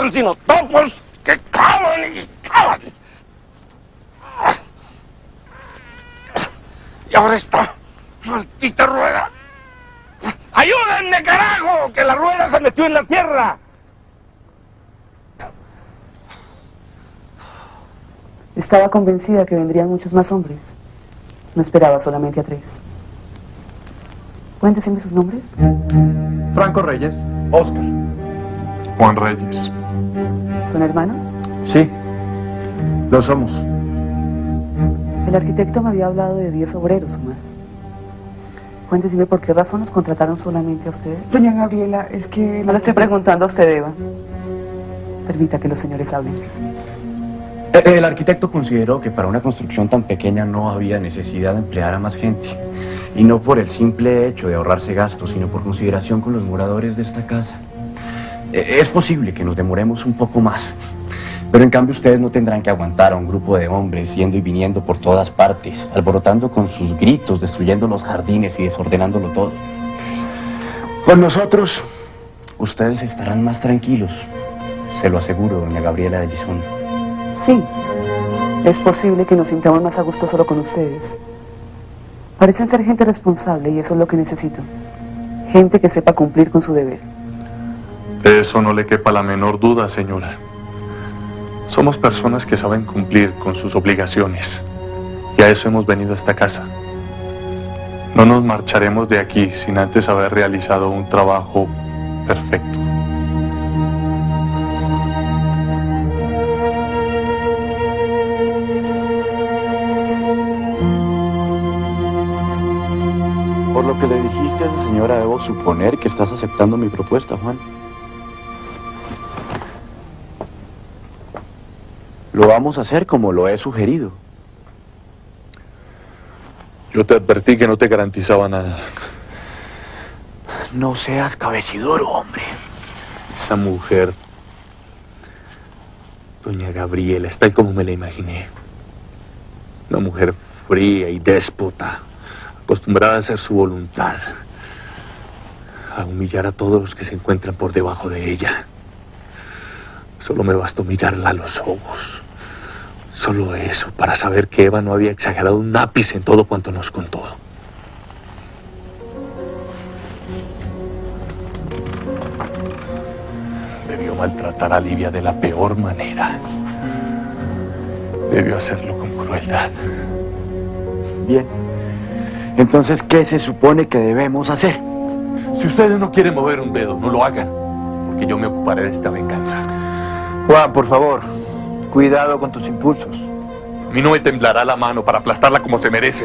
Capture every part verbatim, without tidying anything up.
son sino topos que cavan y cavan. Y ahora esta maldita rueda. ¡Ayúdenme, carajo! ¡Que la rueda se metió en la tierra! Estaba convencida que vendrían muchos más hombres. No esperaba solamente a tres. ¿Pueden decirme sus nombres? Franco Reyes. Oscar. Juan Reyes. ¿Son hermanos? Sí, lo somos. El arquitecto me había hablado de diez obreros o más. ¿Pueden decirme por qué razón nos contrataron solamente a ustedes? Doña Gabriela, es que... No le estoy preguntando a usted, Eva. Permita que los señores hablen. El arquitecto consideró que para una construcción tan pequeña no había necesidad de emplear a más gente. Y no por el simple hecho de ahorrarse gastos, sino por consideración con los moradores de esta casa. Es posible que nos demoremos un poco más, pero en cambio ustedes no tendrán que aguantar a un grupo de hombres yendo y viniendo por todas partes, alborotando con sus gritos, destruyendo los jardines y desordenándolo todo. Con nosotros, ustedes estarán más tranquilos, se lo aseguro, doña Gabriela de Elizondo. Sí, es posible que nos sintamos más a gusto solo con ustedes. Parecen ser gente responsable y eso es lo que necesito. Gente que sepa cumplir con su deber. De eso no le quepa la menor duda, señora. Somos personas que saben cumplir con sus obligaciones. Y a eso hemos venido a esta casa. No nos marcharemos de aquí sin antes haber realizado un trabajo perfecto. Por lo que le dijiste a esa señora, debo suponer que estás aceptando mi propuesta, Juan. Lo vamos a hacer como lo he sugerido. Yo te advertí que no te garantizaba nada. No seas cabeciduro, hombre. Esa mujer, doña Gabriela, es tal como me la imaginé. Una mujer fría y déspota, acostumbrada a hacer su voluntad, a humillar a todos los que se encuentran por debajo de ella. Solo me bastó mirarla a los ojos. Solo eso, para saber que Eva no había exagerado un ápice en todo cuanto nos contó. Debió maltratar a Livia de la peor manera. Debió hacerlo con crueldad. Bien. Entonces, ¿qué se supone que debemos hacer? Si ustedes no quieren mover un dedo, no lo hagan, porque yo me ocuparé de esta venganza. Juan, por favor, cuidado con tus impulsos. A mí no me temblará la mano para aplastarla como se merece.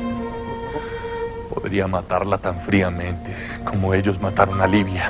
Podría matarla tan fríamente como ellos mataron a Livia.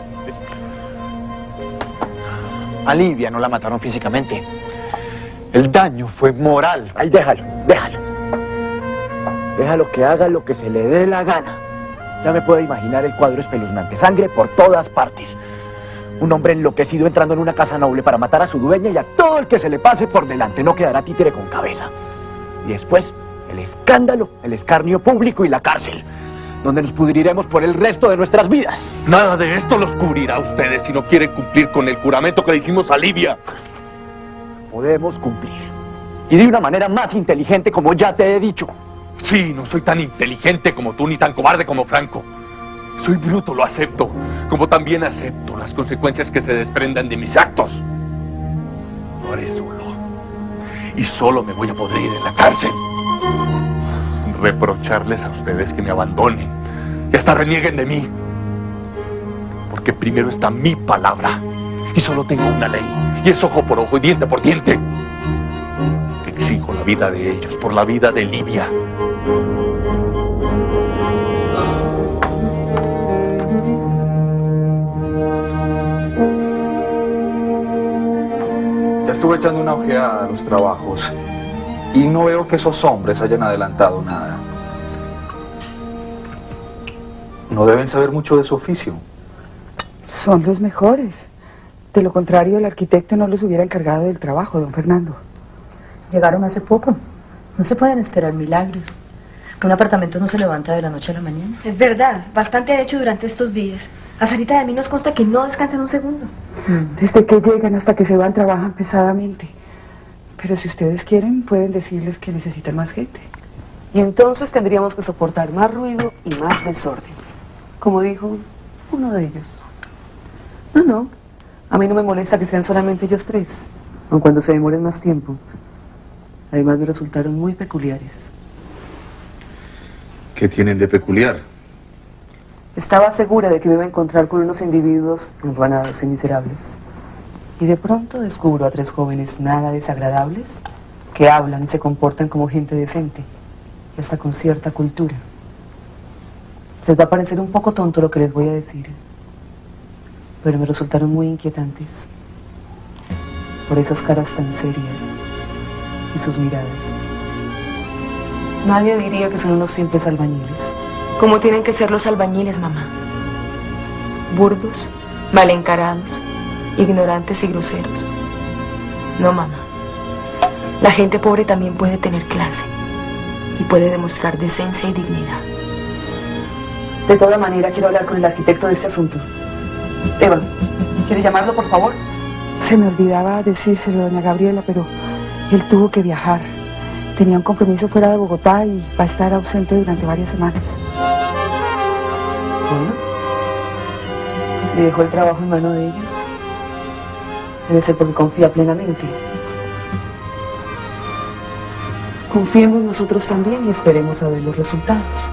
A Livia no la mataron físicamente. El daño fue moral. Ay, déjalo, déjalo. Déjalo que haga lo que se le dé la gana. Ya me puedo imaginar el cuadro espeluznante. Sangre por todas partes. Un hombre enloquecido entrando en una casa noble para matar a su dueña y a todo el que se le pase por delante. No quedará títere con cabeza. Y después, el escándalo, el escarnio público y la cárcel, donde nos pudriremos por el resto de nuestras vidas. Nada de esto los cubrirá a ustedes si no quieren cumplir con el juramento que le hicimos a Livia. Podemos cumplir. Y de una manera más inteligente, como ya te he dicho. Sí, no soy tan inteligente como tú, ni tan cobarde como Franco. Soy bruto, lo acepto, como también acepto las consecuencias que se desprendan de mis actos. Lo haré solo. Y solo me voy a podrir en la cárcel. Sin reprocharles a ustedes que me abandonen, que hasta renieguen de mí. Porque primero está mi palabra. Y solo tengo una ley. Y es ojo por ojo y diente por diente. Exijo la vida de ellos por la vida de Livia. Estuve echando una ojeada a los trabajos y no veo que esos hombres hayan adelantado nada. No deben saber mucho de su oficio. Son los mejores. De lo contrario, el arquitecto no los hubiera encargado del trabajo, don Fernando. Llegaron hace poco. No se pueden esperar milagros. que un apartamento no se levanta de la noche a la mañana. Es verdad, bastante ha hecho durante estos días. A Sarita y a mí nos consta que no descansan un segundo. Desde que llegan hasta que se van trabajan pesadamente. Pero si ustedes quieren, pueden decirles que necesitan más gente. Y entonces tendríamos que soportar más ruido y más desorden. Como dijo uno de ellos. No, no. A mí no me molesta que sean solamente ellos tres, aun cuando se demoren más tiempo. Además me resultaron muy peculiares. ¿Qué tienen de peculiar? Estaba segura de que me iba a encontrar con unos individuos enruanados y miserables. Y de pronto descubro a tres jóvenes nada desagradables que hablan y se comportan como gente decente y hasta con cierta cultura. Les va a parecer un poco tonto lo que les voy a decir, pero me resultaron muy inquietantes por esas caras tan serias y sus miradas. Nadie diría que son unos simples albañiles. ¿Cómo tienen que ser los albañiles, mamá? Burdos, mal encarados, ignorantes y groseros. No, mamá. La gente pobre también puede tener clase y puede demostrar decencia y dignidad. De toda manera, quiero hablar con el arquitecto de este asunto. Eva, ¿quiere llamarlo, por favor? Se me olvidaba decírselo, doña Gabriela, pero él tuvo que viajar. Tenía un compromiso fuera de Bogotá y va a estar ausente durante varias semanas. Bueno, si dejó el trabajo en manos de ellos, debe ser porque confía plenamente. Confiemos nosotros también y esperemos a ver los resultados.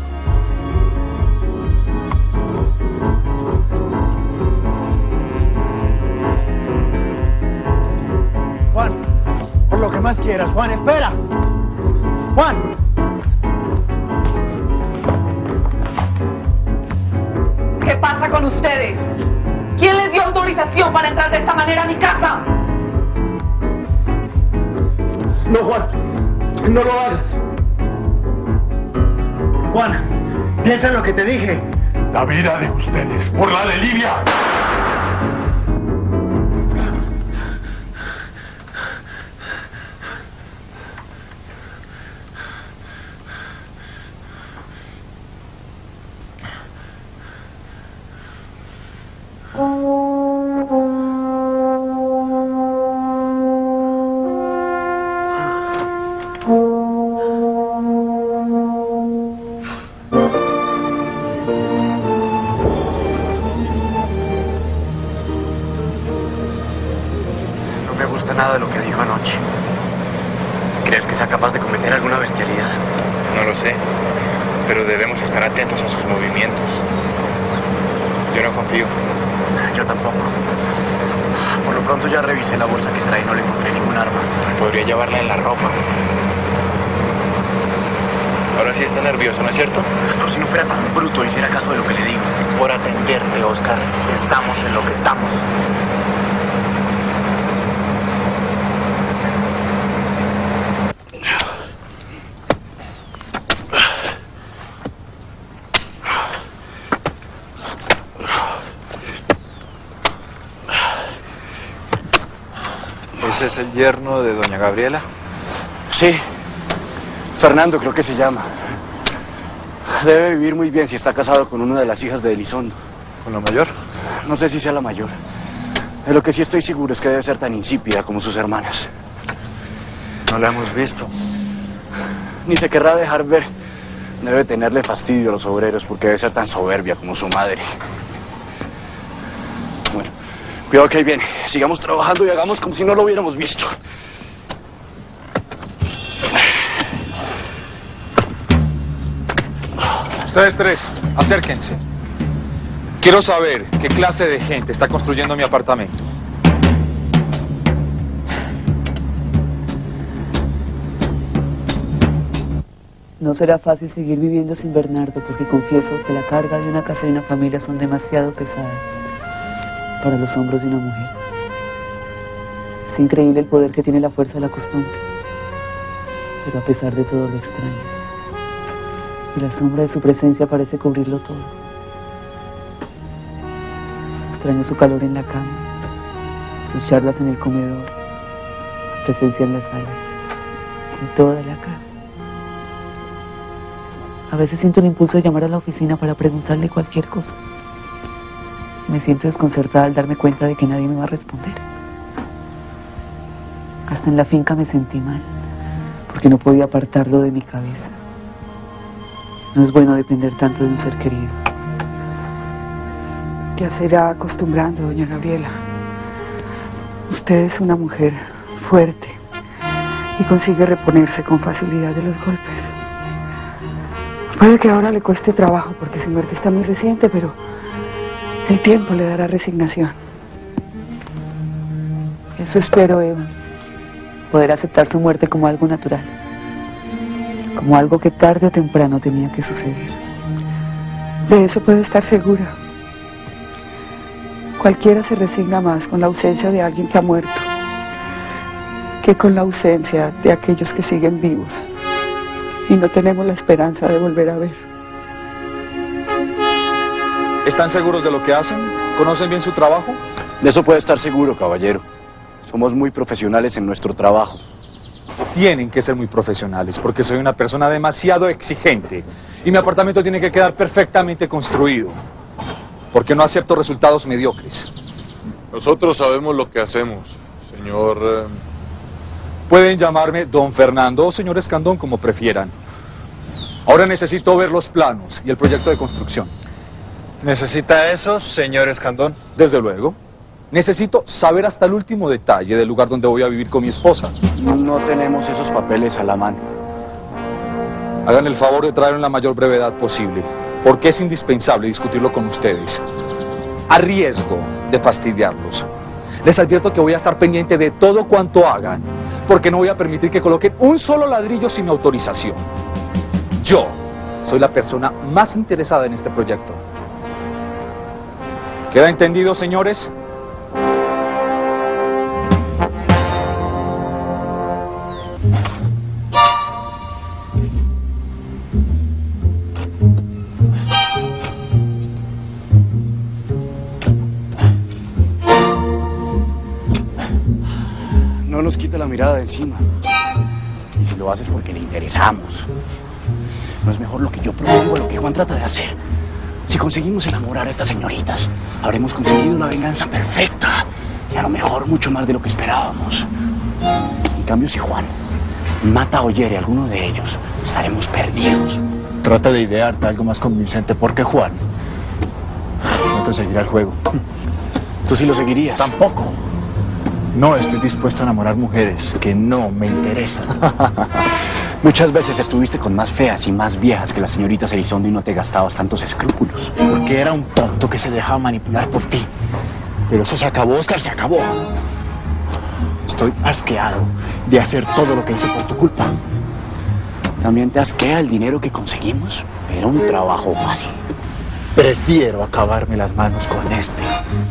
Juan, por lo que más quieras, Juan, espera. Juan. ¿Qué pasa con ustedes? ¿Quién les dio autorización para entrar de esta manera a mi casa? No, Juan, no lo hagas. Juan, piensa en lo que te dije. La vida de ustedes por la de Livia. Nada de lo que dijo anoche. ¿Crees que sea capaz de cometer alguna bestialidad? No lo sé, pero debemos estar atentos a sus movimientos. Yo no confío. Yo tampoco. Por lo pronto ya revisé la bolsa que trae y no le encontré ningún arma. Podría llevarla en la ropa. Ahora sí está nervioso, ¿no es cierto? No, si no fuera tan bruto, hiciera caso de lo que le digo. Por atenderte, Oscar. Estamos en lo que estamos. ¿Ese es el yerno de doña Gabriela? Sí, Fernando creo que se llama. Debe vivir muy bien si está casado con una de las hijas de Elizondo. ¿Con la mayor? No sé si sea la mayor. De lo que sí estoy seguro es que debe ser tan insípida como sus hermanas. No la hemos visto. Ni se querrá dejar ver. Debe tenerle fastidio a los obreros porque debe ser tan soberbia como su madre. Bueno, cuidado que ahí viene. Sigamos trabajando y hagamos como si no lo hubiéramos visto. Ustedes tres, acérquense. Quiero saber qué clase de gente está construyendo mi apartamento. No será fácil seguir viviendo sin Bernardo, porque confieso que la carga de una casa y una familia son demasiado pesadas para los hombros de una mujer. Es increíble el poder que tiene la fuerza de la costumbre, pero a pesar de todo lo extraño. Y la sombra de su presencia parece cubrirlo todo. Extraño su calor en la cama, sus charlas en el comedor, su presencia en la sala, en toda la casa. A veces siento el impulso de llamar a la oficina para preguntarle cualquier cosa. Me siento desconcertada al darme cuenta de que nadie me va a responder. Hasta en la finca me sentí mal, porque no podía apartarlo de mi cabeza. No es bueno depender tanto de un ser querido. Ya se irá acostumbrando, doña Gabriela. Usted es una mujer fuerte y consigue reponerse con facilidad de los golpes. Puede que ahora le cueste trabajo porque su muerte está muy reciente, pero el tiempo le dará resignación. Eso espero, Eva. Poder aceptar su muerte como algo natural. Como algo que tarde o temprano tenía que suceder. De eso puede estar segura. Cualquiera se resigna más con la ausencia de alguien que ha muerto que con la ausencia de aquellos que siguen vivos y no tenemos la esperanza de volver a ver. ¿Están seguros de lo que hacen? ¿Conocen bien su trabajo? De eso puede estar seguro, caballero. Somos muy profesionales en nuestro trabajo. Tienen que ser muy profesionales, porque soy una persona demasiado exigente y mi apartamento tiene que quedar perfectamente construido, porque no acepto resultados mediocres. Nosotros sabemos lo que hacemos, señor... Eh... Pueden llamarme don Fernando o señor Escandón, como prefieran. Ahora necesito ver los planos y el proyecto de construcción. ¿Necesita eso, señor Escandón? Desde luego. Necesito saber hasta el último detalle del lugar donde voy a vivir con mi esposa. No tenemos esos papeles a la mano. Hagan el favor de traerlo en la mayor brevedad posible, porque es indispensable discutirlo con ustedes, a riesgo de fastidiarlos. Les advierto que voy a estar pendiente de todo cuanto hagan, porque no voy a permitir que coloquen un solo ladrillo sin mi autorización. Yo soy la persona más interesada en este proyecto. ¿Queda entendido, señores? No nos quita la mirada de encima. Y si lo haces porque le interesamos. No es mejor lo que yo propongo, lo que Juan trata de hacer. Si conseguimos enamorar a estas señoritas, habremos conseguido la venganza perfecta. Y a lo mejor mucho más de lo que esperábamos. En cambio, si Juan mata o hiere a alguno de ellos, estaremos perdidos. Trata de idearte algo más convincente. ¿Por qué Juan? No te seguirá el juego. ¿Tú sí lo seguirías? Tampoco. No estoy dispuesto a enamorar mujeres que no me interesan. Muchas veces estuviste con más feas y más viejas que la señorita Elizondo y no te gastabas tantos escrúpulos. Porque era un tonto que se dejaba manipular por ti. Pero eso se acabó, Oscar, se acabó. Estoy asqueado de hacer todo lo que hice por tu culpa. También te asquea el dinero que conseguimos. Era un trabajo fácil. Prefiero acabarme las manos con este.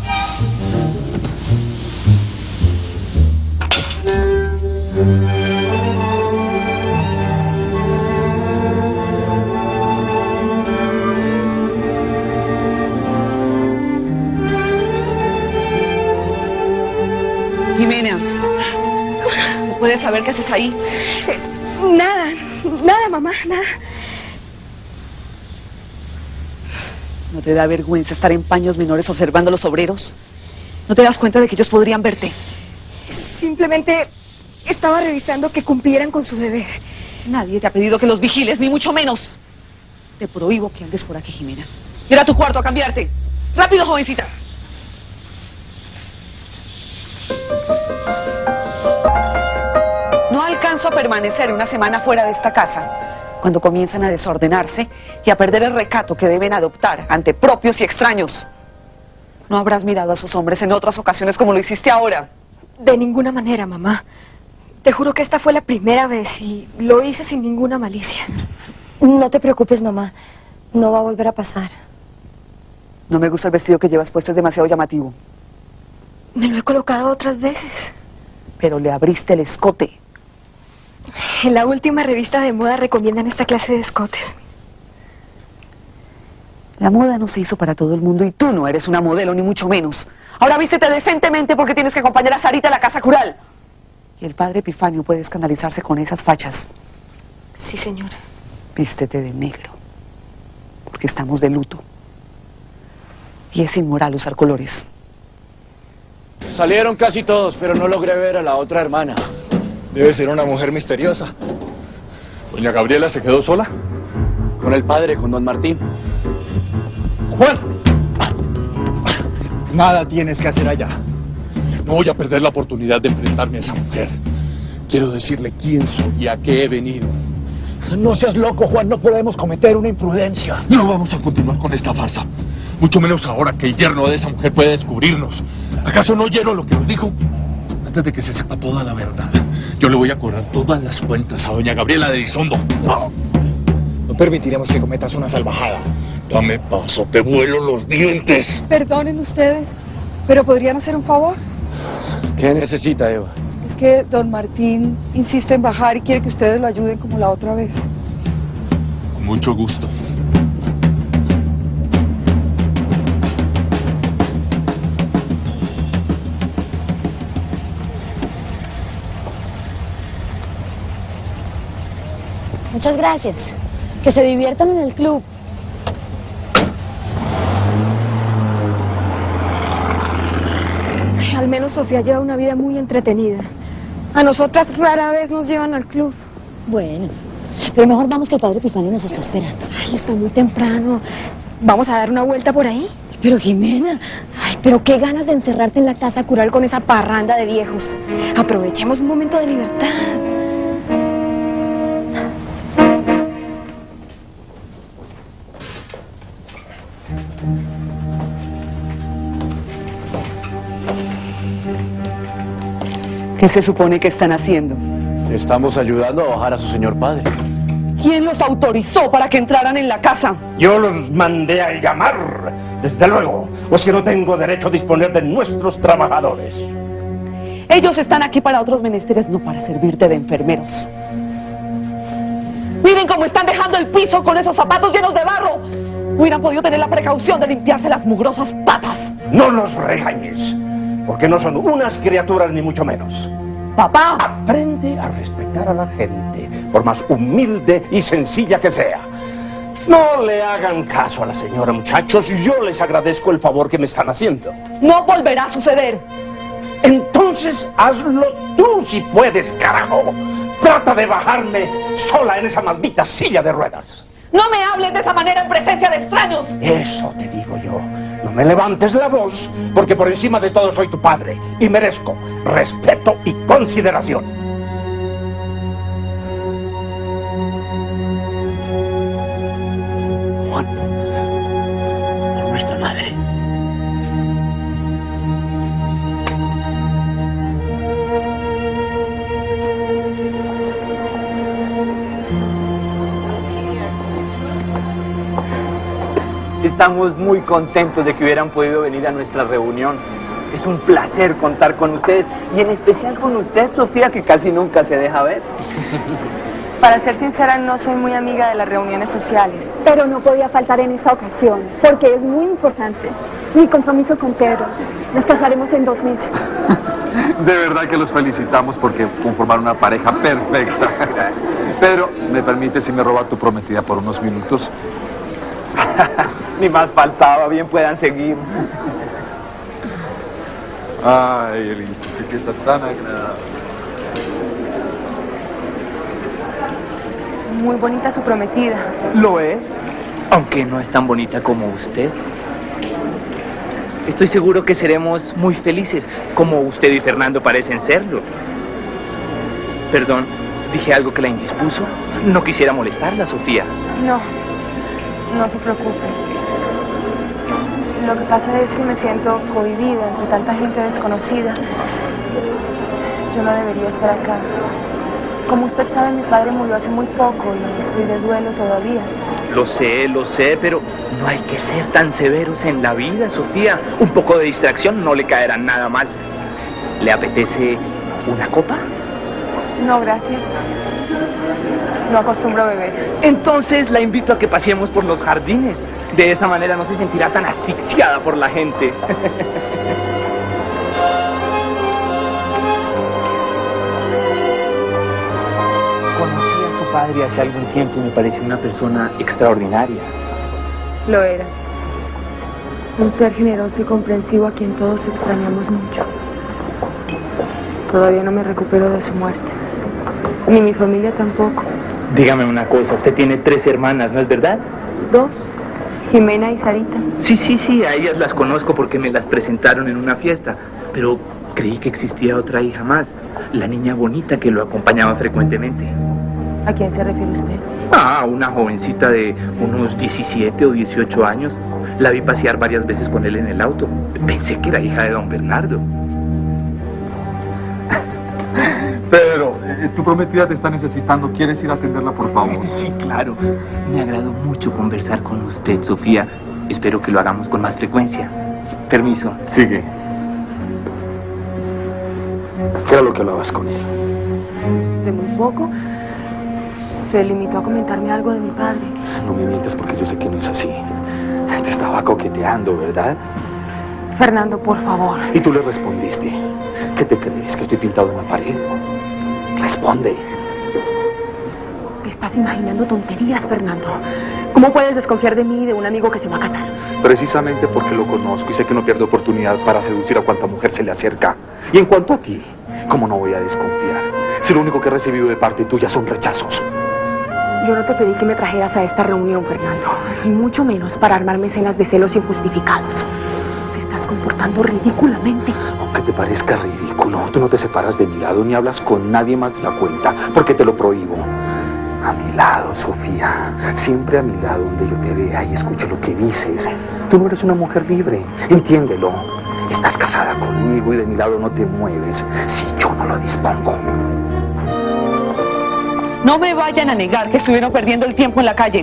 Jimena, ¿puedes saber qué haces ahí? Eh, nada, nada, mamá, nada. ¿No te da vergüenza estar en paños menores observando a los obreros? ¿No te das cuenta de que ellos podrían verte? Simplemente estaba revisando que cumplieran con su deber. Nadie te ha pedido que los vigiles, ni mucho menos. Te prohíbo que andes por aquí, Jimena. Ven a tu cuarto a cambiarte. ¡Rápido, jovencita! No alcanzo a permanecer una semana fuera de esta casa cuando comienzan a desordenarse y a perder el recato que deben adoptar ante propios y extraños. No habrás mirado a esos hombres en otras ocasiones como lo hiciste ahora. De ninguna manera, mamá. Te juro que esta fue la primera vez y lo hice sin ninguna malicia. No te preocupes, mamá. No va a volver a pasar. No me gusta el vestido que llevas puesto, es demasiado llamativo. Me lo he colocado otras veces. Pero le abriste el escote. En la última revista de moda recomiendan esta clase de escotes. La moda no se hizo para todo el mundo y tú no eres una modelo, ni mucho menos. Ahora vístete decentemente porque tienes que acompañar a Sarita a la casa cural. Y el padre Epifanio puede escandalizarse con esas fachas. Sí, señora. Vístete de negro. que estamos de luto. Y es inmoral usar colores. Salieron casi todos, pero no logré ver a la otra hermana. Debe ser una mujer misteriosa. ¿Doña Gabriela se quedó sola? Con el padre, con don Martín. ¡Juan! Nada tienes que hacer allá. No voy a perder la oportunidad de enfrentarme a esa mujer. Quiero decirle quién soy y a qué he venido. No seas loco, Juan. No podemos cometer una imprudencia. No vamos a continuar con esta farsa. Mucho menos ahora que el yerno de esa mujer puede descubrirnos. ¿Acaso no oyeron lo que nos dijo? Antes de que se sepa toda la verdad, yo le voy a cobrar todas las cuentas a doña Gabriela de Elizondo. No. No permitiremos que cometas una salvajada. Dame paso, te vuelo los dientes. Perdonen ustedes, pero ¿podrían hacer un favor? ¿Qué necesita, Eva? Es que don Martín insiste en bajar y quiere que ustedes lo ayuden como la otra vez. Con mucho gusto. Muchas gracias. Que se diviertan en el club. Al menos Sofía lleva una vida muy entretenida. A nosotras rara vez nos llevan al club. Bueno, pero mejor vamos que el padre Epifanio nos está esperando. Ay, está muy temprano. ¿Vamos a dar una vuelta por ahí? Pero Jimena... Ay, pero qué ganas de encerrarte en la casa cural con esa parranda de viejos. Aprovechemos un momento de libertad. ¿Qué se supone que están haciendo? Estamos ayudando a bajar a su señor padre. ¿Quién los autorizó para que entraran en la casa? Yo los mandé a llamar, desde luego. ¿O es que no tengo derecho a disponer de nuestros trabajadores? Ellos están aquí para otros menesteres, no para servirte de enfermeros. Miren cómo están dejando el piso con esos zapatos llenos de barro. Hubieran podido tener la precaución de limpiarse las mugrosas patas. No los regañes, porque no son unas criaturas ni mucho menos. ¡Papá! Aprende a respetar a la gente, por más humilde y sencilla que sea. No le hagan caso a la señora, muchachos, y yo les agradezco el favor que me están haciendo. No volverá a suceder. Entonces hazlo tú si puedes, carajo. Trata de bajarme sola en esa maldita silla de ruedas. No me hables de esa manera en presencia de extraños. Eso te digo yo. No me levantes la voz, porque por encima de todo soy tu padre y merezco respeto y consideración. Juan, por nuestra madre. Estamos muy contentos de que hubieran podido venir a nuestra reunión. Es un placer contar con ustedes, y en especial con usted, Sofía, que casi nunca se deja ver. Para ser sincera, no soy muy amiga de las reuniones sociales. Pero no podía faltar en esta ocasión, porque es muy importante. Mi compromiso con Pedro. Nos casaremos en dos meses. De verdad que los felicitamos porque conformaron una pareja perfecta. Pedro, ¿me permite si me roba tu prometida por unos minutos? Ni más faltaba, bien puedan seguir. Ay, Elisa, usted que está tan agradable. Muy bonita su prometida. Lo es, aunque no es tan bonita como usted. Estoy seguro que seremos muy felices, como usted y Fernando parecen serlo. Perdón, ¿dije algo que la indispuso? No quisiera molestarla, Sofía. No, no se preocupe. Lo que pasa es que me siento cohibida entre tanta gente desconocida. Yo no debería estar acá. Como usted sabe, mi padre murió hace muy poco y estoy de duelo todavía. Lo sé, lo sé, pero no hay que ser tan severos en la vida, Sofía. Un poco de distracción no le caerá nada mal. ¿Le apetece una copa? No, gracias. No acostumbro a beber. Entonces la invito a que paseemos por los jardines. De esa manera no se sentirá tan asfixiada por la gente. Conocí a su padre hace algún tiempo y me pareció una persona extraordinaria. Lo era. Un ser generoso y comprensivo a quien todos extrañamos mucho. Todavía no me recupero de su muerte. Ni mi familia tampoco. Dígame una cosa, usted tiene tres hermanas, ¿no es verdad? Dos. Jimena y Sarita. Sí, sí, sí, a ellas las conozco porque me las presentaron en una fiesta. Pero creí que existía otra hija más, la niña bonita que lo acompañaba frecuentemente. ¿A quién se refiere usted? Ah, una jovencita de unos diecisiete o dieciocho años. La vi pasear varias veces con él en el auto. Pensé que era hija de don Bernardo. Pedro, eh, tu prometida te está necesitando. ¿Quieres ir a atenderla, por favor? Sí, claro. Me agradó mucho conversar con usted, Sofía. Espero que lo hagamos con más frecuencia. Permiso. Sigue. ¿Qué era lo que hablabas con él? De muy poco. Se limitó a comentarme algo de mi padre. No me mientas porque yo sé que no es así. Te estaba coqueteando, ¿verdad? Fernando, por favor. Y tú le respondiste. ¿Qué te crees? ¿Que estoy pintado en la pared? Responde. Te estás imaginando tonterías, Fernando. ¿Cómo puedes desconfiar de mí y de un amigo que se va a casar? Precisamente porque lo conozco y sé que no pierde oportunidad para seducir a cuanta mujer se le acerca. Y en cuanto a ti, ¿cómo no voy a desconfiar? Si lo único que he recibido de parte tuya son rechazos. Yo no te pedí que me trajeras a esta reunión, Fernando. Y mucho menos para armarme escenas de celos injustificados. Te estás comportando ridículamente. Aunque te parezca ridículo, tú no te separas de mi lado ni hablas con nadie más de la cuenta, porque te lo prohíbo. A mi lado, Sofía. Siempre a mi lado, donde yo te vea y escuche lo que dices. Tú no eres una mujer libre, entiéndelo. Estás casada conmigo y de mi lado no te mueves si yo no lo dispongo. No me vayan a negar que estuvieron perdiendo el tiempo en la calle.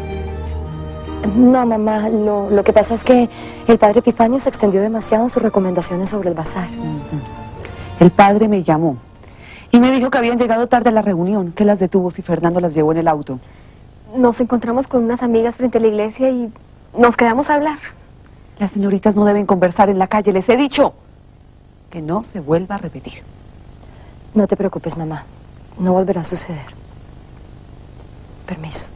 No, mamá, lo, lo que pasa es que el padre Epifanio se extendió demasiado en sus recomendaciones sobre el bazar. El padre me llamó y me dijo que habían llegado tarde a la reunión, que las detuvo si Fernando las llevó en el auto. Nos encontramos con unas amigas frente a la iglesia y nos quedamos a hablar. Las señoritas no deben conversar en la calle, les he dicho que no se vuelva a repetir. No te preocupes, mamá, no volverá a suceder. Permiso.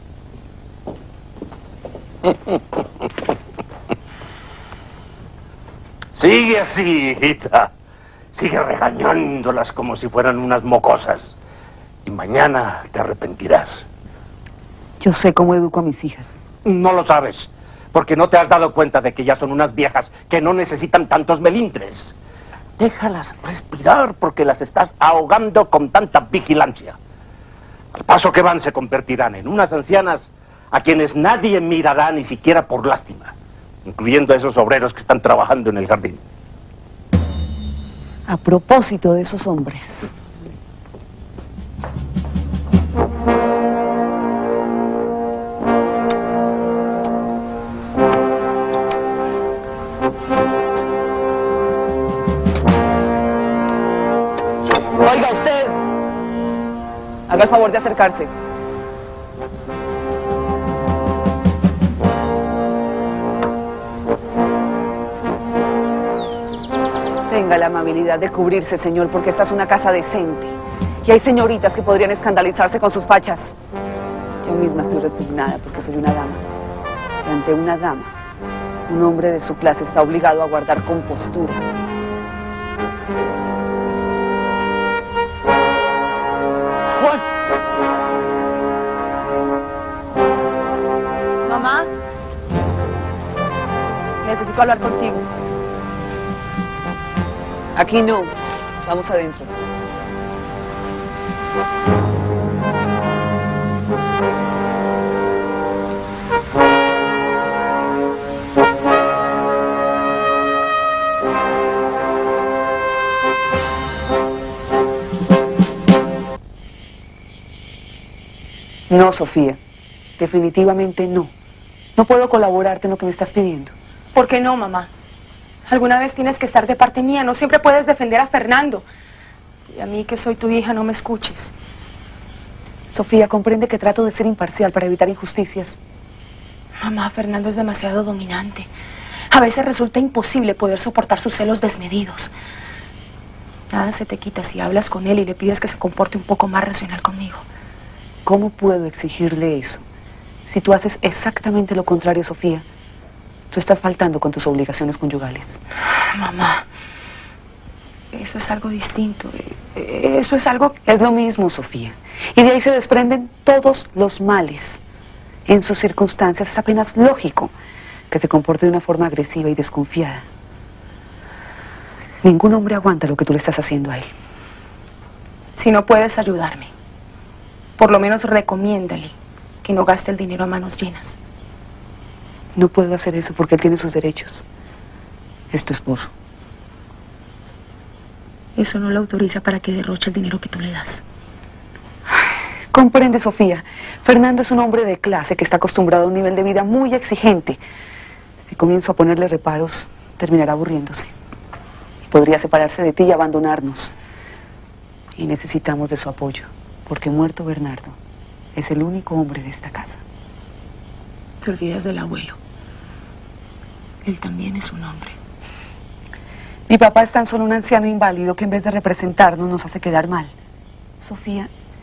Sigue así, hijita. Sigue regañándolas como si fueran unas mocosas. Y mañana te arrepentirás. Yo sé cómo educo a mis hijas. No lo sabes, porque no te has dado cuenta de que ya son unas viejas que no necesitan tantos melindres. Déjalas respirar porque las estás ahogando con tanta vigilancia. Al paso que van se convertirán en unas ancianas a quienes nadie mirará ni siquiera por lástima, incluyendo a esos obreros que están trabajando en el jardín. A propósito de esos hombres. Oiga, usted. Haga el favor de acercarse. Tenga la amabilidad de cubrirse, señor, porque esta es una casa decente. Y hay señoritas que podrían escandalizarse con sus fachas. Yo misma estoy repugnada porque soy una dama. Y ante una dama, un hombre de su clase está obligado a guardar compostura. ¡Juan! Mamá, necesito hablar contigo. Aquí no. Vamos adentro. No, Sofía. Definitivamente no. No puedo colaborarte en lo que me estás pidiendo. ¿Por qué no, mamá? Alguna vez tienes que estar de parte mía. No siempre puedes defender a Fernando. Y a mí, que soy tu hija, no me escuches. Sofía, comprende que trato de ser imparcial para evitar injusticias. Mamá, Fernando es demasiado dominante. A veces resulta imposible poder soportar sus celos desmedidos. Nada se te quita si hablas con él y le pides que se comporte un poco más racional conmigo. ¿Cómo puedo exigirle eso? Si tú haces exactamente lo contrario, Sofía, Tú estás faltando con tus obligaciones conyugales. Mamá, eso es algo distinto. Eso es algo... Es lo mismo, Sofía. Y de ahí se desprenden todos los males. En sus circunstancias es apenas lógico que se comporte de una forma agresiva y desconfiada. Ningún hombre aguanta lo que tú le estás haciendo a él. Si no puedes ayudarme, por lo menos recomiéndale que no gaste el dinero a manos llenas. No puedo hacer eso porque él tiene sus derechos. Es tu esposo. Eso no lo autoriza para que derroche el dinero que tú le das. Comprende, Sofía. Fernando es un hombre de clase que está acostumbrado a un nivel de vida muy exigente. Si comienzo a ponerle reparos, terminará aburriéndose. Y podría separarse de ti y abandonarnos. Y necesitamos de su apoyo, porque muerto Bernardo es el único hombre de esta casa. Te olvidas del abuelo. Él también es un hombre. Mi papá es tan solo un anciano inválido que en vez de representarnos nos hace quedar mal. Sofía,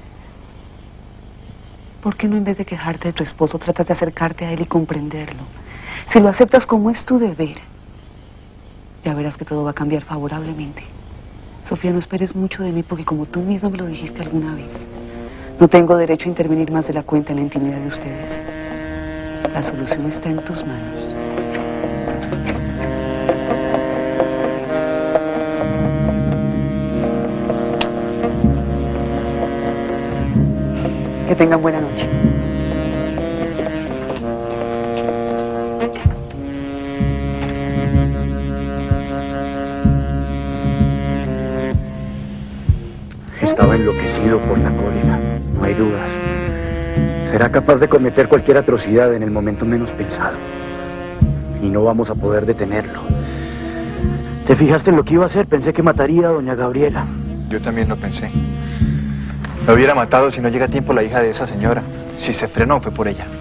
¿por qué no en vez de quejarte de tu esposo tratas de acercarte a él y comprenderlo? Si lo aceptas como es tu deber, ya verás que todo va a cambiar favorablemente. Sofía, no esperes mucho de mí porque como tú misma me lo dijiste alguna vez, no tengo derecho a intervenir más de la cuenta en la intimidad de ustedes. La solución está en tus manos. Que tengan buena noche. Estaba enloquecido por la cólera, no hay dudas. Será capaz de cometer cualquier atrocidad en el momento menos pensado. Y no vamos a poder detenerlo. ¿Te fijaste en lo que iba a hacer? Pensé que mataría a doña Gabriela. Yo también lo pensé. Lo hubiera matado si no llega a tiempo la hija de esa señora. Si se frenó fue por ella.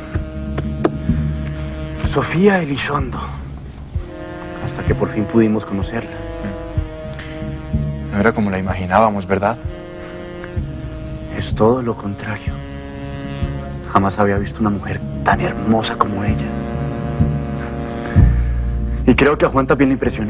Sofía Elizondo. Hasta que por fin pudimos conocerla. No era como la imaginábamos, ¿verdad? Es todo lo contrario. Jamás había visto una mujer tan hermosa como ella. Y creo que a Juan también le impresionó.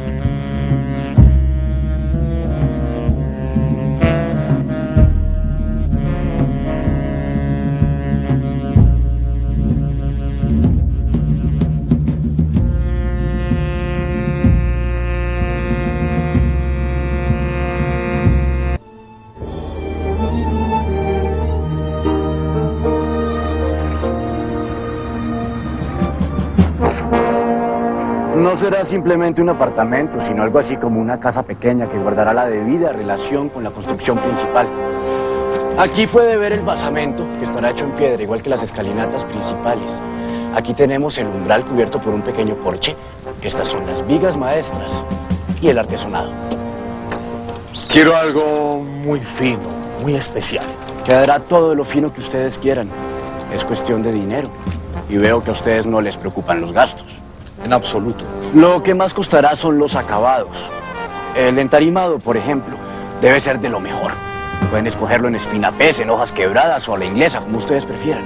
No será simplemente un apartamento, sino algo así como una casa pequeña que guardará la debida relación con la construcción principal. Aquí puede ver el basamento, que estará hecho en piedra, igual que las escalinatas principales. Aquí tenemos el umbral cubierto por un pequeño porche. Estas son las vigas maestras y el artesonado. Quiero algo muy fino, muy especial. Quedará todo lo fino que ustedes quieran. Es cuestión de dinero. Y veo que a ustedes no les preocupan los gastos. En absoluto. Lo que más costará son los acabados. El entarimado, por ejemplo, debe ser de lo mejor. Pueden escogerlo en espinapés, en hojas quebradas o a la inglesa, como ustedes prefieran.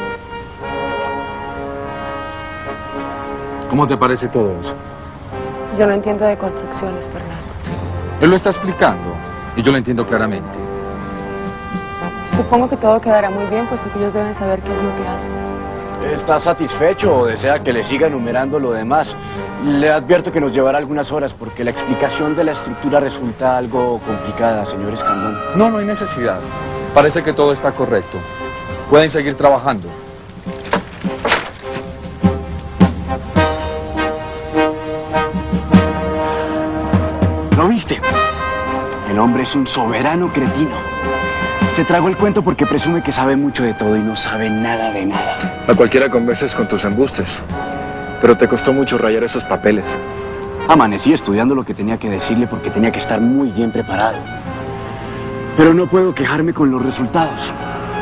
¿Cómo te parece todo eso? Yo no entiendo de construcciones, Fernando. Él lo está explicando y yo lo entiendo claramente. Supongo que todo quedará muy bien, puesto que ellos deben saber qué es lo que hacen. ¿Está satisfecho o desea que le siga enumerando lo demás? Le advierto que nos llevará algunas horas porque la explicación de la estructura resulta algo complicada, señor Escandón. No, no hay necesidad. Parece que todo está correcto. Pueden seguir trabajando. ¿Lo viste? El hombre es un soberano cretino. Se tragó el cuento porque presume que sabe mucho de todo y no sabe nada de nada. A cualquiera convences con tus embustes. Pero te costó mucho rayar esos papeles. Amanecí estudiando lo que tenía que decirle porque tenía que estar muy bien preparado. Pero no puedo quejarme con los resultados.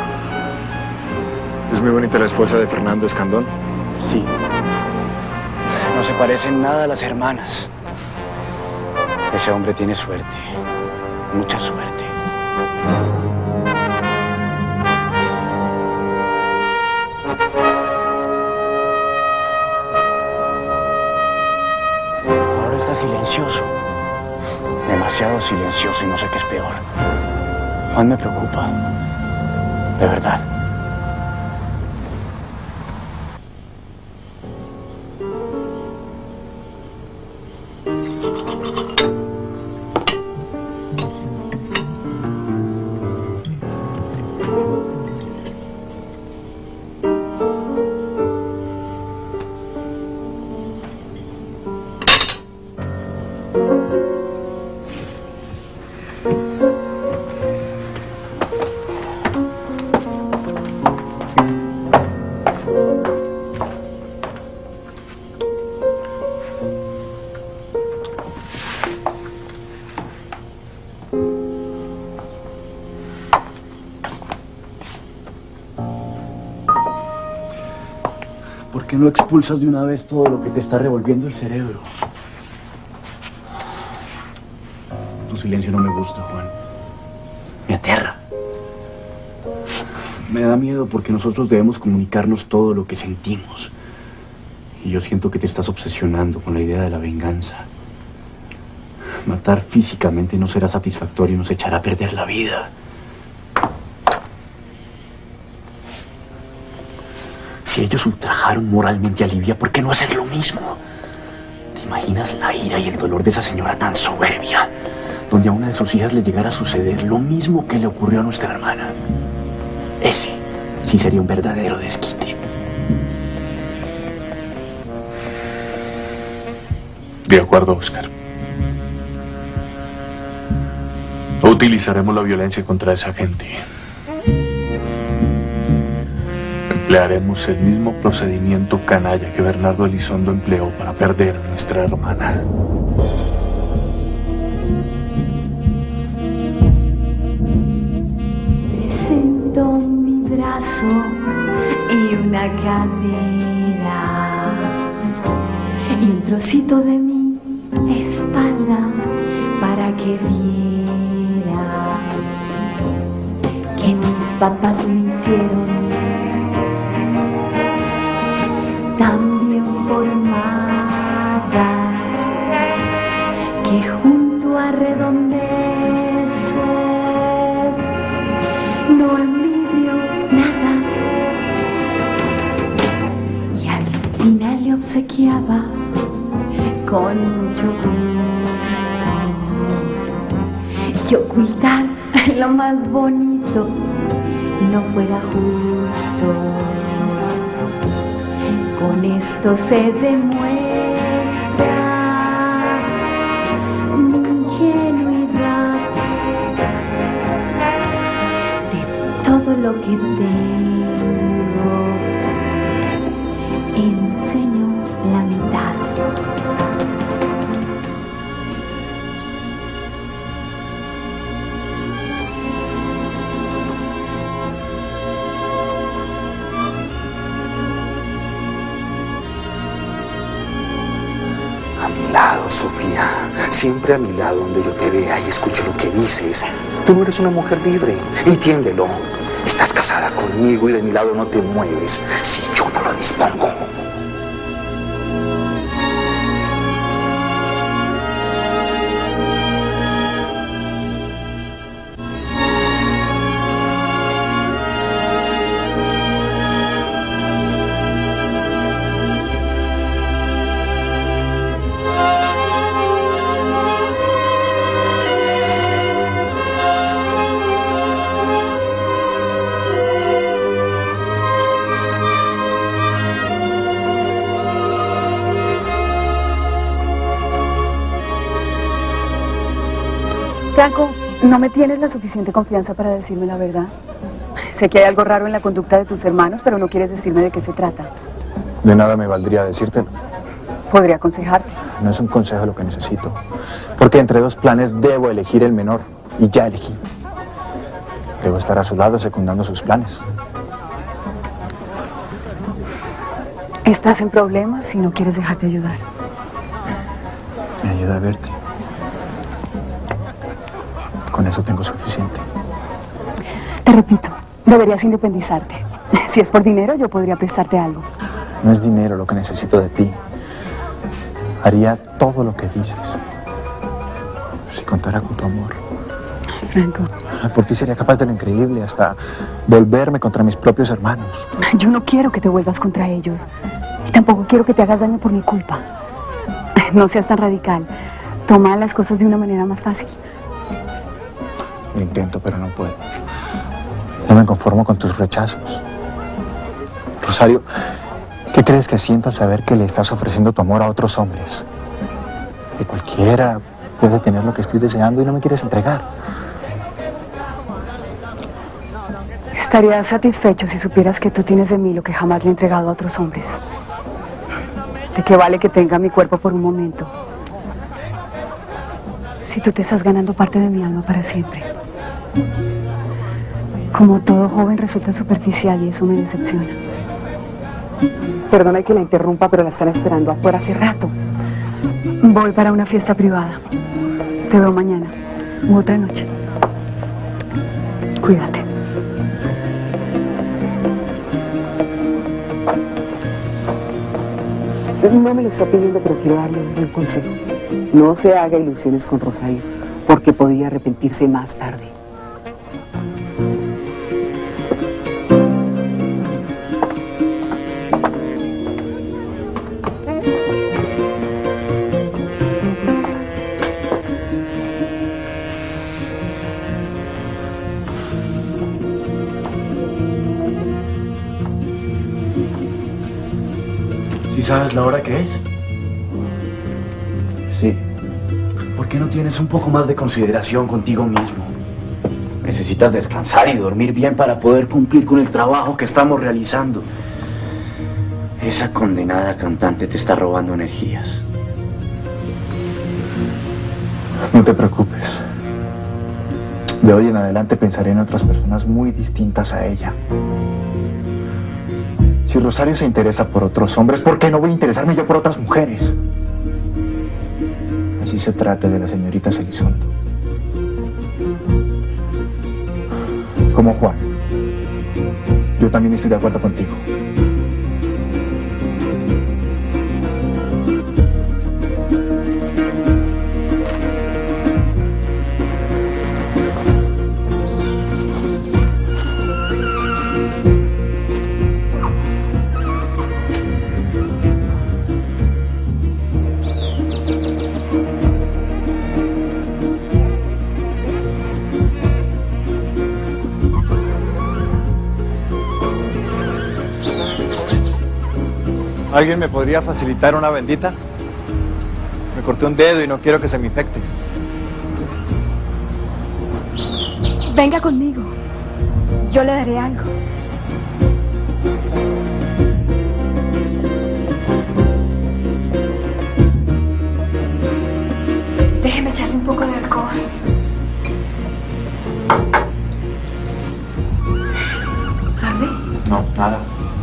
¿Es muy bonita la esposa de Fernando Escandón? Sí. No se parecen nada a las hermanas. Ese hombre tiene suerte. Mucha suerte. silencioso. Demasiado silencioso y no sé qué es peor. Juan me preocupa. De verdad. ¿Por qué no expulsas de una vez todo lo que te está revolviendo el cerebro? Tu silencio no me gusta, Juan. Me aterra. Me da miedo porque nosotros debemos comunicarnos todo lo que sentimos. Y yo siento que te estás obsesionando con la idea de la venganza. Matar físicamente no será satisfactorio y nos echará a perder la vida. Si ellos ultrajaron moralmente a Livia, ¿por qué no hacer lo mismo? ¿Te imaginas la ira y el dolor de esa señora tan soberbia? Donde a una de sus hijas le llegara a suceder lo mismo que le ocurrió a nuestra hermana. Ese sí sería un verdadero desquite. De acuerdo, Oscar. Utilizaremos la violencia contra esa gente. Emplearemos el mismo procedimiento canalla que Bernardo Elizondo empleó para perder a nuestra hermana. Presento mi brazo y una cadera y un trocito de mi espalda para que viera que mis papás me hicieron tan bien formada que junto a redondeces no envidio nada, y al final le obsequiaba con mucho gusto que ocultar lo más bonito no fuera justo. Con esto se demuestra mi ingenuidad de todo lo que tengo. Enseño la mitad. A mi lado, Sofía. Siempre a mi lado, donde yo te vea y escuche lo que dices. Tú no eres una mujer libre. Entiéndelo. Estás casada conmigo y de mi lado no te mueves si yo no lo dispongo. Franco, ¿no me tienes la suficiente confianza para decirme la verdad? Sé que hay algo raro en la conducta de tus hermanos, pero no quieres decirme de qué se trata. De nada me valdría decírtelo. Podría aconsejarte. No es un consejo lo que necesito. Porque entre dos planes debo elegir el menor. Y ya elegí. Debo estar a su lado secundando sus planes. Estás en problemas y no quieres dejarte ayudar. Me ayuda a verte. Con eso tengo suficiente. Te repito, deberías independizarte. Si es por dinero, yo podría prestarte algo. No es dinero lo que necesito de ti. Haría todo lo que dices. Si contara con tu amor. Franco. Por ti sería capaz de lo increíble, hasta volverme contra mis propios hermanos. Yo no quiero que te vuelvas contra ellos. Y tampoco quiero que te hagas daño por mi culpa. No seas tan radical. Toma las cosas de una manera más fácil. Lo intento, pero no puedo. No me conformo con tus rechazos. Rosario, ¿qué crees que siento al saber que le estás ofreciendo tu amor a otros hombres? Que cualquiera puede tener lo que estoy deseando y no me quieres entregar. Estaría satisfecho si supieras que tú tienes de mí lo que jamás le he entregado a otros hombres. ¿De qué vale que tenga mi cuerpo por un momento? Si tú te estás ganando parte de mi alma para siempre. Como todo joven resulta superficial y eso me decepciona. Perdona que la interrumpa, pero la están esperando afuera hace rato. Voy para una fiesta privada. Te veo mañana u otra noche. Cuídate. No me lo está pidiendo, pero quiero darle un buen consejo. No se haga ilusiones con Rosario, porque podría arrepentirse más tarde. ¿Sí sabes la hora que es? Sí. ¿Por qué no tienes un poco más de consideración contigo mismo? Necesitas descansar y dormir bien para poder cumplir con el trabajo que estamos realizando. Esa condenada cantante te está robando energías. No te preocupes. De hoy en adelante pensaré en otras personas muy distintas a ella. Si Rosario se interesa por otros hombres, ¿por qué no voy a interesarme yo por otras mujeres? Así se trata de la señorita Elizondo. Como Juan. Yo también estoy de acuerdo contigo. ¿Alguien me podría facilitar una bendita? Me corté un dedo y no quiero que se me infecte. Venga conmigo. Yo le daré algo. Déjeme echarle un poco de alcohol. ¿Arde? No, nada.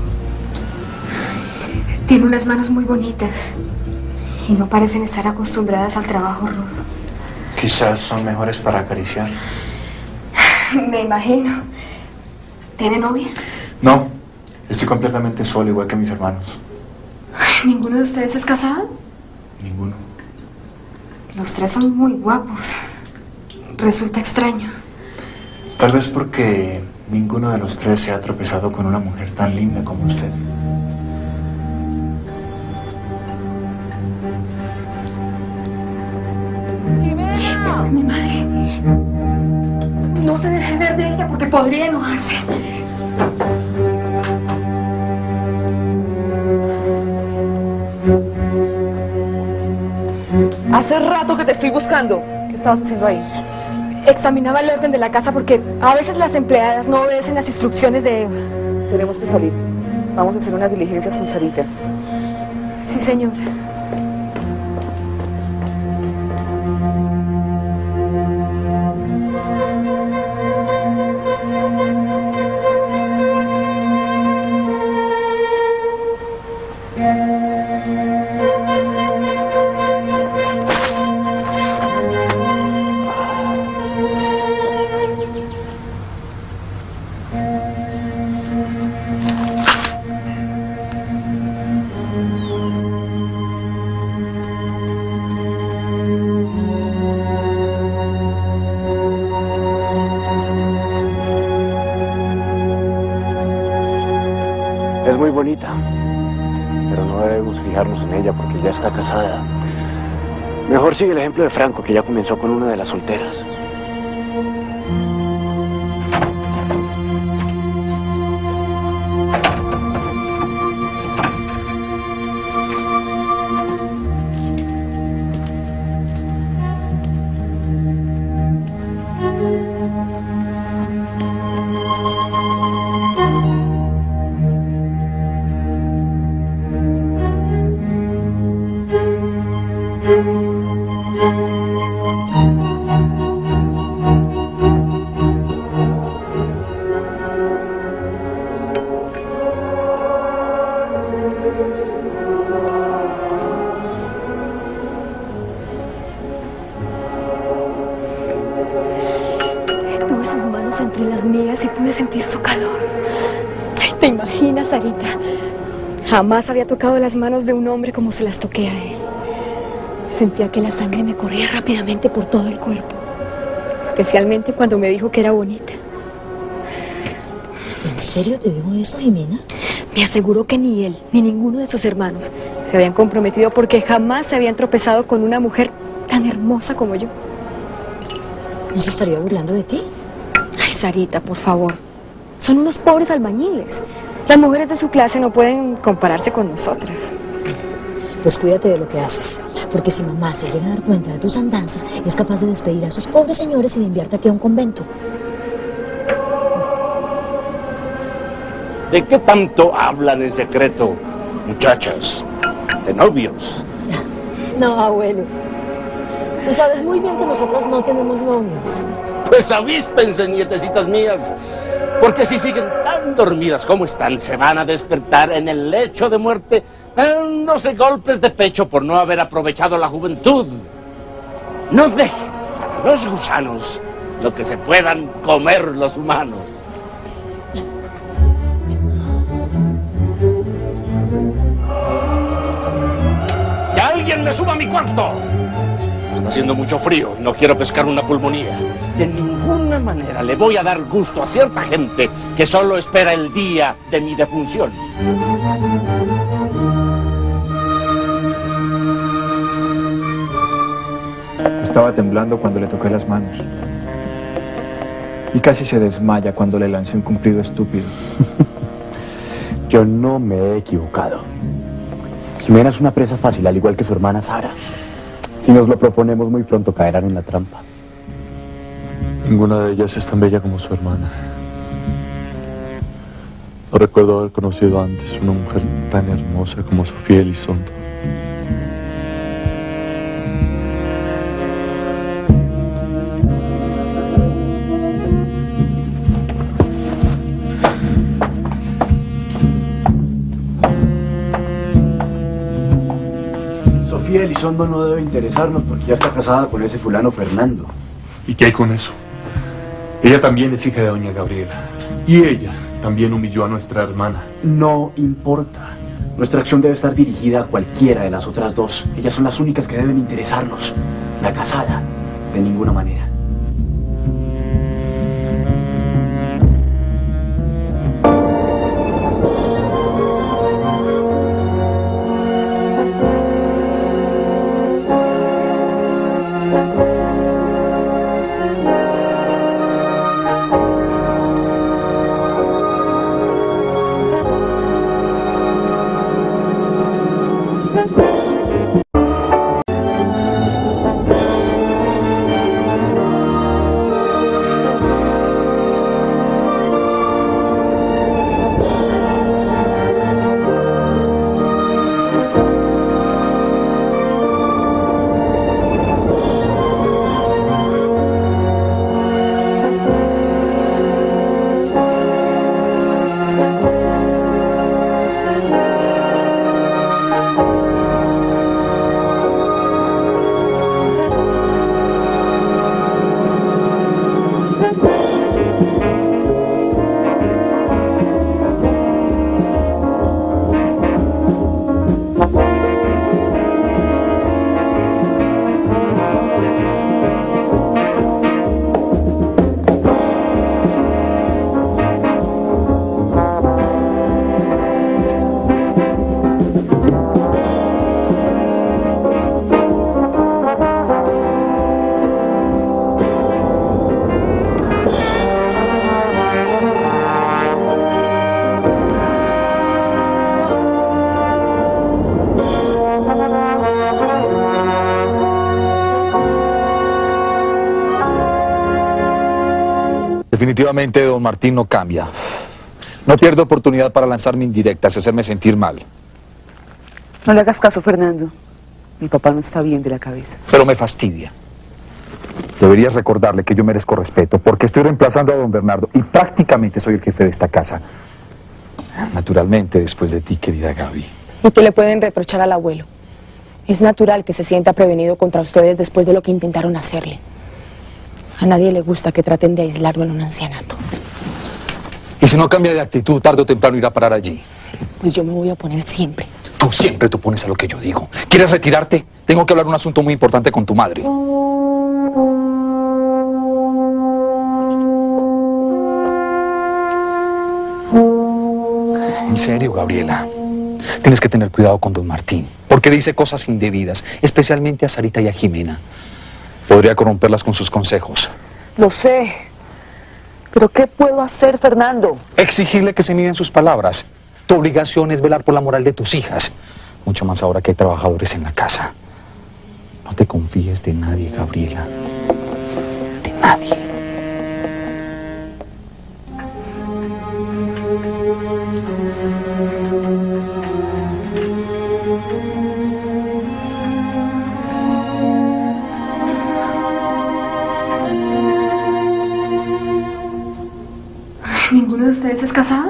Tiene unas manos muy bonitas y no parecen estar acostumbradas al trabajo rudo. Quizás son mejores para acariciar. Me imagino. ¿Tiene novia? No, estoy completamente solo, igual que mis hermanos. ¿Ninguno de ustedes es casado? Ninguno. Los tres son muy guapos. Resulta extraño. Tal vez porque ninguno de los tres se ha tropezado con una mujer tan linda como usted. Mi madre. No se deje ver de ella porque podría enojarse. Hace rato que te estoy buscando. ¿Qué estabas haciendo ahí? Examinaba el orden de la casa porque a veces las empleadas no obedecen las instrucciones de Eva. Tenemos que salir. Vamos a hacer unas diligencias con Sarita. Sí, señor. Es muy bonita, pero no debemos fijarnos en ella porque ya está casada. Mejor sigue el ejemplo de Franco, que ya comenzó con una de las solteras. Tuve sus manos entre las mías y pude sentir su calor. Ay, ¿te imaginas, Sarita? Jamás había tocado las manos de un hombre como se las toqué a él. Sentía que la sangre me corría rápidamente por todo el cuerpo, especialmente cuando me dijo que era bonita. ¿En serio te dijo eso, Jimena? Me aseguró que ni él, ni ninguno de sus hermanos se habían comprometido porque jamás se habían tropezado con una mujer tan hermosa como yo. ¿No se estaría burlando de ti? Ay, Sarita, por favor. Son unos pobres albañiles. Las mujeres de su clase no pueden compararse con nosotras. Pues cuídate de lo que haces, porque si mamá se llega a dar cuenta de tus andanzas, es capaz de despedir a esos pobres señores y de enviarte a un convento. ¿De qué tanto hablan en secreto, muchachas? ¿De novios? No, abuelo. Tú sabes muy bien que nosotros no tenemos novios. Pues avíspense, nietecitas mías, porque si siguen tan dormidas como están, se van a despertar en el lecho de muerte dándose golpes de pecho por no haber aprovechado la juventud. No dejen para los gusanos lo que se puedan comer los humanos. ¡Que alguien me suba a mi cuarto! Está haciendo mucho frío y no quiero pescar una pulmonía. De ninguna manera le voy a dar gusto a cierta gente que solo espera el día de mi defunción. Estaba temblando cuando le toqué las manos. Y casi se desmaya cuando le lancé un cumplido estúpido. Yo no me he equivocado. Jimena es una presa fácil, al igual que su hermana Sara. Si nos lo proponemos, muy pronto caerán en la trampa. Ninguna de ellas es tan bella como su hermana. No recuerdo haber conocido antes una mujer tan hermosa como Sofía Elizondo. Sofía Elizondo no debe interesarnos porque ya está casada con ese fulano Fernando. ¿Y qué hay con eso? Ella también es hija de doña Gabriela. Y ella también humilló a nuestra hermana. No importa. Nuestra acción debe estar dirigida a cualquiera de las otras dos. Ellas son las únicas que deben interesarnos. La casada, de ninguna manera. Definitivamente don Martín no cambia. No pierdo oportunidad para lanzarme indirectas y hacerme sentir mal. No le hagas caso, Fernando. Mi papá no está bien de la cabeza. Pero me fastidia. Deberías recordarle que yo merezco respeto, porque estoy reemplazando a don Bernardo y prácticamente soy el jefe de esta casa. Naturalmente, después de ti, querida Gaby. ¿Y qué le pueden reprochar al abuelo? Es natural que se sienta prevenido contra ustedes después de lo que intentaron hacerle. A nadie le gusta que traten de aislarlo en un ancianato. Y si no cambia de actitud, tarde o temprano irá a parar allí. Pues yo me voy a oponer siempre. Tú siempre te opones a lo que yo digo. ¿Quieres retirarte? Tengo que hablar un asunto muy importante con tu madre. En serio, Gabriela. Tienes que tener cuidado con don Martín, porque dice cosas indebidas, especialmente a Sarita y a Jimena. Podría corromperlas con sus consejos. Lo sé. ¿Pero qué puedo hacer, Fernando? Exigirle que se miden sus palabras. Tu obligación es velar por la moral de tus hijas. Mucho más ahora que hay trabajadores en la casa. No te confíes de nadie, Gabriela. De nadie. ¿Ninguno de ustedes es casado?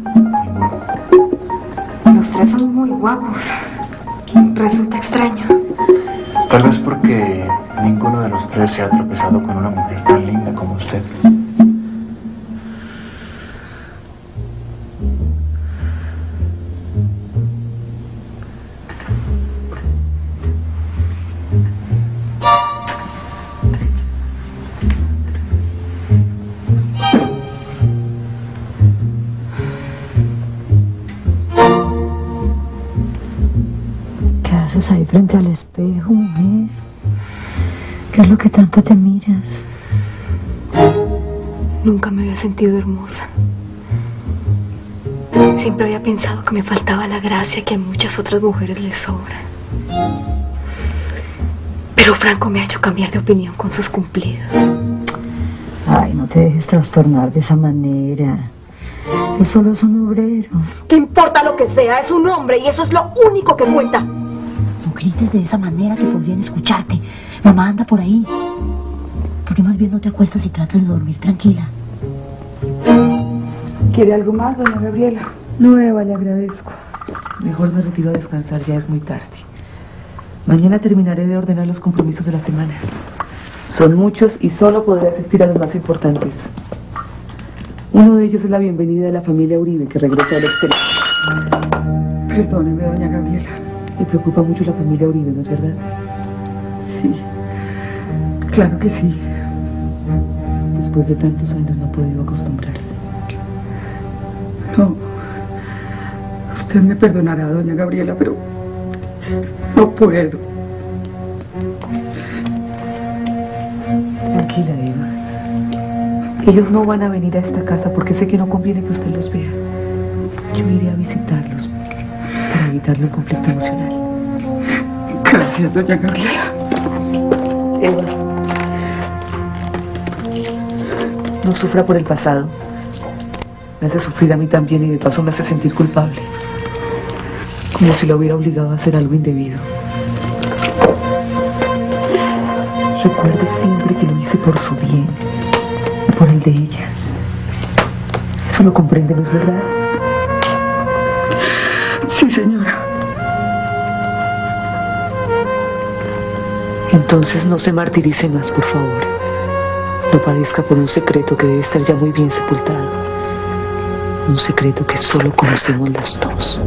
Los tres son muy guapos. Resulta extraño. Tal vez porque ninguno de los tres se ha tropezado con una mujer tan linda como usted. Ahí frente al espejo, mujer. ¿Qué es lo que tanto te miras? Nunca me había sentido hermosa. Siempre había pensado que me faltaba la gracia que a muchas otras mujeres les sobra. Pero Franco me ha hecho cambiar de opinión con sus cumplidos. Ay, no te dejes trastornar de esa manera. Él solo es un obrero. ¿Qué importa lo que sea? Es un hombre y eso es lo único que cuenta. Grites de esa manera que podrían escucharte. Mamá anda por ahí. ¿Por qué más bien no te acuestas y tratas de dormir tranquila? ¿Quiere algo más, doña Gabriela? No, Eva, le agradezco. Mejor me retiro a descansar, ya es muy tarde. Mañana terminaré de ordenar los compromisos de la semana. Son muchos y solo podré asistir a los más importantes. Uno de ellos es la bienvenida de la familia Uribe, que regresa del exterior. Perdóneme, doña Gabriela. Le preocupa mucho la familia Uribe, ¿no es verdad? Sí, claro que sí. Después de tantos años no ha podido acostumbrarse. No, usted me perdonará, doña Gabriela, pero no puedo. Tranquila, Eva. Ellos no van a venir a esta casa porque sé que no conviene que usted los vea. Yo iré a visitarlos para evitarle un conflicto emocional. Gracias, doña Gabriela. Eva, no sufra por el pasado. Me hace sufrir a mí también y de paso me hace sentir culpable. Como si lo hubiera obligado a hacer algo indebido. Recuerde siempre que lo hice por su bien y por el de ella. Eso lo comprende, ¿no es verdad? Sí, señora. Entonces no se martirice más, por favor. No padezca por un secreto que debe estar ya muy bien sepultado. Un secreto que solo conocemos las dos.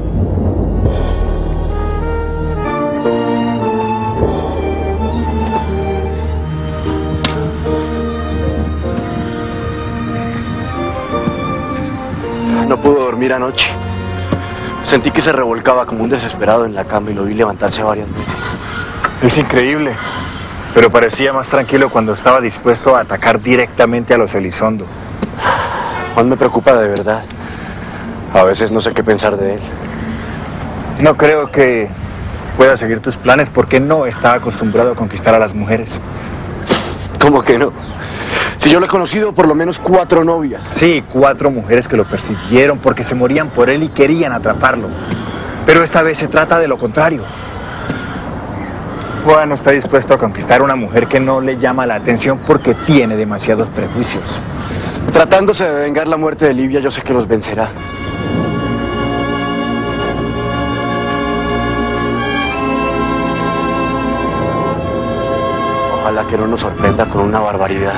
No pudo dormir anoche. Sentí que se revolcaba como un desesperado en la cama y lo vi levantarse varias veces. Es increíble, pero parecía más tranquilo cuando estaba dispuesto a atacar directamente a los Elizondo. Juan me preocupa de verdad. A veces no sé qué pensar de él. No creo que pueda seguir tus planes porque no está acostumbrado a conquistar a las mujeres. ¿Cómo que no? Si yo lo he conocido, por lo menos cuatro novias. Sí, cuatro mujeres que lo persiguieron porque se morían por él y querían atraparlo. Pero esta vez se trata de lo contrario. Juan no está dispuesto a conquistar a una mujer que no le llama la atención porque tiene demasiados prejuicios. Tratándose de vengar la muerte de Livia, yo sé que los vencerá. Ojalá que no nos sorprenda con una barbaridad.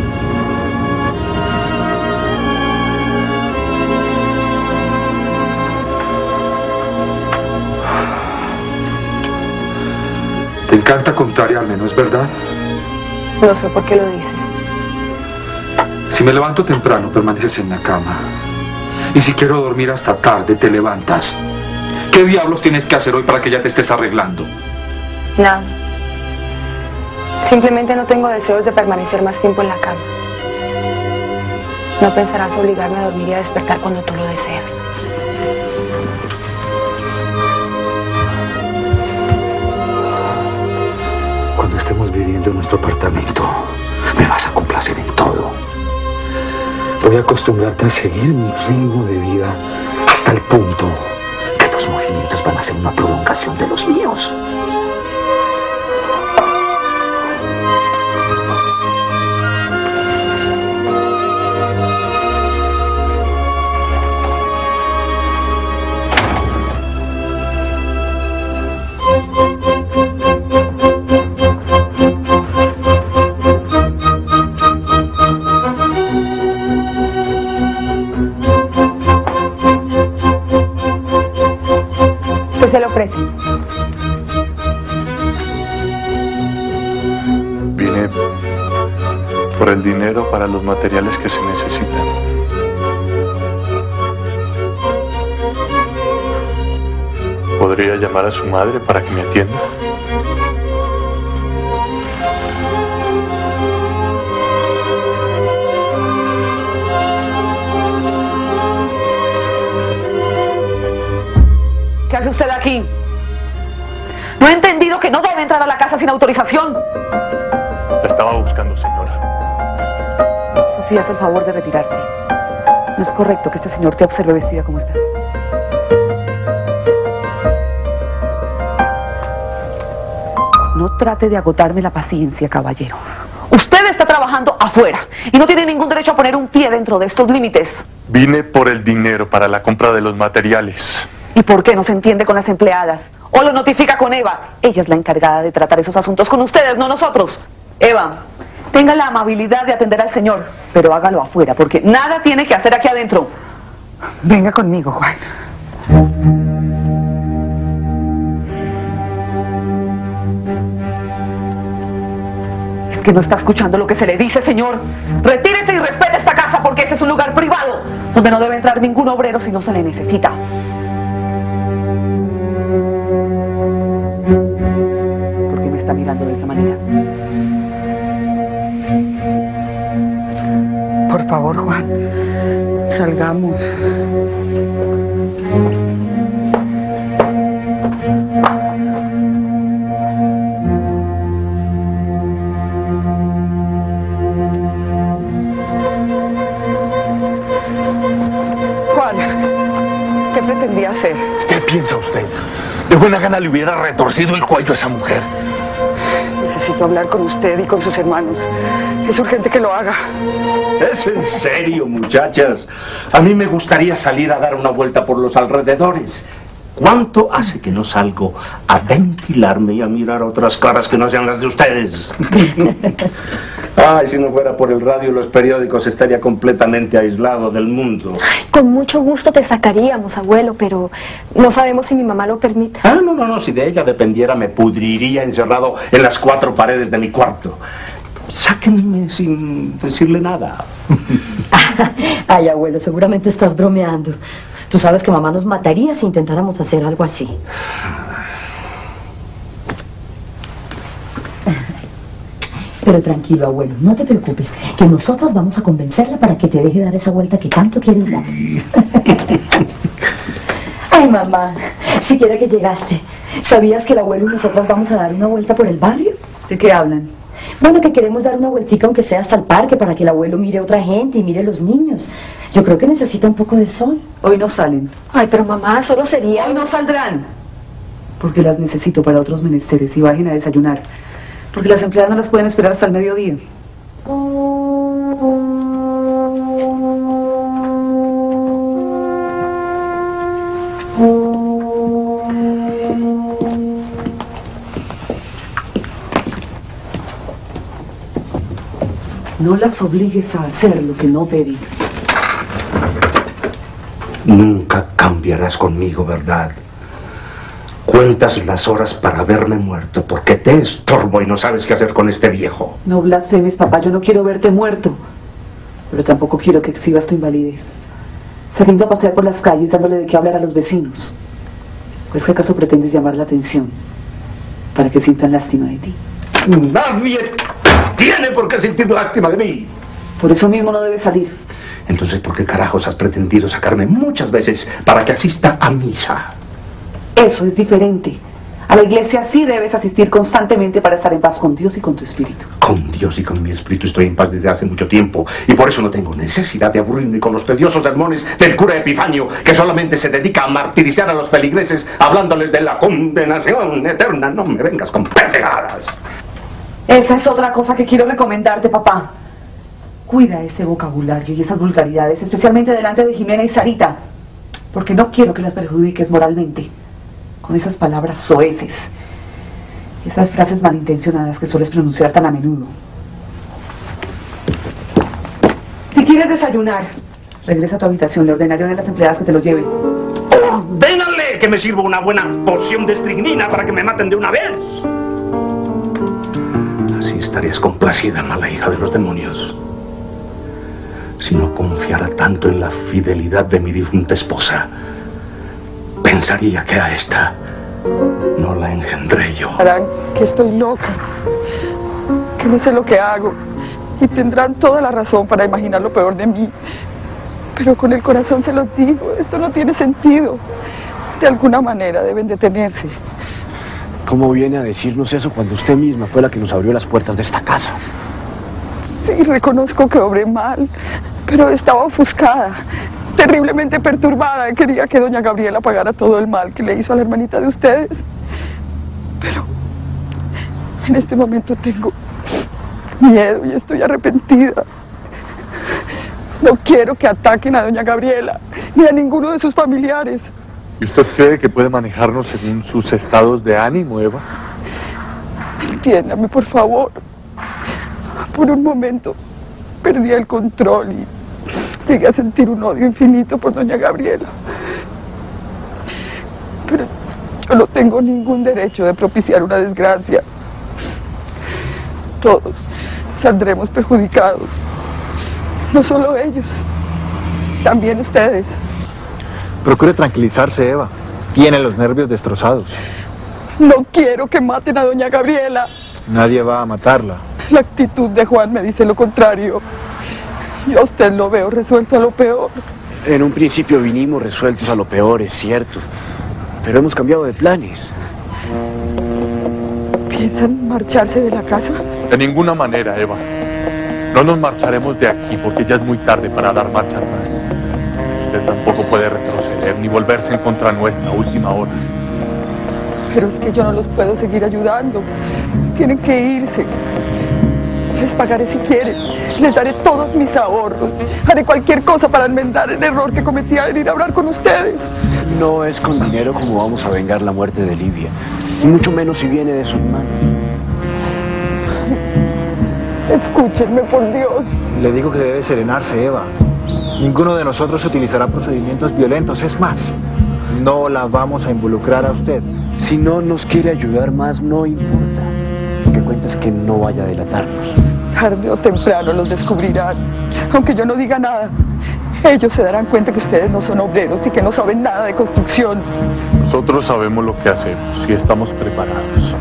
Te encanta contrariarme, ¿no es verdad? No sé por qué lo dices. Si me levanto temprano, permaneces en la cama. Y si quiero dormir hasta tarde, te levantas. ¿Qué diablos tienes que hacer hoy para que ya te estés arreglando? Nada. Simplemente no tengo deseos de permanecer más tiempo en la cama. No pensarás obligarme a dormir y a despertar cuando tú lo deseas. Cuando estemos viviendo en nuestro apartamento, me vas a complacer en todo. Voy a acostumbrarte a seguir mi ritmo de vida hasta el punto que tus movimientos van a ser una prolongación de los míos. ¿Qué se le ofrece? Vine por el dinero para los materiales que se necesitan. ¿Podría llamar a su madre para que me atienda? ¿Qué hace usted aquí? No he entendido que no debe entrar a la casa sin autorización. La estaba buscando, señora. Sofía, haz el favor de retirarte. No es correcto que este señor te observe vestida como estás. No trate de agotarme la paciencia, caballero. Usted está trabajando afuera y no tiene ningún derecho a poner un pie dentro de estos límites. Vine por el dinero para la compra de los materiales. ¿Y por qué no se entiende con las empleadas? ¿O lo notifica con Eva? Ella es la encargada de tratar esos asuntos con ustedes, no nosotros. Eva, tenga la amabilidad de atender al señor, pero hágalo afuera, porque nada tiene que hacer aquí adentro. Venga conmigo, Juan. Es que no está escuchando lo que se le dice, señor. Retírese y respete esta casa, porque este es un lugar privado, donde no debe entrar ningún obrero si no se le necesita. Está mirando de esa manera. Por favor, Juan, salgamos. Juan, ¿qué pretendía hacer? ¿Qué piensa usted? De buena gana le hubiera retorcido el cuello a esa mujer. Necesito hablar con usted y con sus hermanos. Es urgente que lo haga. Es en serio, muchachas. A mí me gustaría salir a dar una vuelta por los alrededores. ¿Cuánto hace que no salgo a ventilarme y a mirar otras caras que no sean las de ustedes? Ay, si no fuera por el radio y los periódicos estaría completamente aislado del mundo. Con mucho gusto te sacaríamos, abuelo, pero no sabemos si mi mamá lo permite. Ah, no, no, no, si de ella dependiera me pudriría encerrado en las cuatro paredes de mi cuarto. Sáquenme sin decirle nada. Ay, abuelo, seguramente estás bromeando. Tú sabes que mamá nos mataría si intentáramos hacer algo así. Pero tranquilo, abuelo, no te preocupes, que nosotras vamos a convencerla para que te deje dar esa vuelta que tanto quieres dar. Ay, mamá, siquiera que llegaste. ¿Sabías que el abuelo y nosotras vamos a dar una vuelta por el barrio? ¿De qué hablan? Bueno, que queremos dar una vueltica, aunque sea hasta el parque, para que el abuelo mire a otra gente y mire a los niños. Yo creo que necesita un poco de sol. Hoy no salen. Ay, pero mamá, solo sería... Hoy no saldrán. Porque las necesito para otros menesteres y bajen a desayunar. Porque las empleadas no las pueden esperar hasta el mediodía. No las obligues a hacer lo que no deben. Nunca cambiarás conmigo, ¿verdad? Cuentas las horas para verme muerto porque te estorbo y no sabes qué hacer con este viejo. No blasfemes, papá. Yo no quiero verte muerto. Pero tampoco quiero que exhibas tu invalidez, saliendo a pasear por las calles dándole de qué hablar a los vecinos. ¿Pues qué acaso pretendes llamar la atención para que sientan lástima de ti? Nadie tiene por qué sentir lástima de mí. Por eso mismo no debes salir. Entonces, ¿por qué carajos has pretendido sacarme muchas veces para que asista a misa? Eso es diferente. A la iglesia sí debes asistir constantemente para estar en paz con Dios y con tu espíritu. Con Dios y con mi espíritu estoy en paz desde hace mucho tiempo y por eso no tengo necesidad de aburrirme con los tediosos sermones del cura Epifanio, que solamente se dedica a martirizar a los feligreses hablándoles de la condenación eterna. No me vengas con pendejadas. Esa es otra cosa que quiero recomendarte, papá. Cuida ese vocabulario y esas vulgaridades, especialmente delante de Jimena y Sarita, porque no quiero que las perjudiques moralmente con esas palabras soeces, esas frases malintencionadas que sueles pronunciar tan a menudo. Si quieres desayunar, regresa a tu habitación. Le ordenaré a las empleadas que te lo lleven. ¡Ordénale que me sirva una buena porción de estricnina para que me maten de una vez! Así estarías complacida, mala hija de los demonios. Si no confiara tanto en la fidelidad de mi difunta esposa, pensaría que a esta no la engendré yo. Harán que estoy loca, que no sé lo que hago, y tendrán toda la razón para imaginar lo peor de mí. Pero con el corazón se los digo, esto no tiene sentido. De alguna manera deben detenerse. ¿Cómo viene a decirnos eso cuando usted misma fue la que nos abrió las puertas de esta casa? Sí, reconozco que obré mal, pero estaba ofuscada, terriblemente perturbada. Quería que doña Gabriela pagara todo el mal que le hizo a la hermanita de ustedes. Pero en este momento tengo miedo y estoy arrepentida. No quiero que ataquen a doña Gabriela ni a ninguno de sus familiares. ¿Y usted cree que puede manejarnos según sus estados de ánimo, Eva? Entiéndame, por favor. Por un momento perdí el control y llegué a sentir un odio infinito por doña Gabriela. Pero yo no tengo ningún derecho de propiciar una desgracia. Todos saldremos perjudicados. No solo ellos, también ustedes. Procure tranquilizarse, Eva. Tiene los nervios destrozados. No quiero que maten a doña Gabriela. Nadie va a matarla. La actitud de Juan me dice lo contrario. Yo a usted lo veo resuelto a lo peor. En un principio vinimos resueltos a lo peor, es cierto. Pero hemos cambiado de planes. ¿Piensan marcharse de la casa? De ninguna manera, Eva. No nos marcharemos de aquí porque ya es muy tarde para dar marcha atrás. Usted tampoco puede retroceder ni volverse en contra nuestra a última hora. Pero es que yo no los puedo seguir ayudando. Tienen que irse. Les pagaré si quieren. Les daré todos mis ahorros. Haré cualquier cosa para enmendar el error que cometí al ir a hablar con ustedes. No es con dinero como vamos a vengar la muerte de Livia. Y mucho menos si viene de sus manos. Escúchenme, por Dios. Le digo que debe serenarse, Eva. Ninguno de nosotros utilizará procedimientos violentos. Es más, no la vamos a involucrar a usted. Si no nos quiere ayudar más, no importa. Lo que cuenta es que no vaya a delatarnos. Tarde o temprano los descubrirán. Aunque yo no diga nada, ellos se darán cuenta que ustedes no son obreros y que no saben nada de construcción. Nosotros sabemos lo que hacemos y estamos preparados.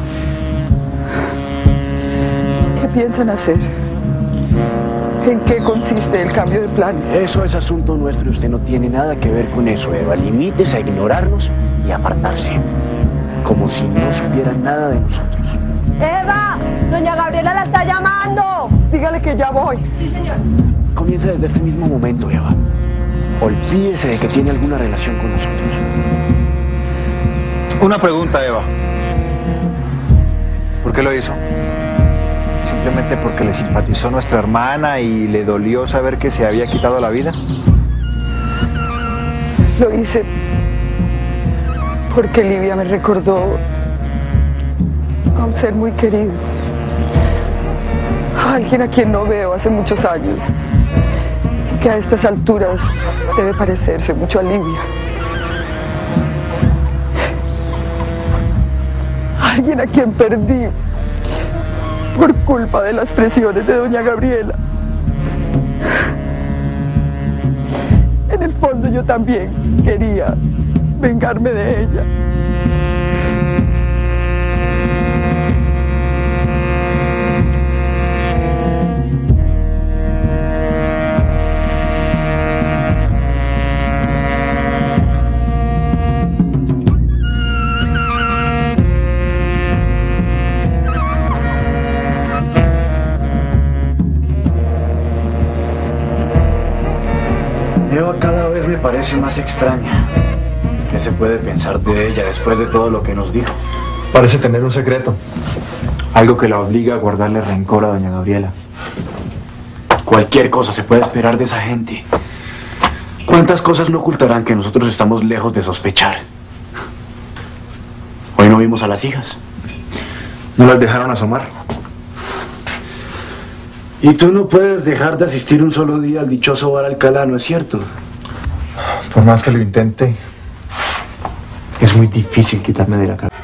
¿Qué piensan hacer? ¿En qué consiste el cambio de planes? Eso es asunto nuestro y usted no tiene nada que ver con eso, Eva. Limítese a ignorarnos y apartarse. Como si no supieran nada de nosotros. ¡Eva! ¡Doña Gabriela la está llamando! Dígale que ya voy. Sí, señor. Comienza desde este mismo momento, Eva. Olvídese de que tiene alguna relación con nosotros. Una pregunta, Eva. ¿Por qué lo hizo? ¿Simplemente porque le simpatizó nuestra hermana y le dolió saber que se había quitado la vida? Lo hice porque Livia me recordó a un ser muy querido. A alguien a quien no veo hace muchos años. Y que a estas alturas debe parecerse mucho a Livia. Alguien a quien perdí por culpa de las presiones de doña Gabriela. En el fondo yo también quería vengarme de ella. Eva cada vez me parece más extraña. ¿Qué se puede pensar de ella después de todo lo que nos dijo? Parece tener un secreto. Algo que la obliga a guardarle rencor a doña Gabriela. Cualquier cosa se puede esperar de esa gente. ¿Cuántas cosas no ocultarán que nosotros estamos lejos de sospechar? Hoy no vimos a las hijas. ¿No las dejaron asomar? Y tú no puedes dejar de asistir un solo día al dichoso bar Alcalá, ¿no es cierto? Por más que lo intente, es muy difícil quitarme de la cabeza.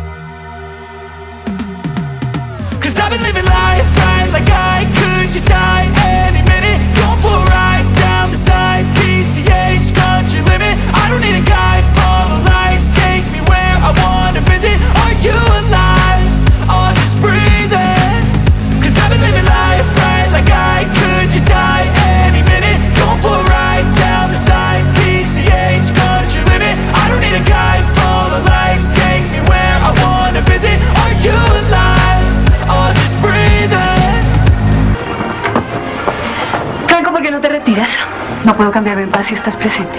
No puedo cambiarme en paz si estás presente.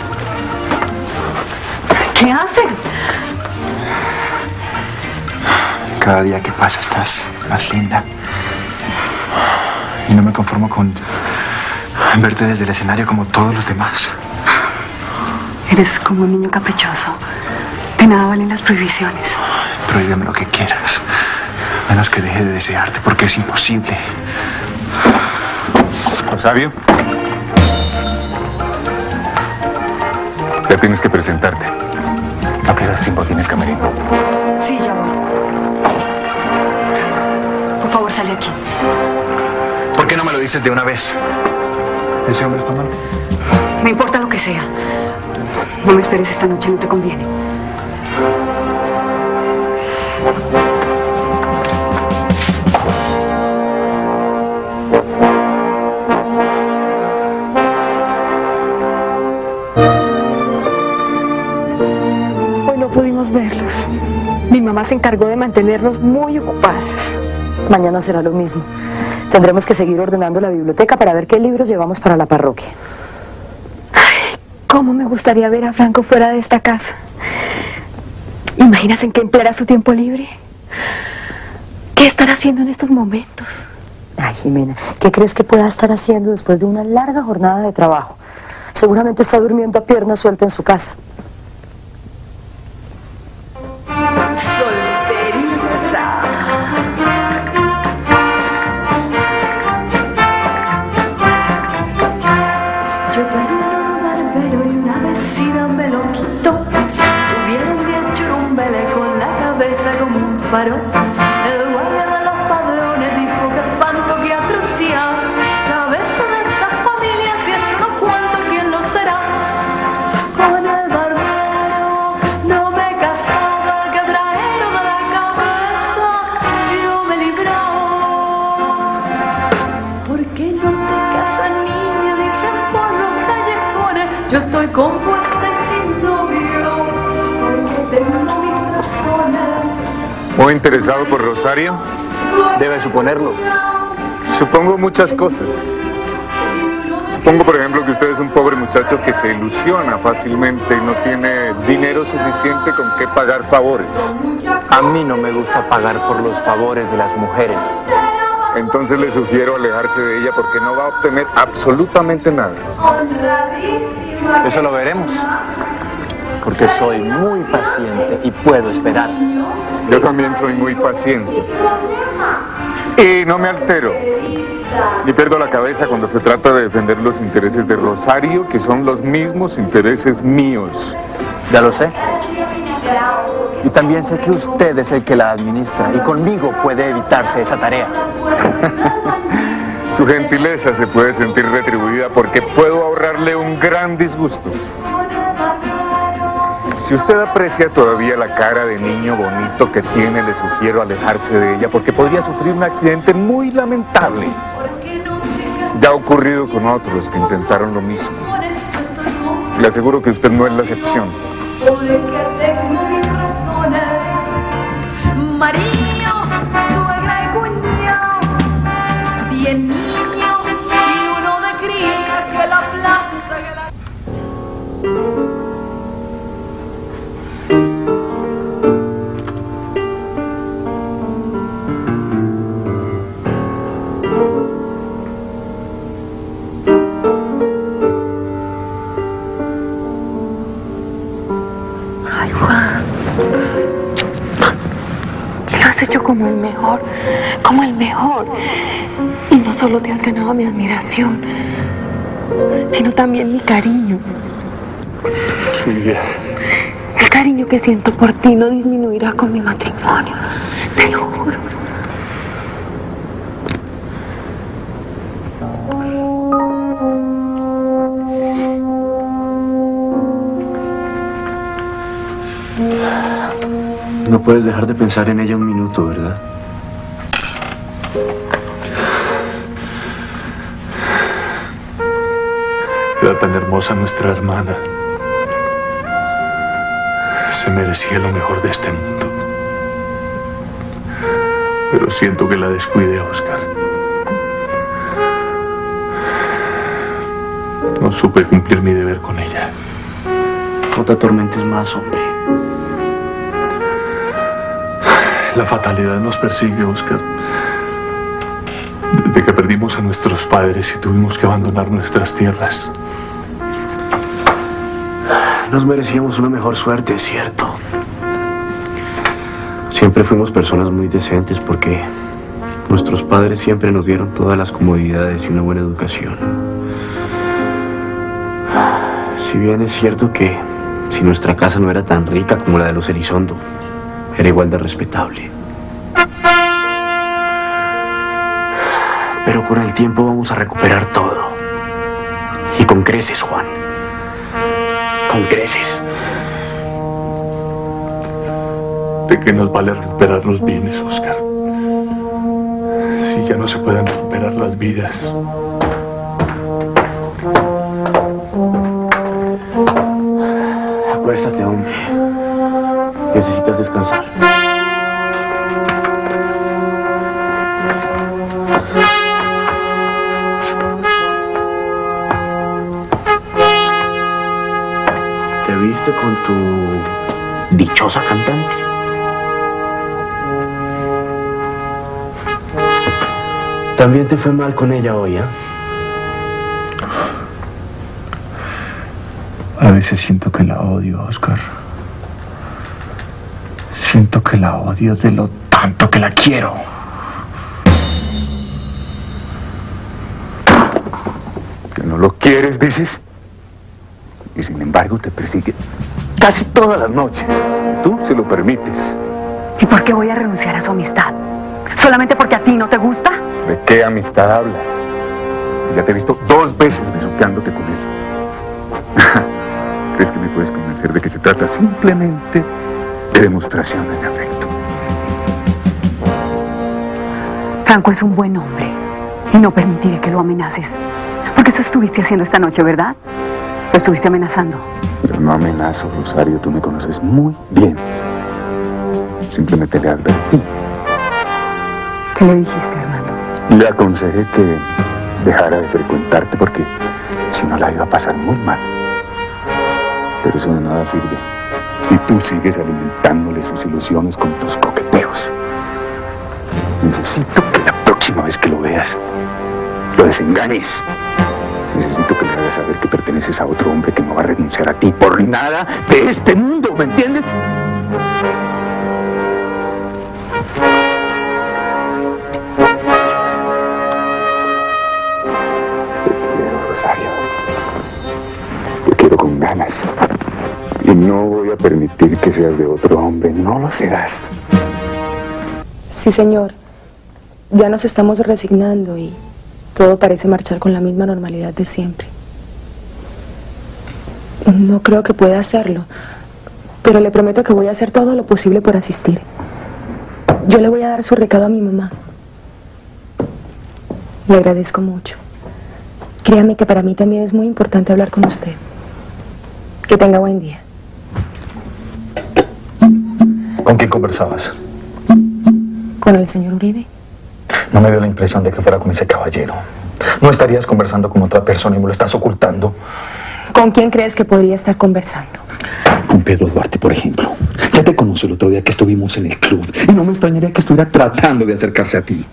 ¿Qué haces? Cada día que pasa estás más linda. Y no me conformo con verte desde el escenario como todos los demás. Eres como un niño caprichoso. De nada valen las prohibiciones. Prohíbeme lo que quieras. Menos que deje de desearte, porque es imposible. Rosario. Ya tienes que presentarte. No quedas tiempo aquí en el camerino. Sí, ya voy. Por favor, sal de aquí. ¿Por qué no me lo dices de una vez? ¿Ese hombre está mal? Me importa lo que sea. No me esperes esta noche, no te conviene. Pudimos verlos. Mi mamá se encargó de mantenernos muy ocupadas. Mañana será lo mismo. Tendremos que seguir ordenando la biblioteca para ver qué libros llevamos para la parroquia. Ay, cómo me gustaría ver a Franco fuera de esta casa. ¿Imaginas en qué empleará su tiempo libre? ¿Qué estará haciendo en estos momentos? Ay, Jimena, ¿qué crees que pueda estar haciendo después de una larga jornada de trabajo? Seguramente está durmiendo a pierna suelta en su casa. Solterita. Yo tenía un barbero y una vecina me lo quitó. Tuvieron de churumbele con la cabeza como un farol. El guardia de los padrones dijo que espanto, que atrocidad. Cabeza de esta familia, si es uno cuanto, ¿quién lo será? Con el barbero no me casaba, quebradero de la cabeza yo me libraba. ¿Por qué no te casas, niña? Dicen por los callejones. Yo estoy compuesta y sin novio, porque tengo mis razones. ¿Muy interesado por Rosario? Debe suponerlo. Supongo muchas cosas. Supongo, por ejemplo, que usted es un pobre muchacho que se ilusiona fácilmente y no tiene dinero suficiente con qué pagar favores. A mí no me gusta pagar por los favores de las mujeres. Entonces le sugiero alejarse de ella porque no va a obtener absolutamente nada. Eso lo veremos. Porque soy muy paciente y puedo esperar. Yo también soy muy paciente. Y no me altero, ni pierdo la cabeza cuando se trata de defender los intereses de Rosario, que son los mismos intereses míos. Ya lo sé. Y también sé que usted es el que la administra, y conmigo puede evitarse esa tarea. Su gentileza se puede sentir retribuida porque puedo ahorrarle un gran disgusto. Si usted aprecia todavía la cara de niño bonito que tiene, le sugiero alejarse de ella porque podría sufrir un accidente muy lamentable. Ya ha ocurrido con otros que intentaron lo mismo. Le aseguro que usted no es la excepción. Mariño, suegra y cuñado, diez niños y uno de cría que la plaza que la... Ay, Juan. Lo has hecho como el mejor, como el mejor. Y no solo te has ganado mi admiración, sino también mi cariño. Silvia. El cariño que siento por ti no disminuirá con mi matrimonio, te lo juro. No puedes dejar de pensar en ella un minuto, ¿verdad? Era tan hermosa nuestra hermana. Se merecía lo mejor de este mundo. Pero siento que la descuidé, Oscar. No supe cumplir mi deber con ella. No te atormentes más, hombre. La fatalidad nos persigue, Oscar. Desde que perdimos a nuestros padres y tuvimos que abandonar nuestras tierras. Nos merecíamos una mejor suerte, es cierto. Siempre fuimos personas muy decentes porque nuestros padres siempre nos dieron todas las comodidades y una buena educación. Si bien es cierto que si nuestra casa no era tan rica como la de los Elizondo, era igual de respetable. Pero con el tiempo vamos a recuperar todo. Y con creces, Juan. Con creces. ¿De qué nos vale recuperar los bienes, Oscar? Si ya no se pueden recuperar las vidas. Acuéstate, hombre. Necesitas descansar. ¿Te viste con tu dichosa cantante? También te fue mal con ella hoy, ¿eh? A veces siento que la odio, Oscar. Siento que la odio de lo tanto que la quiero. ¿Que no lo quieres, dices? Y sin embargo te persigue casi todas las noches. Tú se lo permites. ¿Y por qué voy a renunciar a su amistad? ¿Solamente porque a ti no te gusta? ¿De qué amistad hablas? Ya te he visto dos veces besuqueándote con él. ¿Crees que me puedes convencer de que se trata simplemente de demostraciones de afecto? Franco es un buen hombre y no permitiré que lo amenaces. Porque eso estuviste haciendo esta noche, ¿verdad? Lo estuviste amenazando. Pero no amenazo, Rosario, tú me conoces muy bien. simplemente le advertí. ¿Qué le dijiste, Armando? Le aconsejé que dejara de frecuentarte porque si no la iba a pasar muy mal. Pero eso de nada sirve si tú sigues alimentándole sus ilusiones con tus coqueteos. Necesito que la próxima vez que lo veas, lo desengañes. Necesito que le hagas saber que perteneces a otro hombre que no va a renunciar a ti por nada de este mundo, ¿me entiendes? Te quiero, Rosario. Te quiero con ganas. Y no voy a permitir que seas de otro hombre. No lo serás. Sí, señor. Ya nos estamos resignando y todo parece marchar con la misma normalidad de siempre. No creo que pueda hacerlo, pero le prometo que voy a hacer todo lo posible por asistir. Yo le voy a dar su recado a mi mamá. Le agradezco mucho. Créame que para mí también es muy importante hablar con usted. Que tenga buen día. ¿Con quién conversabas? ¿Con el señor Uribe? No me dio la impresión de que fuera con ese caballero. ¿No estarías conversando con otra persona y me lo estás ocultando? ¿Con quién crees que podría estar conversando? Con Pedro Duarte, por ejemplo. Ya te conocí el otro día que estuvimos en el club y no me extrañaría que estuviera tratando de acercarse a ti.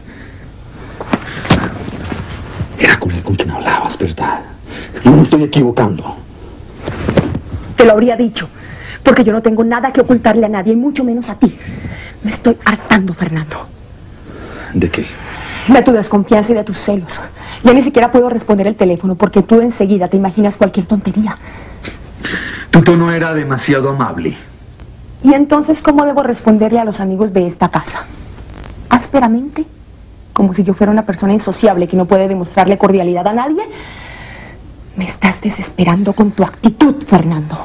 Era con él con quien hablabas, ¿verdad? No me estoy equivocando. Te lo habría dicho, porque yo no tengo nada que ocultarle a nadie, y mucho menos a ti. Me estoy hartando, Fernando. ¿De qué? De tu desconfianza y de tus celos. Ya ni siquiera puedo responder el teléfono porque tú enseguida te imaginas cualquier tontería. Tu tono era demasiado amable. ¿Y entonces cómo debo responderle a los amigos de esta casa? ¿Ásperamente? ¿Como si yo fuera una persona insociable que no puede demostrarle cordialidad a nadie? Me estás desesperando con tu actitud, Fernando.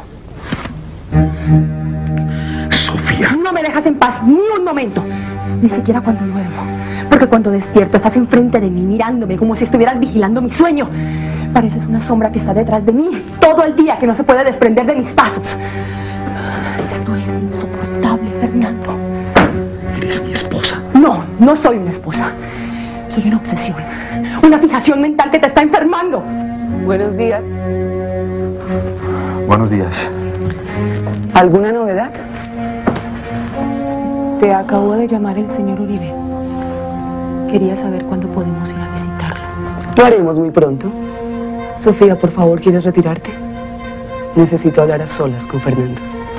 Sofía. No me dejas en paz ni un momento. Ni siquiera cuando duermo. Porque cuando despierto estás enfrente de mí mirándome como si estuvieras vigilando mi sueño. Pareces una sombra que está detrás de mí todo el día, que no se puede desprender de mis pasos. Esto es insoportable, Fernando. ¿Eres mi esposa? No, no soy una esposa. Soy una obsesión. Una fijación mental que te está enfermando. Buenos días. Buenos días. ¿Alguna novedad? Te acabó de llamar el señor Uribe. Quería saber cuándo podemos ir a visitarlo. Lo haremos muy pronto. Sofía, por favor, ¿quieres retirarte? Necesito hablar a solas con Fernando.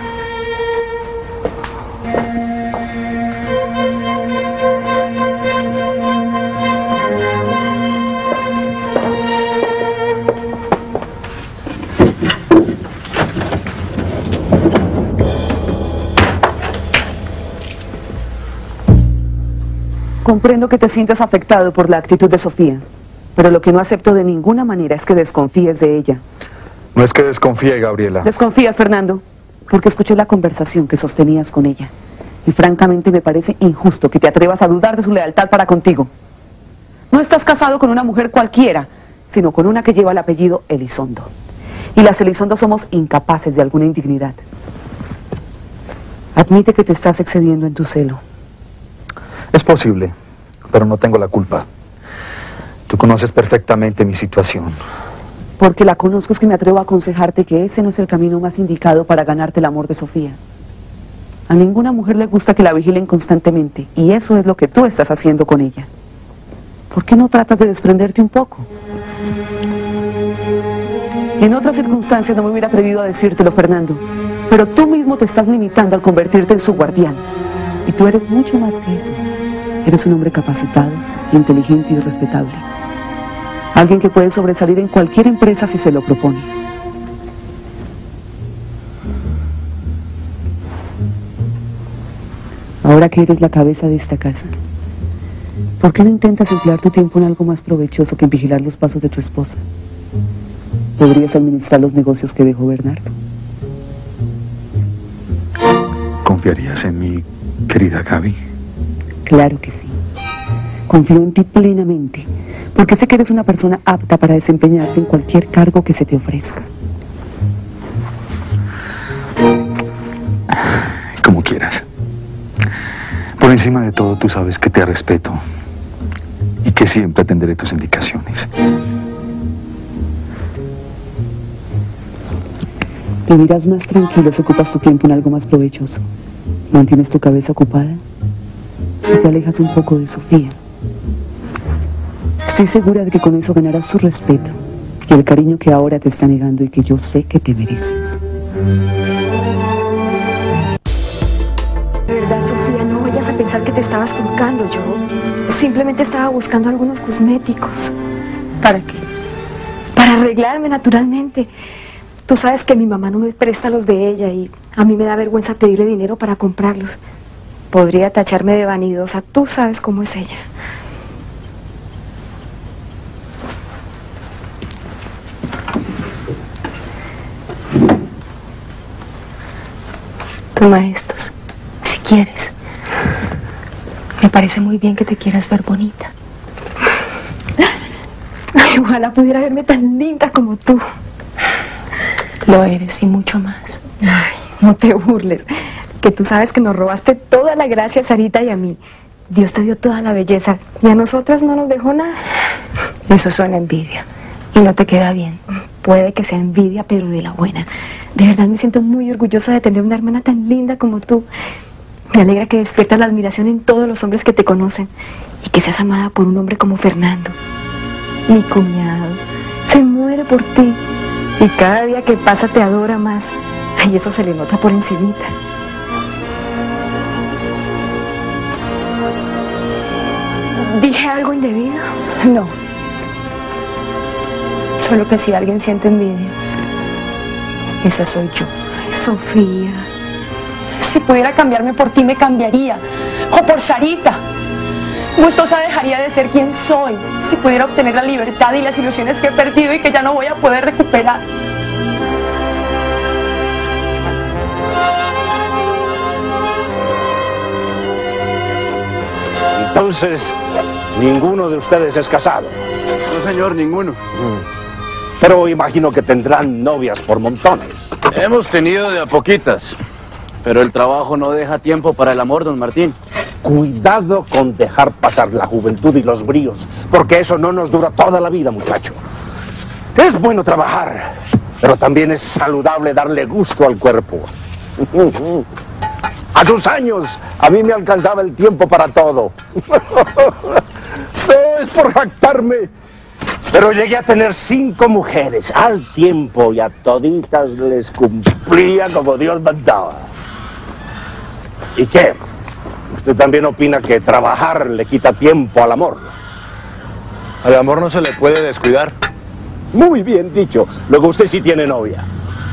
Comprendo que te sientas afectado por la actitud de Sofía, pero lo que no acepto de ninguna manera es que desconfíes de ella. No es que desconfíe, Gabriela. Desconfías, Fernando, porque escuché la conversación que sostenías con ella. Y francamente me parece injusto que te atrevas a dudar de su lealtad para contigo. No estás casado con una mujer cualquiera, sino con una que lleva el apellido Elizondo. Y las Elizondo somos incapaces de alguna indignidad. Admite que te estás excediendo en tu celo. Es posible, pero no tengo la culpa. Tú conoces perfectamente mi situación. Porque la conozco es que me atrevo a aconsejarte que ese no es el camino más indicado para ganarte el amor de Sofía. A ninguna mujer le gusta que la vigilen constantemente, y eso es lo que tú estás haciendo con ella. ¿Por qué no tratas de desprenderte un poco? En otras circunstancias no me hubiera atrevido a decírtelo, Fernando, pero tú mismo te estás limitando al convertirte en su guardián. Y tú eres mucho más que eso. Eres un hombre capacitado, inteligente y respetable. Alguien que puede sobresalir en cualquier empresa si se lo propone. Ahora que eres la cabeza de esta casa, ¿por qué no intentas emplear tu tiempo en algo más provechoso que en vigilar los pasos de tu esposa? ¿Podrías administrar los negocios que dejó Bernardo? ¿Confiarías en mí, querida Gaby? Claro que sí. Confío en ti plenamente, porque sé que eres una persona apta para desempeñarte en cualquier cargo que se te ofrezca. Como quieras. Por encima de todo, tú sabes que te respeto y que siempre atenderé tus indicaciones. Vivirás más tranquilo si ocupas tu tiempo en algo más provechoso. Mantienes tu cabeza ocupada y te alejas un poco de Sofía. Estoy segura de que con eso ganarás su respeto y el cariño que ahora te está negando y que yo sé que te mereces. De verdad, Sofía, no vayas a pensar que te estabas colgando. Yo simplemente estaba buscando algunos cosméticos. ¿Para qué? Para arreglarme naturalmente. Tú sabes que mi mamá no me presta los de ella y a mí me da vergüenza pedirle dinero para comprarlos. Podría tacharme de vanidosa. Tú sabes cómo es ella. Toma estos, si quieres. Me parece muy bien que te quieras ver bonita. Ay, ojalá pudiera verme tan linda como tú. Lo eres y mucho más. Ay, no te burles, que tú sabes que nos robaste toda la gracia a Sarita y a mí. Dios te dio toda la belleza y a nosotras no nos dejó nada. Eso suena envidia y no te queda bien. Puede que sea envidia, pero de la buena. De verdad me siento muy orgullosa de tener una hermana tan linda como tú. Me alegra que despiertas la admiración en todos los hombres que te conocen y que seas amada por un hombre como Fernando. Mi cuñado se muere por ti y cada día que pasa te adora más. Ay, eso se le nota por encimita. ¿Dije algo indebido? No. Solo que si alguien siente envidia, esa soy yo. Ay, Sofía. Si pudiera cambiarme por ti, me cambiaría. O por Sarita. Gustosa dejaría de ser quien soy. Si pudiera obtener la libertad y las ilusiones que he perdido y que ya no voy a poder recuperar. Entonces, ninguno de ustedes es casado. No, señor, ninguno. Pero imagino que tendrán novias por montones. Hemos tenido de a poquitas, pero el trabajo no deja tiempo para el amor, don Martín. Cuidado con dejar pasar la juventud y los bríos, porque eso no nos dura toda la vida, muchacho. Es bueno trabajar, pero también es saludable darle gusto al cuerpo. A sus años, a mí me alcanzaba el tiempo para todo. No es por jactarme, pero llegué a tener cinco mujeres al tiempo y a toditas les cumplía como Dios mandaba. ¿Y qué? ¿Usted también opina que trabajar le quita tiempo al amor? Al amor no se le puede descuidar. Muy bien dicho. Luego usted sí tiene novia.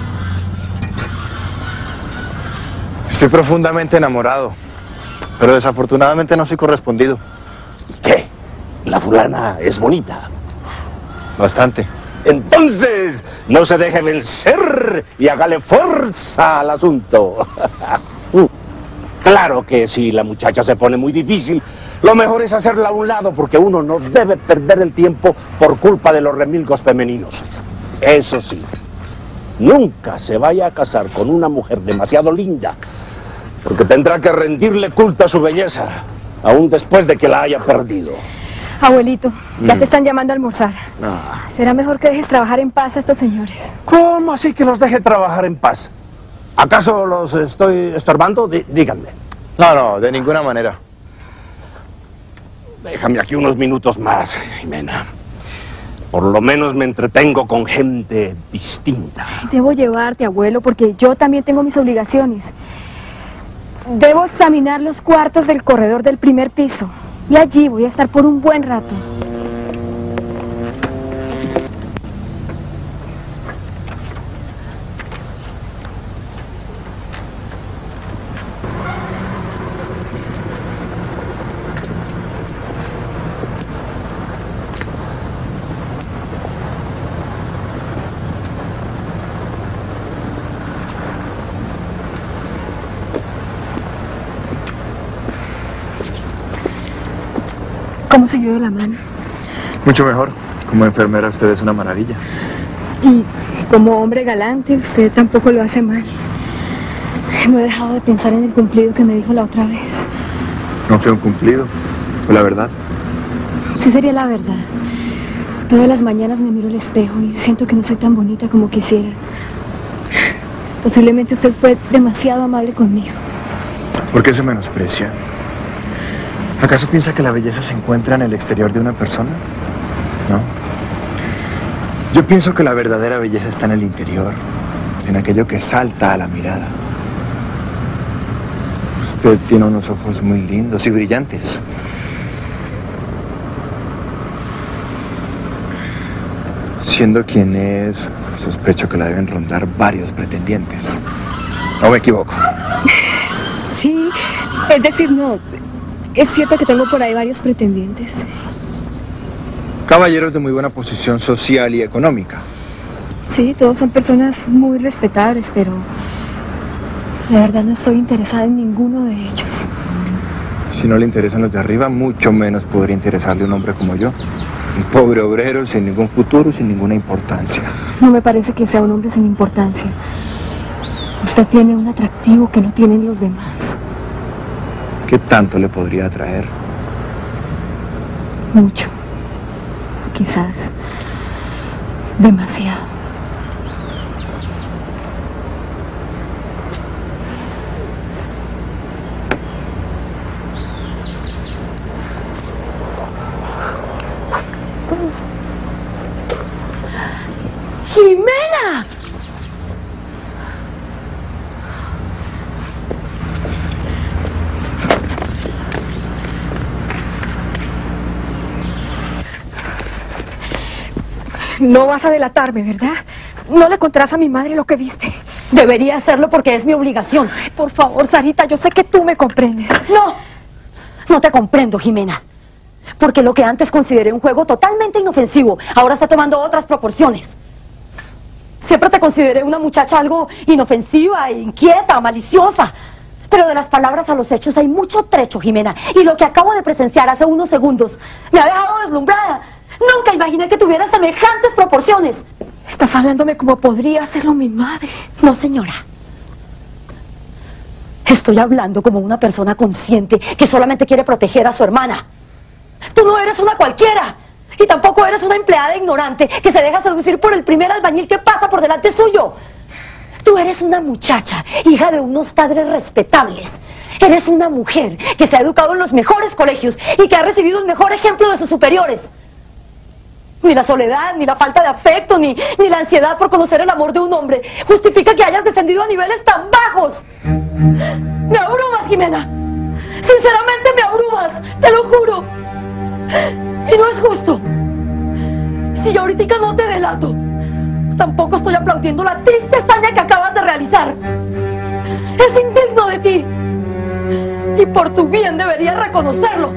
Estoy profundamente enamorado, pero desafortunadamente no soy correspondido. ¿Y qué? La fulana es bonita. Bastante. Entonces, no se deje vencer y hágale fuerza al asunto. Claro que si la muchacha se pone muy difícil, lo mejor es hacerla a un lado porque uno no debe perder el tiempo por culpa de los remilgos femeninos. Eso sí, nunca se vaya a casar con una mujer demasiado linda, porque tendrá que rendirle culto a su belleza, aún después de que la haya perdido. Abuelito, ya Mm. te están llamando a almorzar. Ah. Será mejor que dejes trabajar en paz a estos señores. ¿Cómo así que los deje trabajar en paz? ¿Acaso los estoy estorbando? Dí- díganme. No, no, de ninguna manera. Déjame aquí unos minutos más, Jimena. Por lo menos me entretengo con gente distinta. Debo llevarte, abuelo, porque yo también tengo mis obligaciones. Debo examinar los cuartos del corredor del primer piso. Y allí voy a estar por un buen rato. ¿Cómo siguió de la mano? Mucho mejor. Como enfermera usted es una maravilla. Y como hombre galante, usted tampoco lo hace mal. No he dejado de pensar en el cumplido que me dijo la otra vez. No fue un cumplido, fue la verdad. Sí sería la verdad. Todas las mañanas me miro al espejo y siento que no soy tan bonita como quisiera. Posiblemente usted fue demasiado amable conmigo. ¿Por qué se menosprecia? ¿Acaso piensa que la belleza se encuentra en el exterior de una persona? No. Yo pienso que la verdadera belleza está en el interior, en aquello que salta a la mirada. Usted tiene unos ojos muy lindos y brillantes. Siendo quien es, sospecho que la deben rondar varios pretendientes. ¿O me equivoco? Sí, es decir, no. Es cierto que tengo por ahí varios pretendientes. Caballeros de muy buena posición social y económica. Sí, todos son personas muy respetables, pero la verdad no estoy interesada en ninguno de ellos. Si no le interesan los de arriba, mucho menos podría interesarle un hombre como yo. Un pobre obrero sin ningún futuro, sin ninguna importancia. No me parece que sea un hombre sin importancia. Usted tiene un atractivo que no tienen los demás. ¿Qué tanto le podría atraer? Mucho. Quizás demasiado. ¡Jimena! No vas a delatarme, ¿verdad? No le contarás a mi madre lo que viste. Debería hacerlo porque es mi obligación. Ay, por favor, Sarita, yo sé que tú me comprendes. No, no te comprendo, Jimena. Porque lo que antes consideré un juego totalmente inofensivo, ahora está tomando otras proporciones. Siempre te consideré una muchacha algo inofensiva, inquieta, maliciosa. Pero de las palabras a los hechos hay mucho trecho, Jimena. Y lo que acabo de presenciar hace unos segundos me ha dejado deslumbrada. Nunca imaginé que tuviera semejantes proporciones. Estás hablándome como podría hacerlo mi madre. No, señora. Estoy hablando como una persona consciente que solamente quiere proteger a su hermana. Tú no eres una cualquiera. Y tampoco eres una empleada ignorante que se deja seducir por el primer albañil que pasa por delante suyo. Tú eres una muchacha, hija de unos padres respetables. Eres una mujer que se ha educado en los mejores colegios y que ha recibido el mejor ejemplo de sus superiores. Ni la soledad, ni la falta de afecto, ni, ni la ansiedad por conocer el amor de un hombre justifica que hayas descendido a niveles tan bajos. Me abrumas, Jimena. Sinceramente me abrumas, te lo juro. Y no es justo. Si yo ahorita no te delato, tampoco estoy aplaudiendo la triste hazaña que acabas de realizar. Es indigno de ti. Y por tu bien deberías reconocerlo.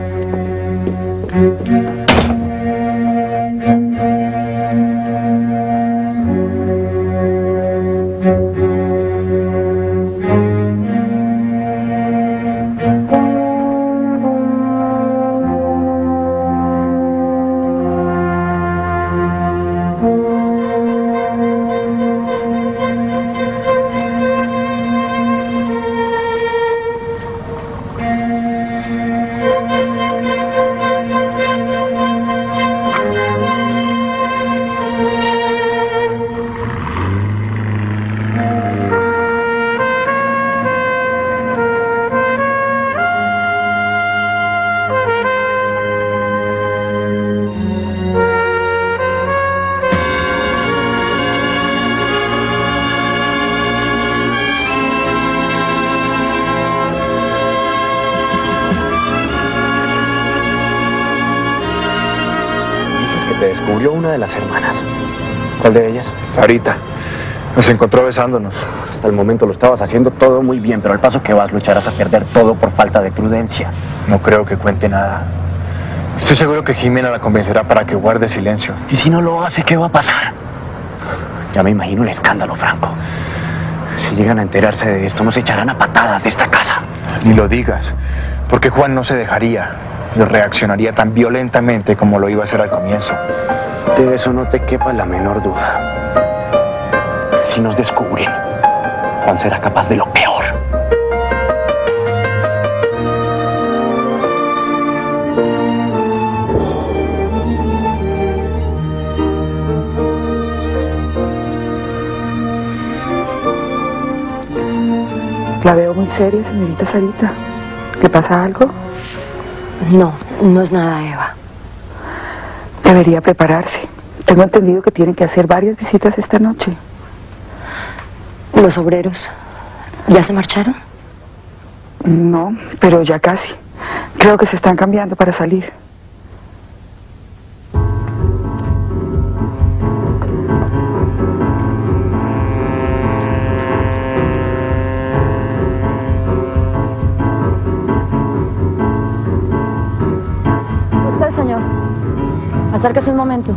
Descubrió una de las hermanas. ¿Cuál de ellas? Sarita. Nos encontró besándonos. Hasta el momento lo estabas haciendo todo muy bien, pero al paso que vas lucharás a perder todo por falta de prudencia. No creo que cuente nada. Estoy seguro que Jimena la convencerá para que guarde silencio. ¿Y si no lo hace, qué va a pasar? Ya me imagino el escándalo, Franco. Si llegan a enterarse de esto, nos echarán a patadas de esta casa. Ni lo digas, porque Juan no se dejaría y reaccionaría tan violentamente como lo iba a hacer al comienzo. De eso no te quepa la menor duda. Si nos descubren, Juan será capaz de lo peor. La veo muy seria, señorita Sarita. ¿Le pasa algo? No, no es nada, Eva. Debería prepararse. Tengo entendido que tienen que hacer varias visitas esta noche. ¿Los obreros ya se marcharon? No, pero ya casi. Creo que se están cambiando para salir. Usted, señor. Acérquese un momento.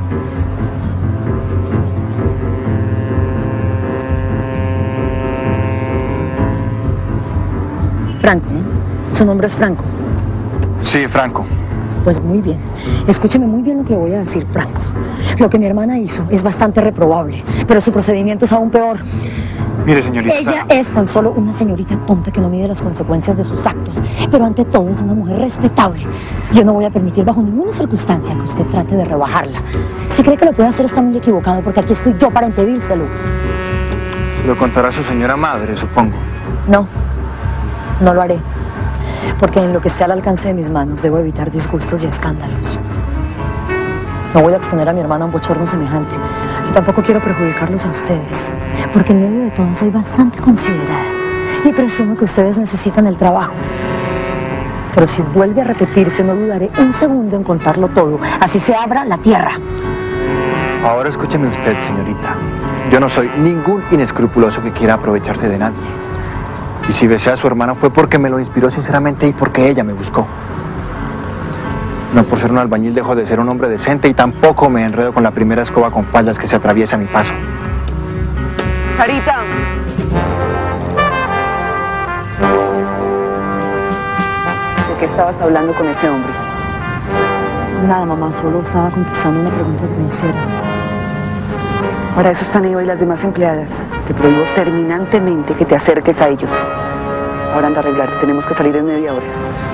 Franco, ¿no? Su nombre es Franco. Sí, Franco. Pues muy bien. Escúcheme muy bien lo que le voy a decir, Franco. Lo que mi hermana hizo es bastante reprobable, pero su procedimiento es aún peor. Mire, señorita. Ella es tan solo una señorita tonta que no mide las consecuencias de sus actos, pero ante todo es una mujer respetable. Yo no voy a permitir bajo ninguna circunstancia que usted trate de rebajarla. Si cree que lo puede hacer está muy equivocado, porque aquí estoy yo para impedírselo. Se lo contará a su señora madre, supongo. No, no lo haré, porque en lo que esté al alcance de mis manos debo evitar disgustos y escándalos. No voy a exponer a mi hermana a un bochorno semejante. Y tampoco quiero perjudicarlos a ustedes, porque en medio de todo soy bastante considerada y presumo que ustedes necesitan el trabajo. Pero si vuelve a repetirse, no dudaré un segundo en contarlo todo, así se abra la tierra. Ahora escúcheme usted, señorita. Yo no soy ningún inescrupuloso que quiera aprovecharse de nadie. Y si besé a su hermana fue porque me lo inspiró sinceramente y porque ella me buscó. No por ser un albañil dejo de ser un hombre decente y tampoco me enredo con la primera escoba con faldas que se atraviesa a mi paso. Sarita. ¿De qué estabas hablando con ese hombre? Nada, mamá, solo estaba contestando una pregunta que me hicieron. Para eso están Eva y las demás empleadas. Te prohíbo terminantemente que te acerques a ellos. Ahora anda a arreglarte, tenemos que salir en media hora.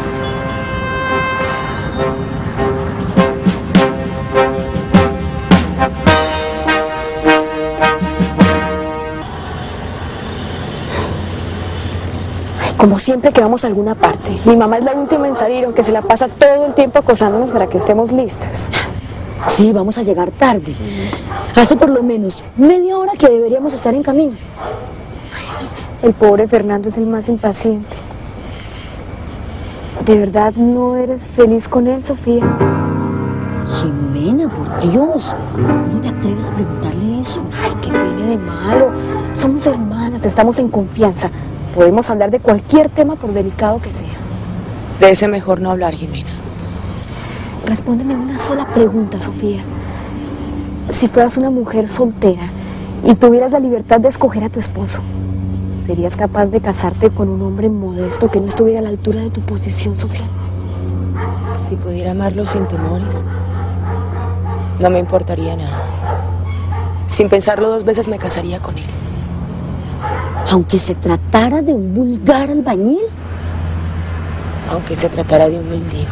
Como siempre que vamos a alguna parte. Mi mamá es la última en salir, aunque se la pasa todo el tiempo acosándonos para que estemos listas. Sí, vamos a llegar tarde. Hace por lo menos media hora que deberíamos estar en camino. El pobre Fernando es el más impaciente. ¿De verdad no eres feliz con él, Sofía? Jimena, por Dios. ¿Cómo te atreves a preguntarle eso? Ay, ¿qué tiene de malo? Somos hermanas, estamos en confianza. Podemos hablar de cualquier tema, por delicado que sea. De ese mejor no hablar, Jimena. Respóndeme una sola pregunta, Sofía. Si fueras una mujer soltera y tuvieras la libertad de escoger a tu esposo, ¿serías capaz de casarte con un hombre modesto que no estuviera a la altura de tu posición social? Si pudiera amarlo sin temores, no me importaría nada. Sin pensarlo dos veces me casaría con él. Aunque se tratara de un vulgar albañil. Aunque se tratara de un mendigo.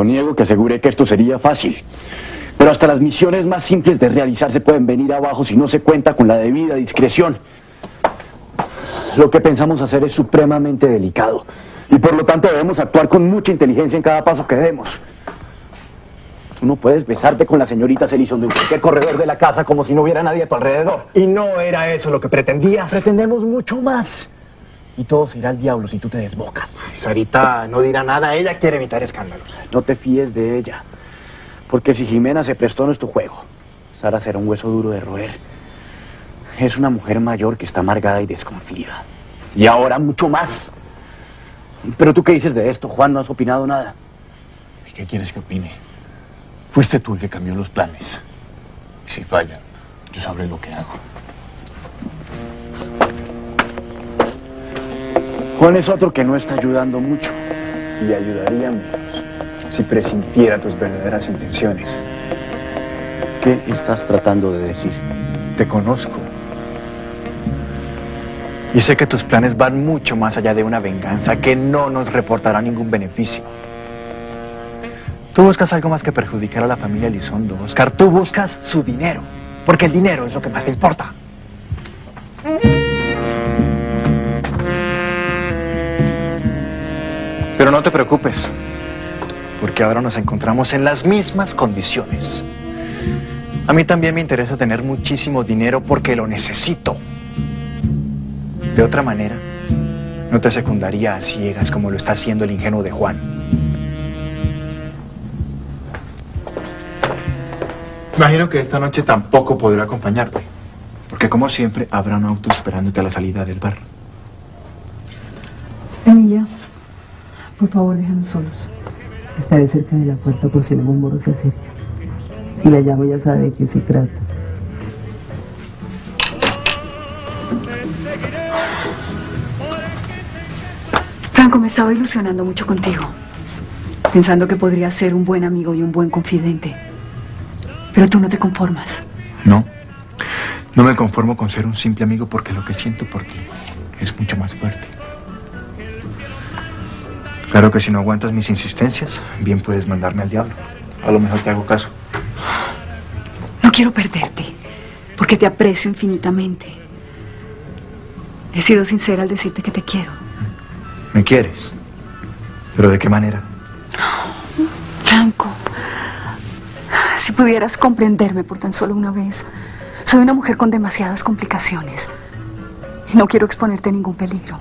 No niego que aseguré que esto sería fácil. Pero hasta las misiones más simples de realizar se pueden venir abajo si no se cuenta con la debida discreción. Lo que pensamos hacer es supremamente delicado. Y por lo tanto debemos actuar con mucha inteligencia en cada paso que demos. Tú no puedes besarte con la señorita Elizondo en cualquier corredor de la casa como si no hubiera nadie a tu alrededor. Y no era eso lo que pretendías. Pretendemos mucho más. Y todo se irá al diablo si tú te desbocas. Sarita no dirá nada, ella quiere evitar escándalos. No te fíes de ella. Porque si Jimena se prestó a nuestro juego, Sara será un hueso duro de roer. Es una mujer mayor que está amargada y desconfía. Y ahora mucho más. ¿Pero tú qué dices de esto, Juan? No has opinado nada. ¿Y qué quieres que opine? Fuiste tú el que cambió los planes. Y si fallan, yo sabré lo que hago. Juan es otro que no está ayudando mucho. Y ayudaría menos si presintiera tus verdaderas intenciones. ¿Qué estás tratando de decir? Te conozco. Y sé que tus planes van mucho más allá de una venganza que no nos reportará ningún beneficio. Tú buscas algo más que perjudicar a la familia Elizondo, Oscar. Tú buscas su dinero, porque el dinero es lo que más te importa. Pero no te preocupes, porque ahora nos encontramos en las mismas condiciones. A mí también me interesa tener muchísimo dinero porque lo necesito. De otra manera, no te secundaría a ciegas como lo está haciendo el ingenuo de Juan. Imagino que esta noche tampoco podré acompañarte, porque como siempre habrá un auto esperándote a la salida del bar. Emilia, por favor, déjanos solos. Estaré cerca de la puerta por si algún moro se acerca. Si la llamo ya sabe de qué se trata. Franco, me estaba ilusionando mucho contigo, pensando que podría ser un buen amigo y un buen confidente. Pero tú no te conformas. No, no me conformo con ser un simple amigo porque lo que siento por ti es mucho más fuerte. Claro que si no aguantas mis insistencias, bien puedes mandarme al diablo. A lo mejor te hago caso. No quiero perderte, porque te aprecio infinitamente. He sido sincera al decirte que te quiero. ¿Me quieres? ¿Pero de qué manera? Franco, si pudieras comprenderme por tan solo una vez. Soy una mujer con demasiadas complicaciones y no quiero exponerte a ningún peligro.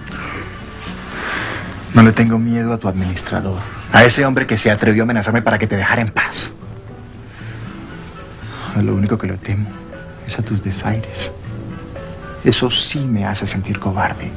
No le tengo miedo a tu administrador, a ese hombre que se atrevió a amenazarme para que te dejara en paz. Lo único que le temo es a tus desaires. Eso sí me hace sentir cobarde.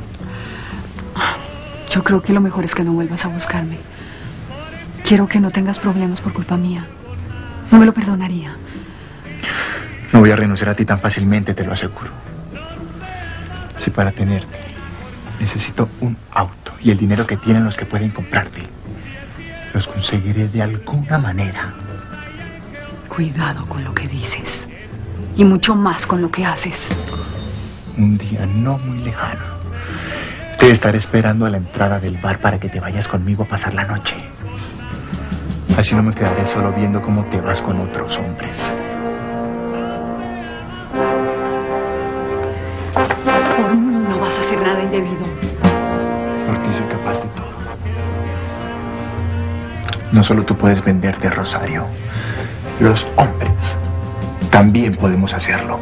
Yo creo que lo mejor es que no vuelvas a buscarme. Quiero que no tengas problemas por culpa mía. No me lo perdonaría. No voy a renunciar a ti tan fácilmente, te lo aseguro. Si para tenerte necesito un auto y el dinero que tienen los que pueden comprarte, los conseguiré de alguna manera. Cuidado con lo que dices. Y mucho más con lo que haces. Un día no muy lejano, te estaré esperando a la entrada del bar para que te vayas conmigo a pasar la noche. Así no me quedaré solo viendo cómo te vas con otros hombres. No vas a hacer nada indebido. Por ti soy capaz de todo. No solo tú puedes venderte, Rosario. Los hombres también podemos hacerlo.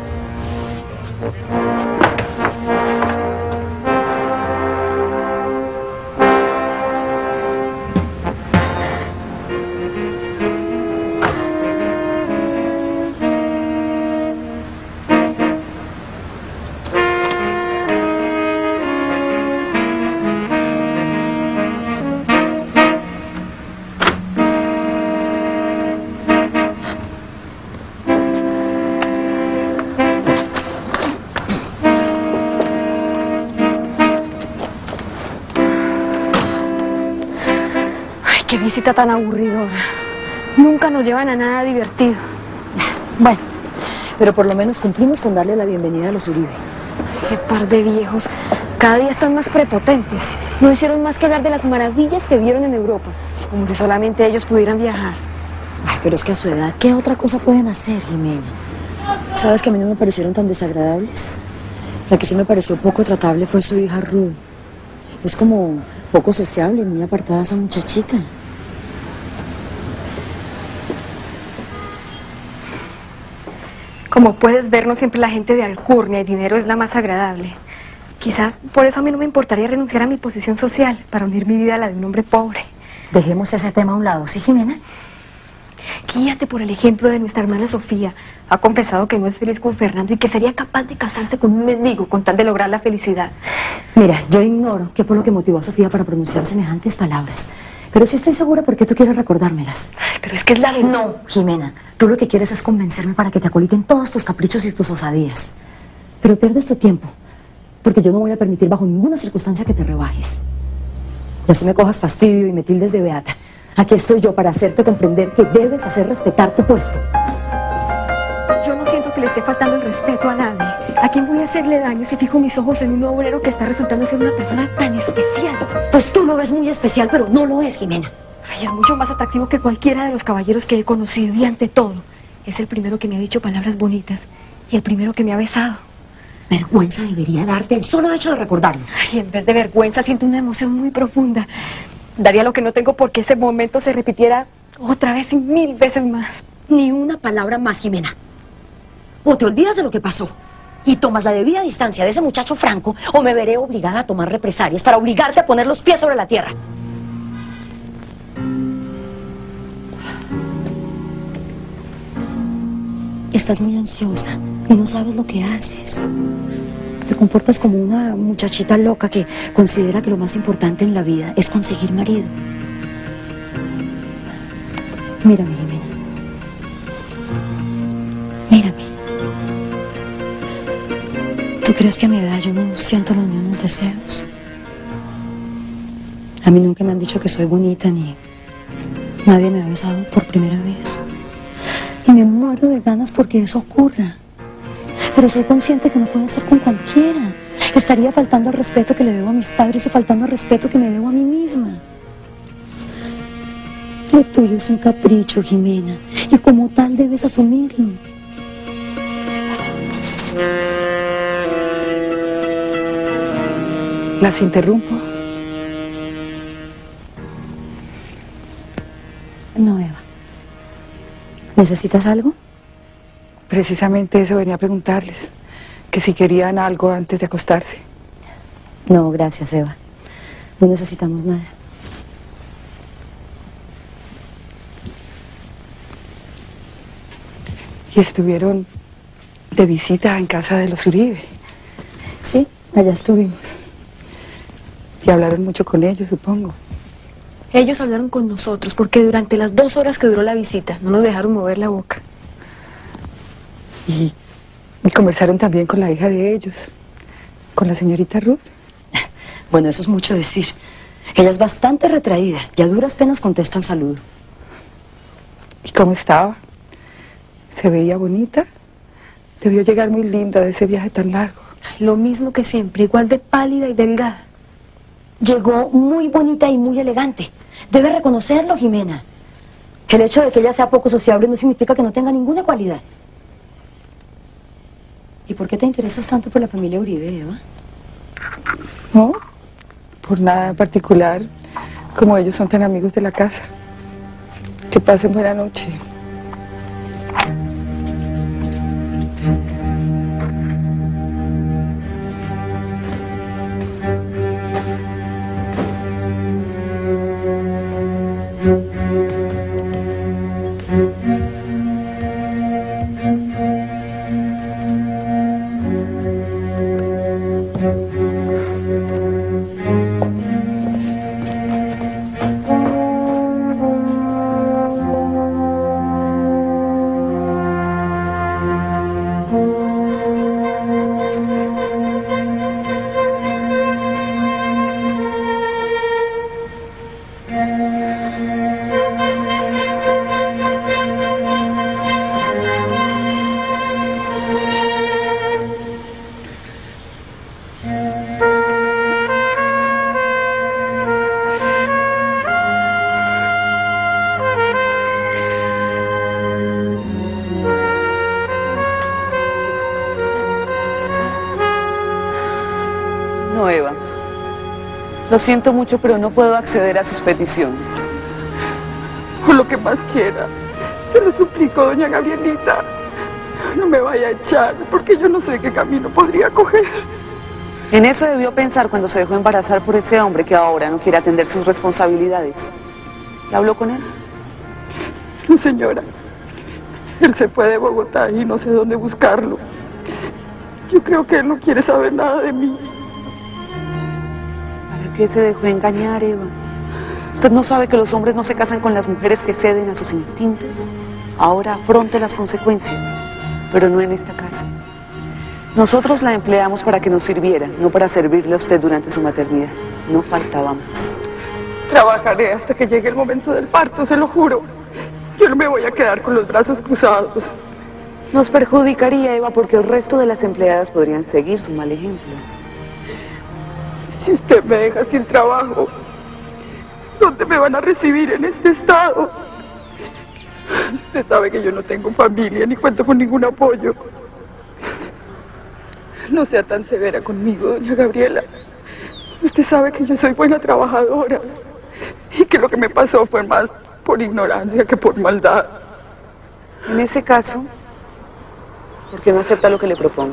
Qué visita tan aburridora. Nunca nos llevan a nada divertido. Bueno, pero por lo menos cumplimos con darle la bienvenida a los Uribe. Ese par de viejos Cada día están más prepotentes. No hicieron más que hablar de las maravillas que vieron en Europa, como si solamente ellos pudieran viajar. Ay, pero es que a su edad, ¿qué otra cosa pueden hacer, Jimena? ¿Sabes que a mí no me parecieron tan desagradables? La que sí me pareció poco tratable fue su hija Ruth. Es como poco sociable, muy apartada esa muchachita. Como puedes ver, no siempre la gente de alcurnia y dinero es la más agradable. Quizás por eso a mí no me importaría renunciar a mi posición social para unir mi vida a la de un hombre pobre. Dejemos ese tema a un lado, ¿sí, Jimena? Guíate por el ejemplo de nuestra hermana Sofía. Ha confesado que no es feliz con Fernando y que sería capaz de casarse con un mendigo con tal de lograr la felicidad. Mira, yo ignoro qué fue lo que motivó a Sofía para pronunciar semejantes palabras. Pero sí estoy segura porque tú quieres recordármelas. Ay, pero es que es la verdad. No, Jimena. Tú lo que quieres es convencerme para que te acoliten todos tus caprichos y tus osadías. Pero pierdes tu tiempo. Porque yo no voy a permitir bajo ninguna circunstancia que te rebajes. Y así me cojas fastidio y me tildes de beata. Aquí estoy yo para hacerte comprender que debes hacer respetar tu puesto. Yo no siento que le esté faltando el respeto a nadie. ¿A quién voy a hacerle daño si fijo mis ojos en un obrero que está resultando ser una persona tan especial? Pues tú lo ves muy especial, pero no lo es, Jimena. Ay, es mucho más atractivo que cualquiera de los caballeros que he conocido. Y ante todo, es el primero que me ha dicho palabras bonitas y el primero que me ha besado. Vergüenza debería darte el solo hecho de recordarlo. Ay, en vez de vergüenza siento una emoción muy profunda. Daría lo que no tengo porque ese momento se repitiera otra vez y mil veces más. Ni una palabra más, Jimena. O te olvidas de lo que pasó y tomas la debida distancia de ese muchacho Franco, o me veré obligada a tomar represalias para obligarte a poner los pies sobre la tierra. Estás muy ansiosa y no sabes lo que haces. Te comportas como una muchachita loca que considera que lo más importante en la vida es conseguir marido. Mírame, Jimena. Mírame. ¿Tú crees que a mi edad yo no siento los mismos deseos? A mí nunca me han dicho que soy bonita, ni nadie me ha besado por primera vez. Y me muero de ganas porque eso ocurra. Pero soy consciente que no puede ser con cualquiera. Estaría faltando al respeto que le debo a mis padres y faltando al respeto que me debo a mí misma. Lo tuyo es un capricho, Jimena, y como tal debes asumirlo. ¿Las interrumpo? No, Eva. ¿Necesitas algo? Precisamente eso venía a preguntarles, que si querían algo antes de acostarse. No, gracias, Eva. No necesitamos nada. Y estuvieron de visita en casa de los Uribe. Sí, allá estuvimos. Y hablaron mucho con ellos, supongo. Ellos hablaron con nosotros porque durante las dos horas que duró la visita no nos dejaron mover la boca. Y, y conversaron también con la hija de ellos, con la señorita Ruth. Bueno, eso es mucho decir. Ella es bastante retraída y a duras penas contesta el saludo. ¿Y cómo estaba? ¿Se veía bonita? Debió llegar muy linda de ese viaje tan largo. Lo mismo que siempre, igual de pálida y delgada. Llegó muy bonita y muy elegante. Debe reconocerlo, Jimena. El hecho de que ella sea poco sociable no significa que no tenga ninguna cualidad. ¿Y por qué te interesas tanto por la familia Uribe, Eva? No, por nada en particular, como ellos son tan amigos de la casa. Que pasen buena noche. Lo siento mucho, pero no puedo acceder a sus peticiones. Por lo que más quiera, se lo suplico, doña Gabrielita. No me vaya a echar, porque yo no sé qué camino podría coger. En eso debió pensar cuando se dejó embarazar por ese hombre que ahora no quiere atender sus responsabilidades. ¿Ya habló con él? No, señora. Él se fue de Bogotá y no sé dónde buscarlo. Yo creo que él no quiere saber nada de mí. ¿Para qué se dejó engañar, Eva? ¿Usted no sabe que los hombres no se casan con las mujeres que ceden a sus instintos? Ahora afronte las consecuencias, pero no en esta casa. Nosotros la empleamos para que nos sirviera, no para servirle a usted durante su maternidad. No faltaba más. Trabajaré hasta que llegue el momento del parto, se lo juro. Yo no me voy a quedar con los brazos cruzados. Nos perjudicaría, Eva, porque el resto de las empleadas podrían seguir su mal ejemplo. Si usted me deja sin trabajo, ¿dónde me van a recibir en este estado? Usted sabe que yo no tengo familia ni cuento con ningún apoyo. No sea tan severa conmigo, doña Gabriela. Usted sabe que yo soy buena trabajadora y que lo que me pasó fue más por ignorancia que por maldad. En ese caso, ¿por qué no acepta lo que le propongo?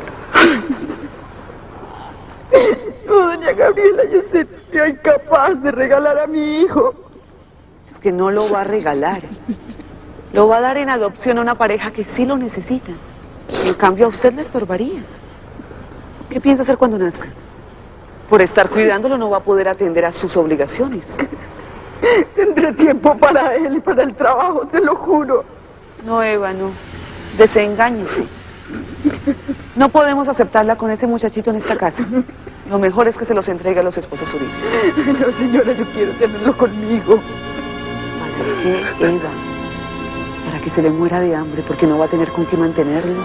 No, doña Gabriela, yo sería incapaz de regalar a mi hijo. Es que no lo va a regalar. Lo va a dar en adopción a una pareja que sí lo necesita. En cambio, a usted le estorbaría. ¿Qué piensa hacer cuando nazca? Por estar cuidándolo no va a poder atender a sus obligaciones. Tendré tiempo para él y para el trabajo, se lo juro. No, Eva, no. Desengáñese. No podemos aceptarla con ese muchachito en esta casa. Lo mejor es que se los entregue a los esposos Uribe. No, señora, yo quiero tenerlo conmigo. ¿Para qué, Eva? Para que se le muera de hambre, porque no va a tener con qué mantenerlo.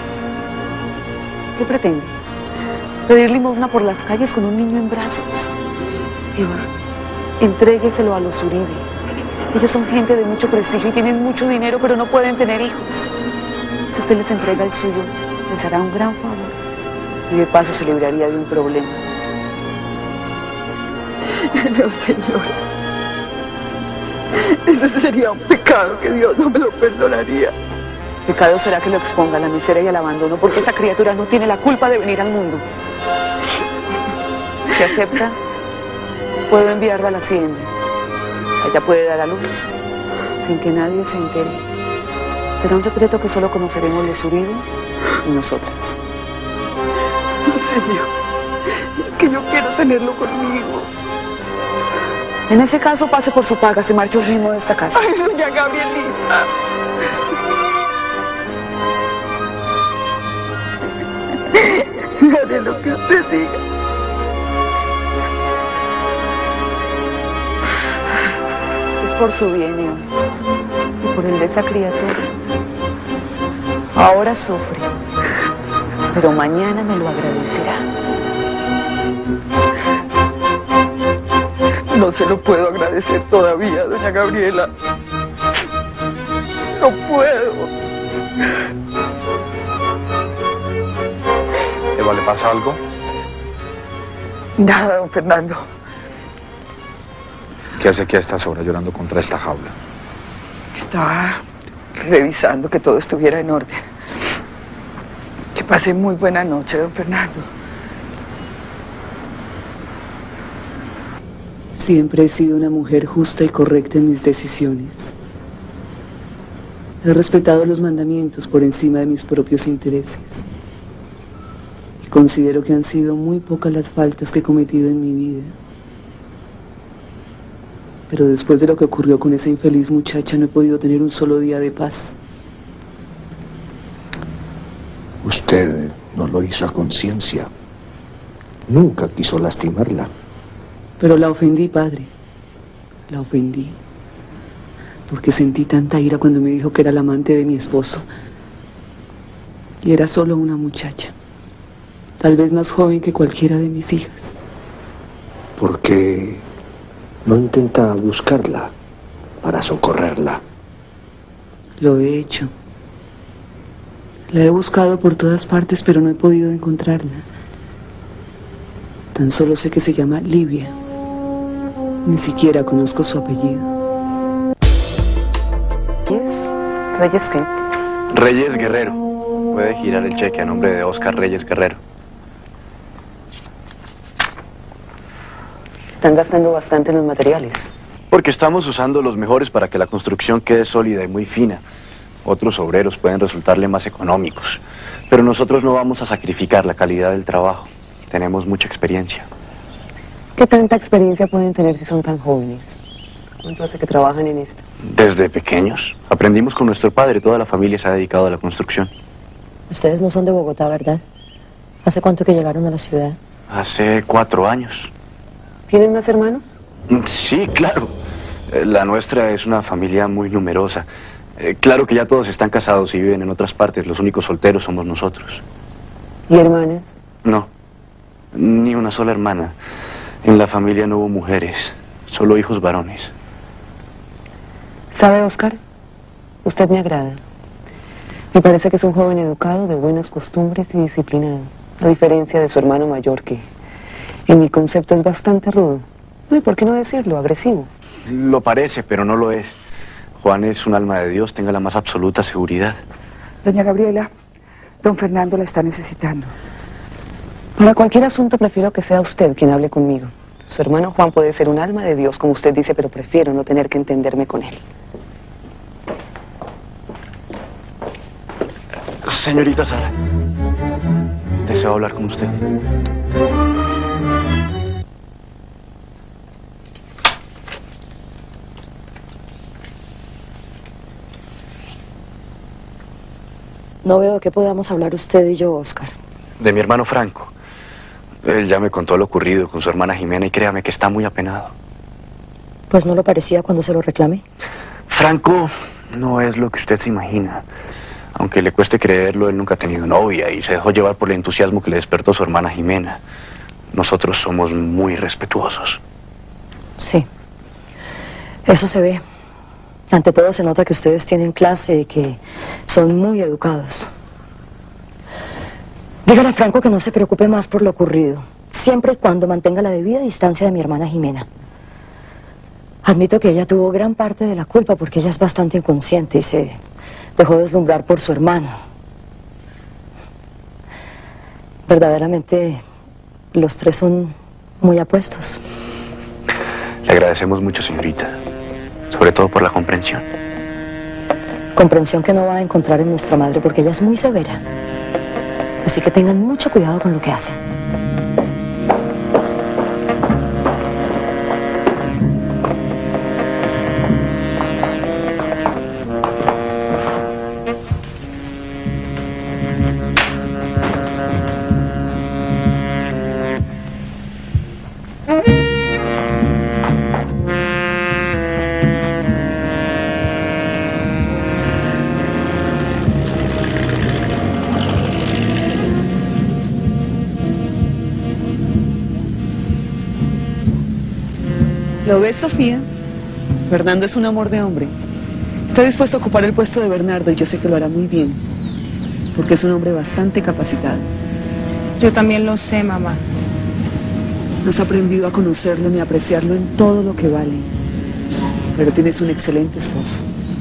¿Qué pretende? ¿Pedir limosna por las calles con un niño en brazos? Eva, entrégueselo a los Uribe. Ellos son gente de mucho prestigio y tienen mucho dinero, pero no pueden tener hijos. Si usted les entrega el suyo, les hará un gran favor. Y de paso se libraría de un problema. No, señora. Eso sería un pecado que Dios no me lo perdonaría. Pecado será que lo exponga a la miseria y al abandono, porque esa criatura no tiene la culpa de venir al mundo. Si acepta, puedo enviarla a la hacienda. Ella puede dar a luz, sin que nadie se entere. Será un secreto que solo conoceremos los Uribe y nosotras. No, señor. Es que yo quiero tenerlo conmigo. En ese caso, pase por su paga, se marcha un mismo de esta casa. Ay, doña Gabrielita. Haré lo que usted diga. Es por su bien, Eva, y por el de esa criatura. Ahora sufre, pero mañana me lo agradecerá. No se lo puedo agradecer todavía, doña Gabriela. No puedo. Eva, ¿le pasa algo? Nada, don Fernando. ¿Qué hace aquí a estas horas llorando contra esta jaula? Estaba revisando que todo estuviera en orden. Que pase muy buena noche, don Fernando. Siempre he sido una mujer justa y correcta en mis decisiones. He respetado los mandamientos por encima de mis propios intereses. Y considero que han sido muy pocas las faltas que he cometido en mi vida. Pero después de lo que ocurrió con esa infeliz muchacha, no he podido tener un solo día de paz. Usted no lo hizo a conciencia. Nunca quiso lastimarla. Pero la ofendí, padre. La ofendí. Porque sentí tanta ira cuando me dijo que era la amante de mi esposo. Y era solo una muchacha. Tal vez más joven que cualquiera de mis hijas. ¿Por qué no intenta buscarla para socorrerla? Lo he hecho. La he buscado por todas partes, pero no he podido encontrarla. Tan solo sé que se llama Livia. Ni siquiera conozco su apellido. ¿Reyes? ¿Reyes qué? Reyes Guerrero. Puede girar el cheque a nombre de Oscar Reyes Guerrero. Están gastando bastante en los materiales. Porque estamos usando los mejores para que la construcción quede sólida y muy fina. Otros obreros pueden resultarle más económicos. Pero nosotros no vamos a sacrificar la calidad del trabajo. Tenemos mucha experiencia. ¿Qué tanta experiencia pueden tener si son tan jóvenes? ¿Cuánto hace que trabajan en esto? Desde pequeños. Aprendimos con nuestro padre. Toda la familia se ha dedicado a la construcción. Ustedes no son de Bogotá, ¿verdad? ¿Hace cuánto que llegaron a la ciudad? Hace cuatro años. ¿Tienen más hermanos? Sí, claro. Eh, La nuestra es una familia muy numerosa. Eh, Claro que ya todos están casados y viven en otras partes. Los únicos solteros somos nosotros. ¿Y hermanas? No, ni una sola hermana. En la familia no hubo mujeres, solo hijos varones. ¿Sabe, Oscar? Usted me agrada. Me parece que es un joven educado, de buenas costumbres y disciplinado. A diferencia de su hermano mayor, que en mi concepto es bastante rudo. No, ¿y por qué no decirlo? Agresivo. Lo parece, pero no lo es. Juan es un alma de Dios, tenga la más absoluta seguridad. Doña Gabriela, don Fernando la está necesitando. Para cualquier asunto prefiero que sea usted quien hable conmigo. Su hermano Juan puede ser un alma de Dios, como usted dice, pero prefiero no tener que entenderme con él. Señorita Sara, deseo hablar con usted. No veo de qué podamos hablar usted y yo, Oscar. De mi hermano Franco. Él ya me contó lo ocurrido con su hermana Jimena y créame que está muy apenado. Pues no lo parecía cuando se lo reclamé. Franco no es lo que usted se imagina. Aunque le cueste creerlo, él nunca ha tenido novia y se dejó llevar por el entusiasmo que le despertó su hermana Jimena. Nosotros somos muy respetuosos. Sí. Eso se ve. Ante todo se nota que ustedes tienen clase y que son muy educados. Dígale a Franco que no se preocupe más por lo ocurrido, siempre y cuando mantenga la debida distancia de mi hermana Jimena. Admito que ella tuvo gran parte de la culpa porque ella es bastante inconsciente y se dejó deslumbrar por su hermano. Verdaderamente, los tres son muy apuestos. Le agradecemos mucho, señorita. Sobre todo por la comprensión. Comprensión que no va a encontrar en nuestra madre porque ella es muy severa. Así que tengan mucho cuidado con lo que hacen. ¿Lo ves, Sofía? Fernando es un amor de hombre. Está dispuesto a ocupar el puesto de Bernardo y yo sé que lo hará muy bien, porque es un hombre bastante capacitado. Yo también lo sé, mamá. No has aprendido a conocerlo ni a apreciarlo en todo lo que vale, pero tienes un excelente esposo.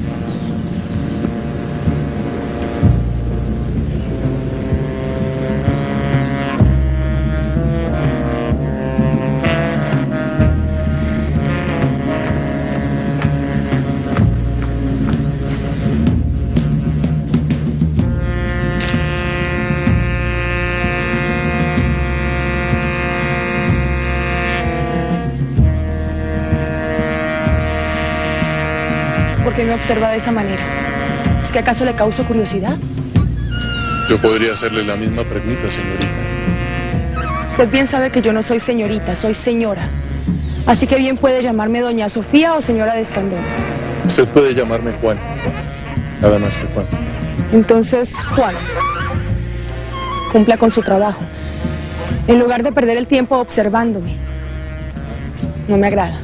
¿Por qué me observa de esa manera? ¿Es que acaso le causo curiosidad? Yo podría hacerle la misma pregunta, señorita. Usted bien sabe que yo no soy señorita, soy señora. Así que bien puede llamarme doña Sofía o señora de Escandón. Usted puede llamarme Juan. Nada más que Juan. Entonces, Juan, cumpla con su trabajo. En lugar de perder el tiempo observándome. No me agrada.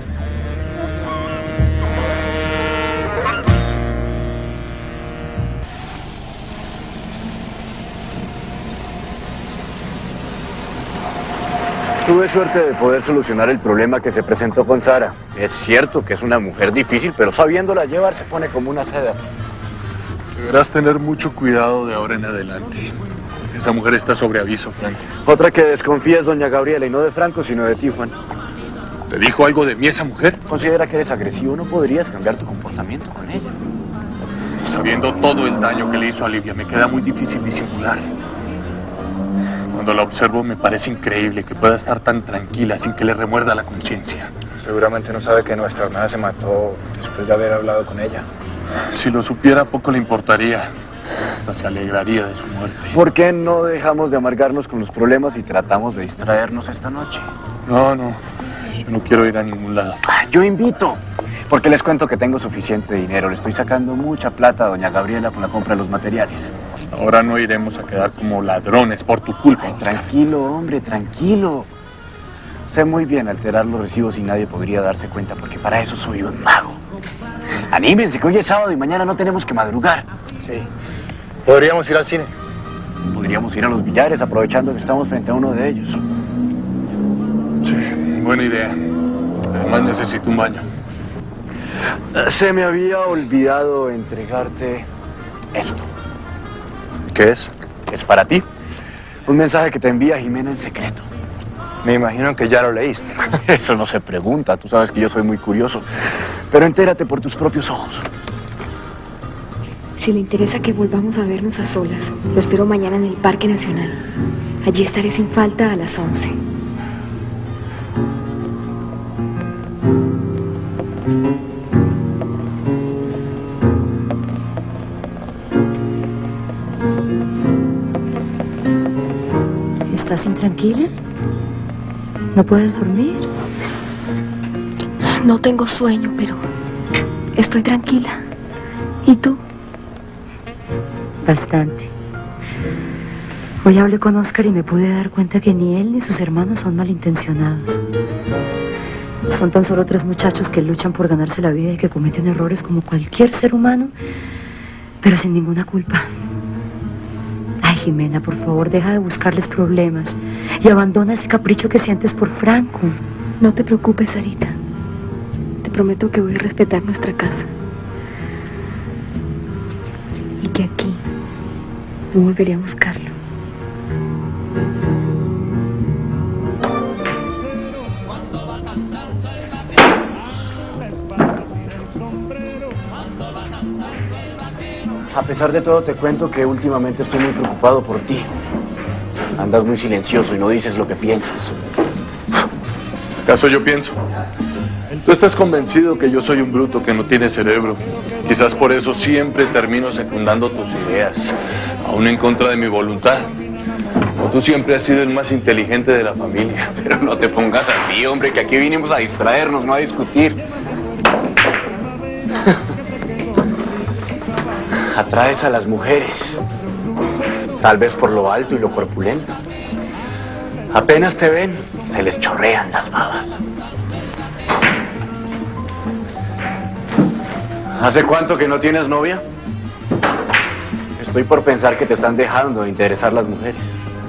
Tuve suerte de poder solucionar el problema que se presentó con Sara. Es cierto que es una mujer difícil, pero sabiéndola llevar se pone como una seda. Deberás tener mucho cuidado de ahora en adelante. Esa mujer está sobre aviso, Franco. Otra que desconfía es doña Gabriela, y no de Franco, sino de ti, Juan. ¿Te dijo algo de mí esa mujer? Considera que eres agresivo, no podrías cambiar tu comportamiento con ella. Sabiendo todo el daño que le hizo a Livia, me queda muy difícil disimular. Cuando la observo me parece increíble que pueda estar tan tranquila sin que le remuerda la conciencia. Seguramente no sabe que nuestra hermana se mató después de haber hablado con ella. Si lo supiera, poco le importaría. Hasta se alegraría de su muerte. ¿Por qué no dejamos de amargarnos con los problemas y tratamos de distraernos esta noche? No, no. Yo no quiero ir a ningún lado. Ah, yo invito. Porque les cuento que tengo suficiente dinero. Le estoy sacando mucha plata a doña Gabriela con la compra de los materiales. Ahora no iremos a quedar como ladrones por tu culpa. Ay, tranquilo, hombre, tranquilo. Sé muy bien alterar los recibos y nadie podría darse cuenta, porque para eso soy un mago. Anímense, que hoy es sábado y mañana no tenemos que madrugar. Sí. ¿Podríamos ir al cine? Podríamos ir a los billares, aprovechando que estamos frente a uno de ellos. Sí, buena idea. Además necesito un baño. Se me había olvidado entregarte esto. ¿Qué es? Es para ti. Un mensaje que te envía Jimena en secreto. Me imagino que ya lo leíste. Eso no se pregunta, tú sabes que yo soy muy curioso. Pero entérate por tus propios ojos. Si le interesa que volvamos a vernos a solas, lo espero mañana en el Parque Nacional. Allí estaré sin falta a las once. ¿Estás intranquila? ¿No puedes dormir? No tengo sueño, pero estoy tranquila. ¿Y tú? Bastante. Hoy hablé con Oscar y me pude dar cuenta que ni él ni sus hermanos son malintencionados. Son tan solo tres muchachos que luchan por ganarse la vida y que cometen errores como cualquier ser humano, pero sin ninguna culpa. Ay, Jimena, por favor, deja de buscarles problemas y abandona ese capricho que sientes por Franco. No te preocupes, Sarita. Te prometo que voy a respetar nuestra casa. Y que aquí no volveré a buscarlo. A pesar de todo, te cuento que últimamente estoy muy preocupado por ti. Andas muy silencioso y no dices lo que piensas. ¿Acaso yo pienso? Tú estás convencido que yo soy un bruto que no tiene cerebro. Quizás por eso siempre termino secundando tus ideas, aún en contra de mi voluntad. Tú siempre has sido el más inteligente de la familia. Pero no te pongas así, hombre, que aquí vinimos a distraernos, no a discutir. Atraes a las mujeres, tal vez por lo alto y lo corpulento. Apenas te ven, se les chorrean las babas. ¿Hace cuánto que no tienes novia? Estoy por pensar que te están dejando de interesar las mujeres.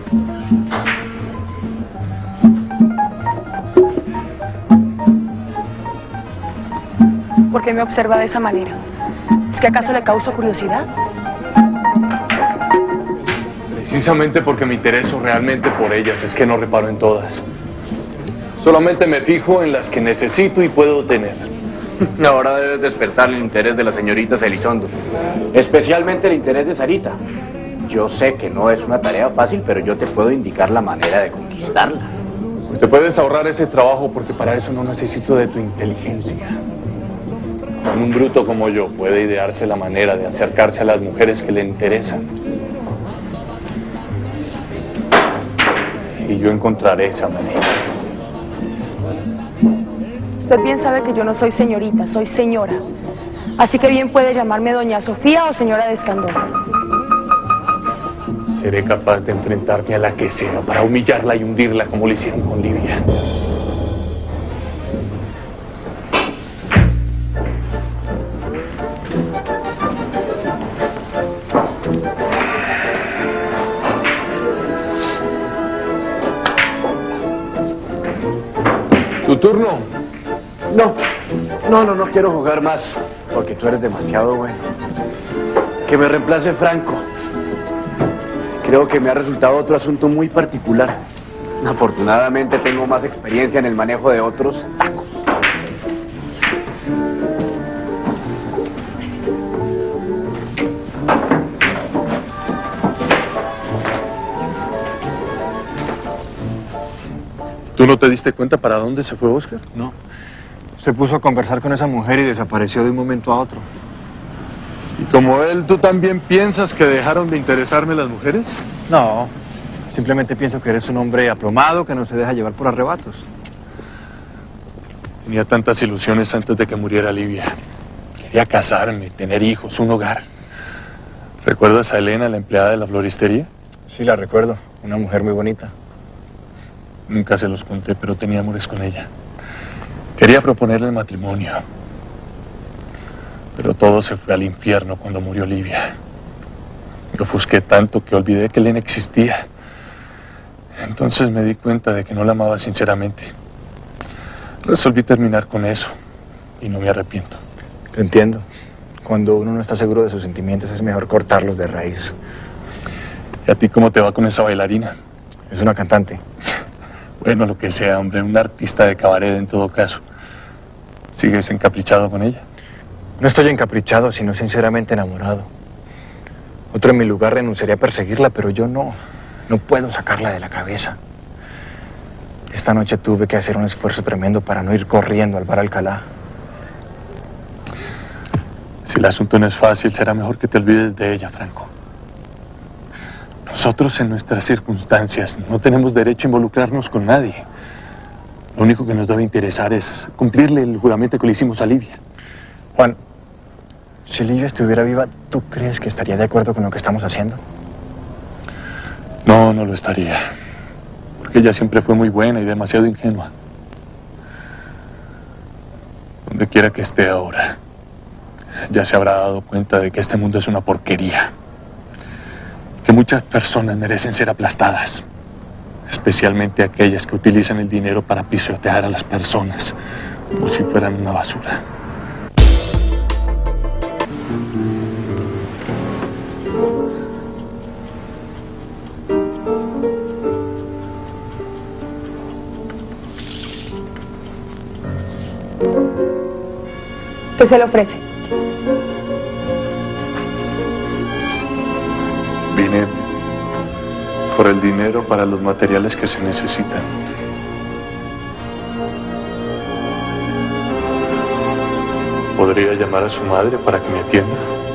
¿Por qué me observa de esa manera? ¿Es que acaso le causo curiosidad? Precisamente porque me intereso realmente por ellas, es que no reparo en todas. Solamente me fijo en las que necesito y puedo tener. Ahora debes despertar el interés de las señoritas Elizondo. Especialmente el interés de Sarita. Yo sé que no es una tarea fácil, pero yo te puedo indicar la manera de conquistarla. Pues te puedes ahorrar ese trabajo porque para eso no necesito de tu inteligencia. Con un bruto como yo puede idearse la manera de acercarse a las mujeres que le interesan. Y yo encontraré esa manera. Usted bien sabe que yo no soy señorita, soy señora. Así que bien puede llamarme doña Sofía o señora de Escandón. Seré capaz de enfrentarme a la que sea para humillarla y hundirla como lo hicieron con Livia. turno. No, no, no, no quiero jugar más, porque tú eres demasiado bueno. Que me reemplace Franco. Creo que me ha resultado otro asunto muy particular. Afortunadamente tengo más experiencia en el manejo de otros tacos. ¿Tú no te diste cuenta para dónde se fue Oscar? No. Se puso a conversar con esa mujer y desapareció de un momento a otro. ¿Y como él, tú también piensas que dejaron de interesarme las mujeres? No. Simplemente pienso que eres un hombre aplomado que no se deja llevar por arrebatos. Tenía tantas ilusiones antes de que muriera Livia. Quería casarme, tener hijos, un hogar. ¿Recuerdas a Elena, la empleada de la floristería? Sí, la recuerdo. Una mujer muy bonita. Nunca se los conté, pero tenía amores con ella. Quería proponerle el matrimonio. Pero todo se fue al infierno cuando murió Livia. Me ofusqué tanto que olvidé que Elena existía. Entonces me di cuenta de que no la amaba sinceramente. Resolví terminar con eso. Y no me arrepiento. Te entiendo. Cuando uno no está seguro de sus sentimientos es mejor cortarlos de raíz. ¿Y a ti cómo te va con esa bailarina? Es una cantante. Bueno, lo que sea, hombre, un artista de cabaret en todo caso. ¿Sigues encaprichado con ella? No estoy encaprichado, sino sinceramente enamorado. Otro en mi lugar renunciaría a perseguirla, pero yo no. No puedo sacarla de la cabeza. Esta noche tuve que hacer un esfuerzo tremendo para no ir corriendo al bar Alcalá. Si el asunto no es fácil, será mejor que te olvides de ella, Franco. Nosotros, en nuestras circunstancias, no tenemos derecho a involucrarnos con nadie. Lo único que nos debe interesar es cumplirle el juramento que le hicimos a Livia. Juan, si Livia estuviera viva, ¿tú crees que estaría de acuerdo con lo que estamos haciendo? No, no lo estaría. Porque ella siempre fue muy buena y demasiado ingenua. Donde quiera que esté ahora, ya se habrá dado cuenta de que este mundo es una porquería. Que muchas personas merecen ser aplastadas, especialmente aquellas que utilizan el dinero para pisotear a las personas como si fueran una basura. ¿Qué se le ofrece? Vine por el dinero para los materiales que se necesitan. ¿Podría llamar a su madre para que me atienda?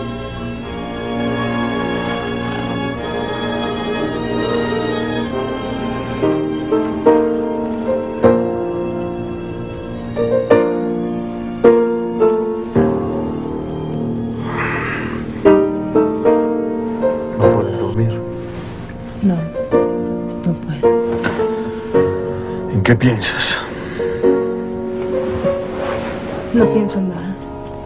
¿Qué piensas? No pienso en nada.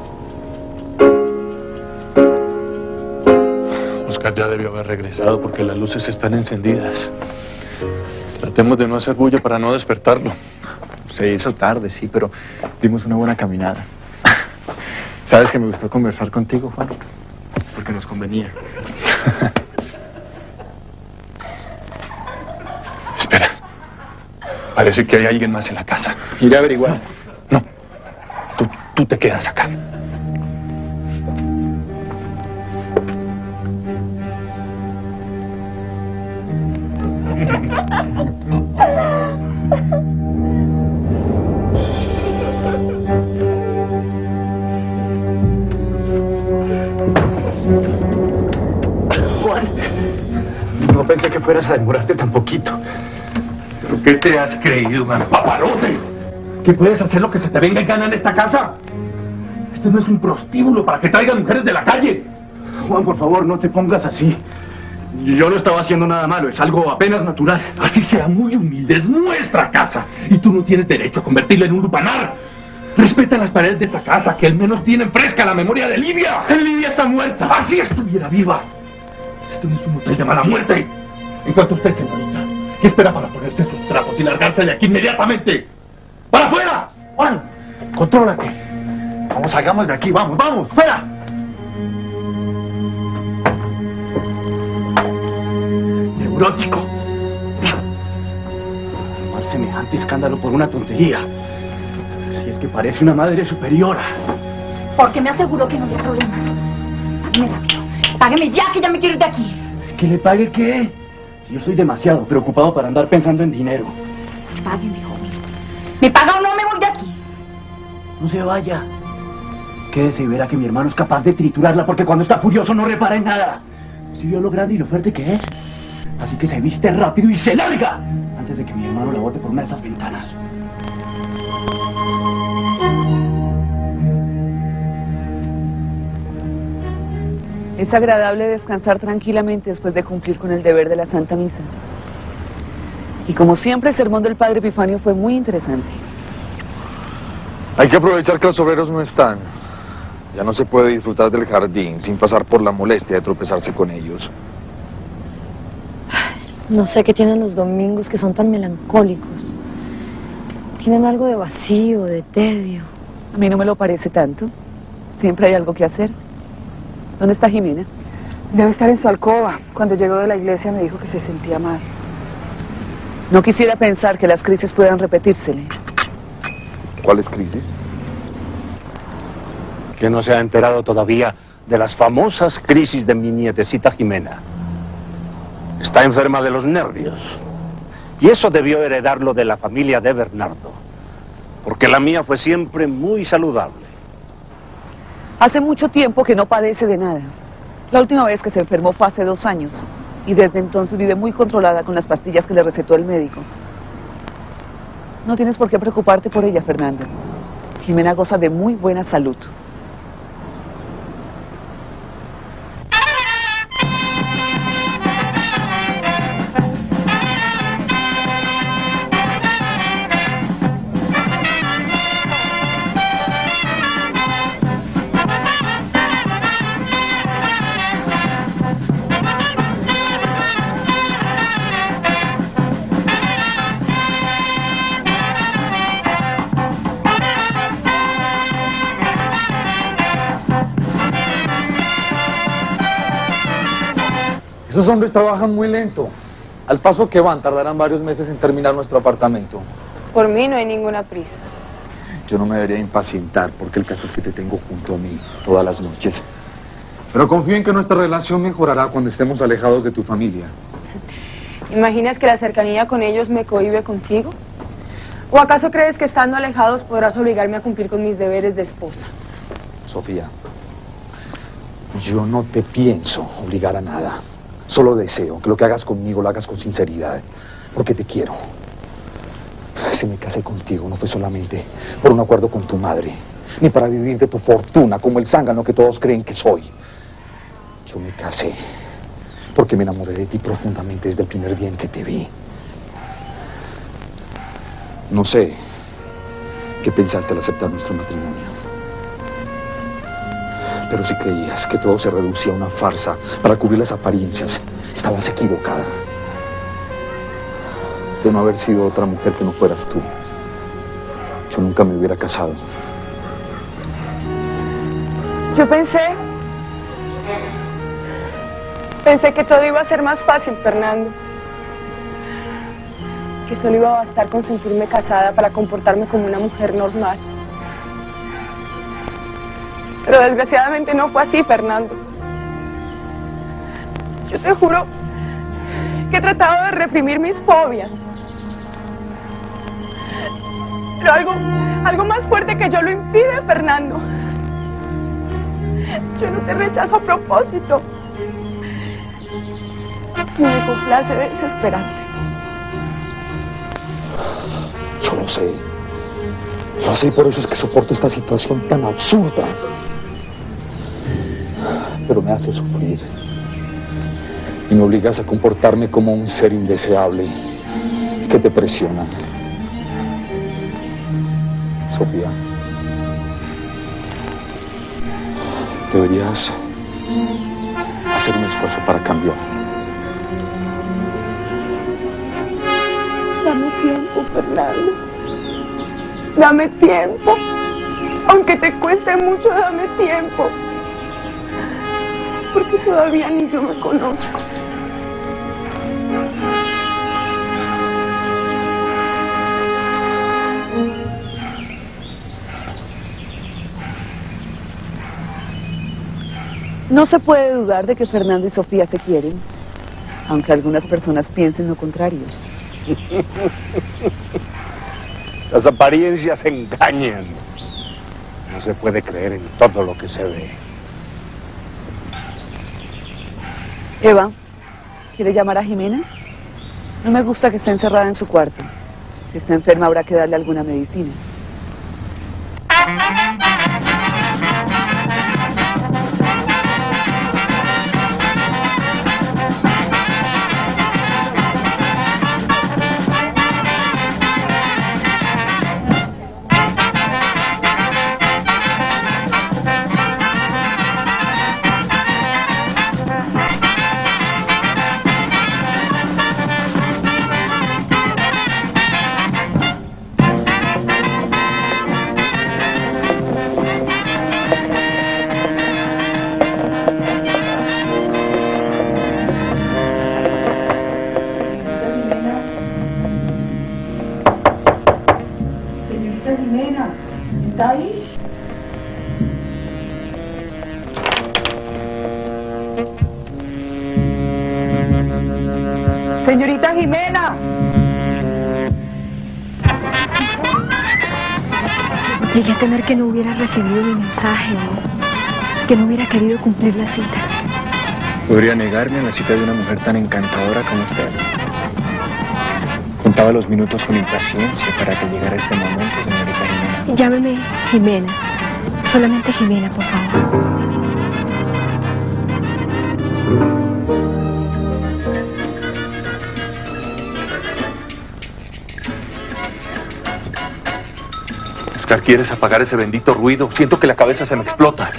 Oscar ya debió haber regresado porque las luces están encendidas. Tratemos de no hacer bulla para no despertarlo. Se hizo tarde, sí, pero dimos una buena caminada. ¿Sabes que me gustó conversar contigo, Juan? Porque nos convenía. Parece que hay alguien más en la casa. Iré a averiguar. No, no. Tú, tú te quedas acá. Juan, no pensé que fueras a demorarte tan poquito. ¿Pero qué te has creído, man? ¡Paparote! ¿Que puedes hacer lo que se te venga en gana en esta casa? Este no es un prostíbulo para que traigan mujeres de la calle. Juan, por favor, no te pongas así. Yo no estaba haciendo nada malo, es algo apenas natural. Así sea muy humilde, es nuestra casa. Y tú no tienes derecho a convertirla en un lupanar. Respeta las paredes de esta casa, que al menos tienen fresca la memoria de Livia. Livia está muerta. Así estuviera viva. Esto no es un hotel de mala muerte. En cuanto a usted, señorita, ¿qué espera para ponerse sus trapos y largarse de aquí inmediatamente? ¡Para afuera! ¡Juan! ¡Contrólate! Vamos, salgamos de aquí, vamos, vamos, fuera. Neurótico. Armar semejante escándalo por una tontería. Si es que parece una madre superiora. Porque me aseguró que no había problemas. Págueme rápido. Págueme ya, que ya me quiero ir de aquí. ¿Que le pague qué? Si yo soy demasiado preocupado para andar pensando en dinero. Págueme, joven. ¿Me paga o no me voy de aquí? No se vaya. Quédese y verá que mi hermano es capaz de triturarla porque cuando está furioso no repara en nada. Si vio lo grande y lo fuerte que es. Así que se viste rápido y se larga antes de que mi hermano la bote por una de esas ventanas. Es agradable descansar tranquilamente después de cumplir con el deber de la Santa Misa. Y como siempre, el sermón del Padre Epifanio fue muy interesante. Hay que aprovechar que los obreros no están. Ya no se puede disfrutar del jardín sin pasar por la molestia de tropezarse con ellos. No sé qué tienen los domingos que son tan melancólicos. Tienen algo de vacío, de tedio. A mí no me lo parece tanto. Siempre hay algo que hacer. ¿Dónde está Jimena? Debe estar en su alcoba. Cuando llegó de la iglesia me dijo que se sentía mal. No quisiera pensar que las crisis puedan repetírsele. ¿Cuáles crisis? Que no se ha enterado todavía de las famosas crisis de mi nietecita Jimena. Está enferma de los nervios. Y eso debió heredarlo de la familia de Bernardo. Porque la mía fue siempre muy saludable. Hace mucho tiempo que no padece de nada. La última vez que se enfermó fue hace dos años. Y desde entonces vive muy controlada con las pastillas que le recetó el médico. No tienes por qué preocuparte por ella, Fernando. Jimena goza de muy buena salud. Esos hombres trabajan muy lento. Al paso que van, tardarán varios meses en terminar nuestro apartamento. Por mí no hay ninguna prisa. Yo no me debería impacientar porque el caso es que te tengo junto a mí todas las noches. Pero confío en que nuestra relación mejorará cuando estemos alejados de tu familia. ¿Imaginas que la cercanía con ellos me cohíbe contigo? ¿O acaso crees que estando alejados podrás obligarme a cumplir con mis deberes de esposa? Sofía, yo no te pienso obligar a nada. Solo deseo que lo que hagas conmigo lo hagas con sinceridad, porque te quiero. Si me casé contigo no fue solamente por un acuerdo con tu madre, ni para vivir de tu fortuna como el zángano que todos creen que soy. Yo me casé porque me enamoré de ti profundamente desde el primer día en que te vi. No sé qué pensaste al aceptar nuestro matrimonio. Pero si creías que todo se reducía a una farsa para cubrir las apariencias, estabas equivocada. De no haber sido otra mujer que no fueras tú, yo nunca me hubiera casado. Yo pensé... Pensé que todo iba a ser más fácil, Fernando. Que solo iba a bastar con sentirme casada para comportarme como una mujer normal. Pero desgraciadamente no fue así, Fernando. Yo te juro que he tratado de reprimir mis fobias. Pero algo, algo más fuerte que yo lo impide, Fernando. Yo no te rechazo a propósito. Ni me complace desesperarte. Yo lo sé. Lo sé y por eso es que soporto esta situación tan absurda. Pero me hace sufrir. Y me obligas a comportarme como un ser indeseable que te presiona. Sofía, deberías hacer un esfuerzo para cambiar. Dame tiempo, Fernando. Dame tiempo. Aunque te cueste mucho, dame tiempo. Porque todavía ni yo me conozco. No se puede dudar de que Fernando y Sofía se quieren, aunque algunas personas piensen lo contrario. Las apariencias engañan. No se puede creer en todo lo que se ve. Eva, ¿quiere llamar a Jimena? No me gusta que esté encerrada en su cuarto. Si está enferma habrá que darle alguna medicina. ¿Está ahí? Señorita Jimena. Llegué a temer que no hubiera recibido mi mensaje o que no hubiera querido cumplir la cita. Podría negarme a la cita de una mujer tan encantadora como usted. Contaba los minutos con impaciencia para que llegara este momento, señorita Jimena. Llámeme Jimena. Solamente Jimena, por favor. Oscar, ¿quieres apagar ese bendito ruido? Siento que la cabeza se me explota.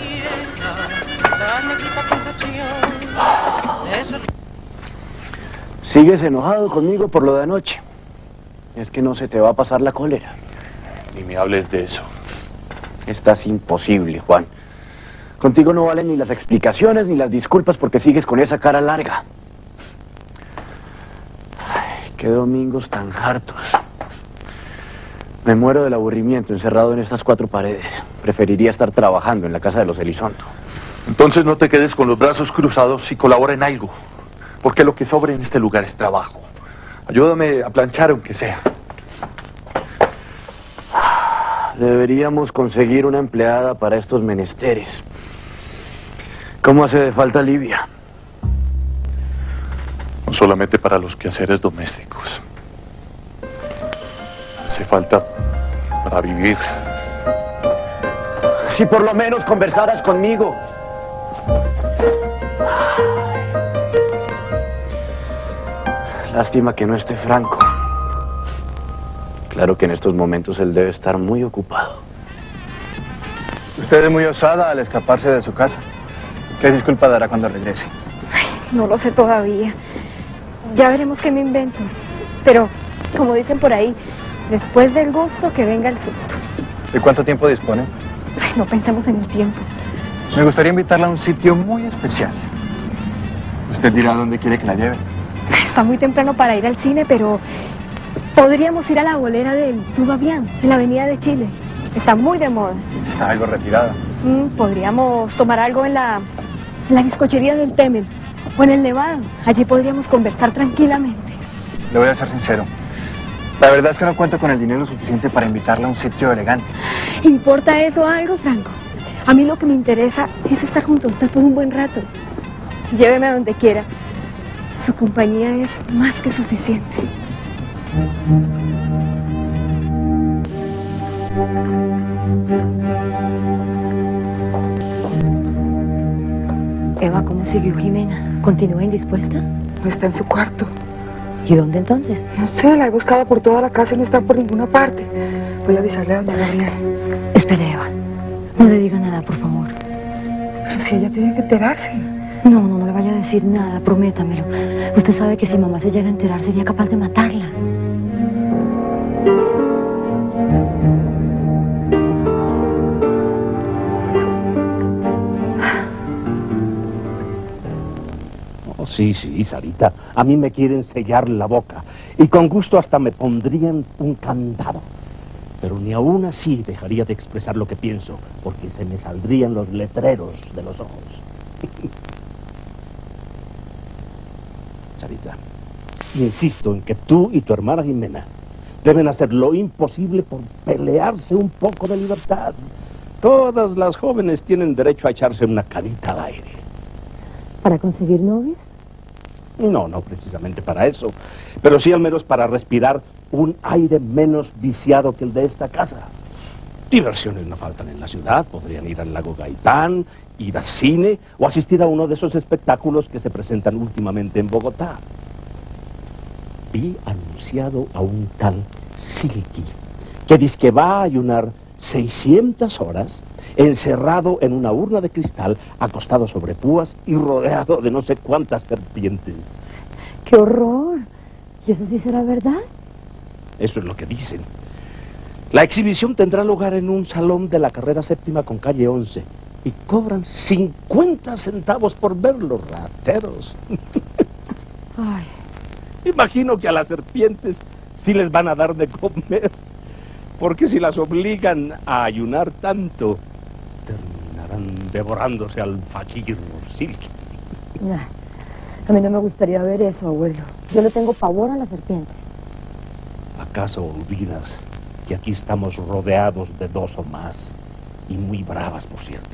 ¿Sigues enojado conmigo por lo de anoche? Es que no se te va a pasar la cólera. Ni me hables de eso. Estás imposible, Juan. Contigo no valen ni las explicaciones ni las disculpas porque sigues con esa cara larga. Ay, qué domingos tan hartos. Me muero del aburrimiento encerrado en estas cuatro paredes. Preferiría estar trabajando en la casa de los Elizondo. Entonces no te quedes con los brazos cruzados y colabora en algo. Porque lo que sobra en este lugar es trabajo. Ayúdame a planchar aunque sea. Deberíamos conseguir una empleada para estos menesteres. ¿Cómo hace de falta Livia? No solamente para los quehaceres domésticos. Hace falta para vivir. Si por lo menos conversaras conmigo. Lástima que no esté Franco. Claro que en estos momentos él debe estar muy ocupado. Usted es muy osada al escaparse de su casa. ¿Qué disculpa dará cuando regrese? No lo sé todavía. Ya veremos qué me invento. Pero, como dicen por ahí, después del gusto que venga el susto. ¿De cuánto tiempo dispone? Ay, no pensemos en el tiempo. Me gustaría invitarla a un sitio muy especial. Usted dirá dónde quiere que la lleve. Está muy temprano para ir al cine, pero podríamos ir a la bolera del Tubabián, en la avenida de Chile. Está muy de moda. Está algo retirada. Mm, podríamos tomar algo en la, en la bizcochería del Temel o en el Nevado. Allí podríamos conversar tranquilamente. Le voy a ser sincero. La verdad es que no cuento con el dinero suficiente para invitarla a un sitio elegante. ¿Importa eso algo, Franco? A mí lo que me interesa es estar junto a usted por un buen rato. Lléveme a donde quiera. Su compañía es más que suficiente. Eva, ¿cómo siguió Jimena? ¿Continúa indispuesta? No está en su cuarto. ¿Y dónde entonces? No sé, la he buscado por toda la casa y no está por ninguna parte. Voy a avisarle a doña Gabriela. Espere, Eva. No le diga nada, por favor. Pero si ella tiene que enterarse. No, no, no le vaya a decir nada, prométamelo. Usted sabe que si mamá se llega a enterar sería capaz de matarla. sí, sí, Sarita. A mí me quieren sellar la boca. Y con gusto hasta me pondrían un candado. Pero ni aún así dejaría de expresar lo que pienso, porque se me saldrían los letreros de los ojos. Sarita, insisto en que tú y tu hermana Jimena deben hacer lo imposible por pelearse un poco de libertad. Todas las jóvenes tienen derecho a echarse una canita al aire. ¿Para conseguir novios? No, no precisamente para eso, pero sí al menos para respirar un aire menos viciado que el de esta casa. Diversiones no faltan en la ciudad. Podrían ir al lago Gaitán, ir al cine o asistir a uno de esos espectáculos que se presentan últimamente en Bogotá. Vi anunciado a un tal Silky, que dice que va a ayunar seiscientas horas encerrado en una urna de cristal, acostado sobre púas y rodeado de no sé cuántas serpientes. ¡Qué horror! ¿Y eso sí será verdad? Eso es lo que dicen. La exhibición tendrá lugar en un salón de la carrera séptima con calle once y cobran cincuenta centavos por verlo, rateros. Ay. Imagino que a las serpientes sí les van a dar de comer, porque si las obligan a ayunar tanto, terminarán devorándose al fakir Silky. Nah, a mí no me gustaría ver eso, abuelo. Yo le tengo pavor a las serpientes. ¿Acaso olvidas que aquí estamos rodeados de dos o más, y muy bravas, por cierto?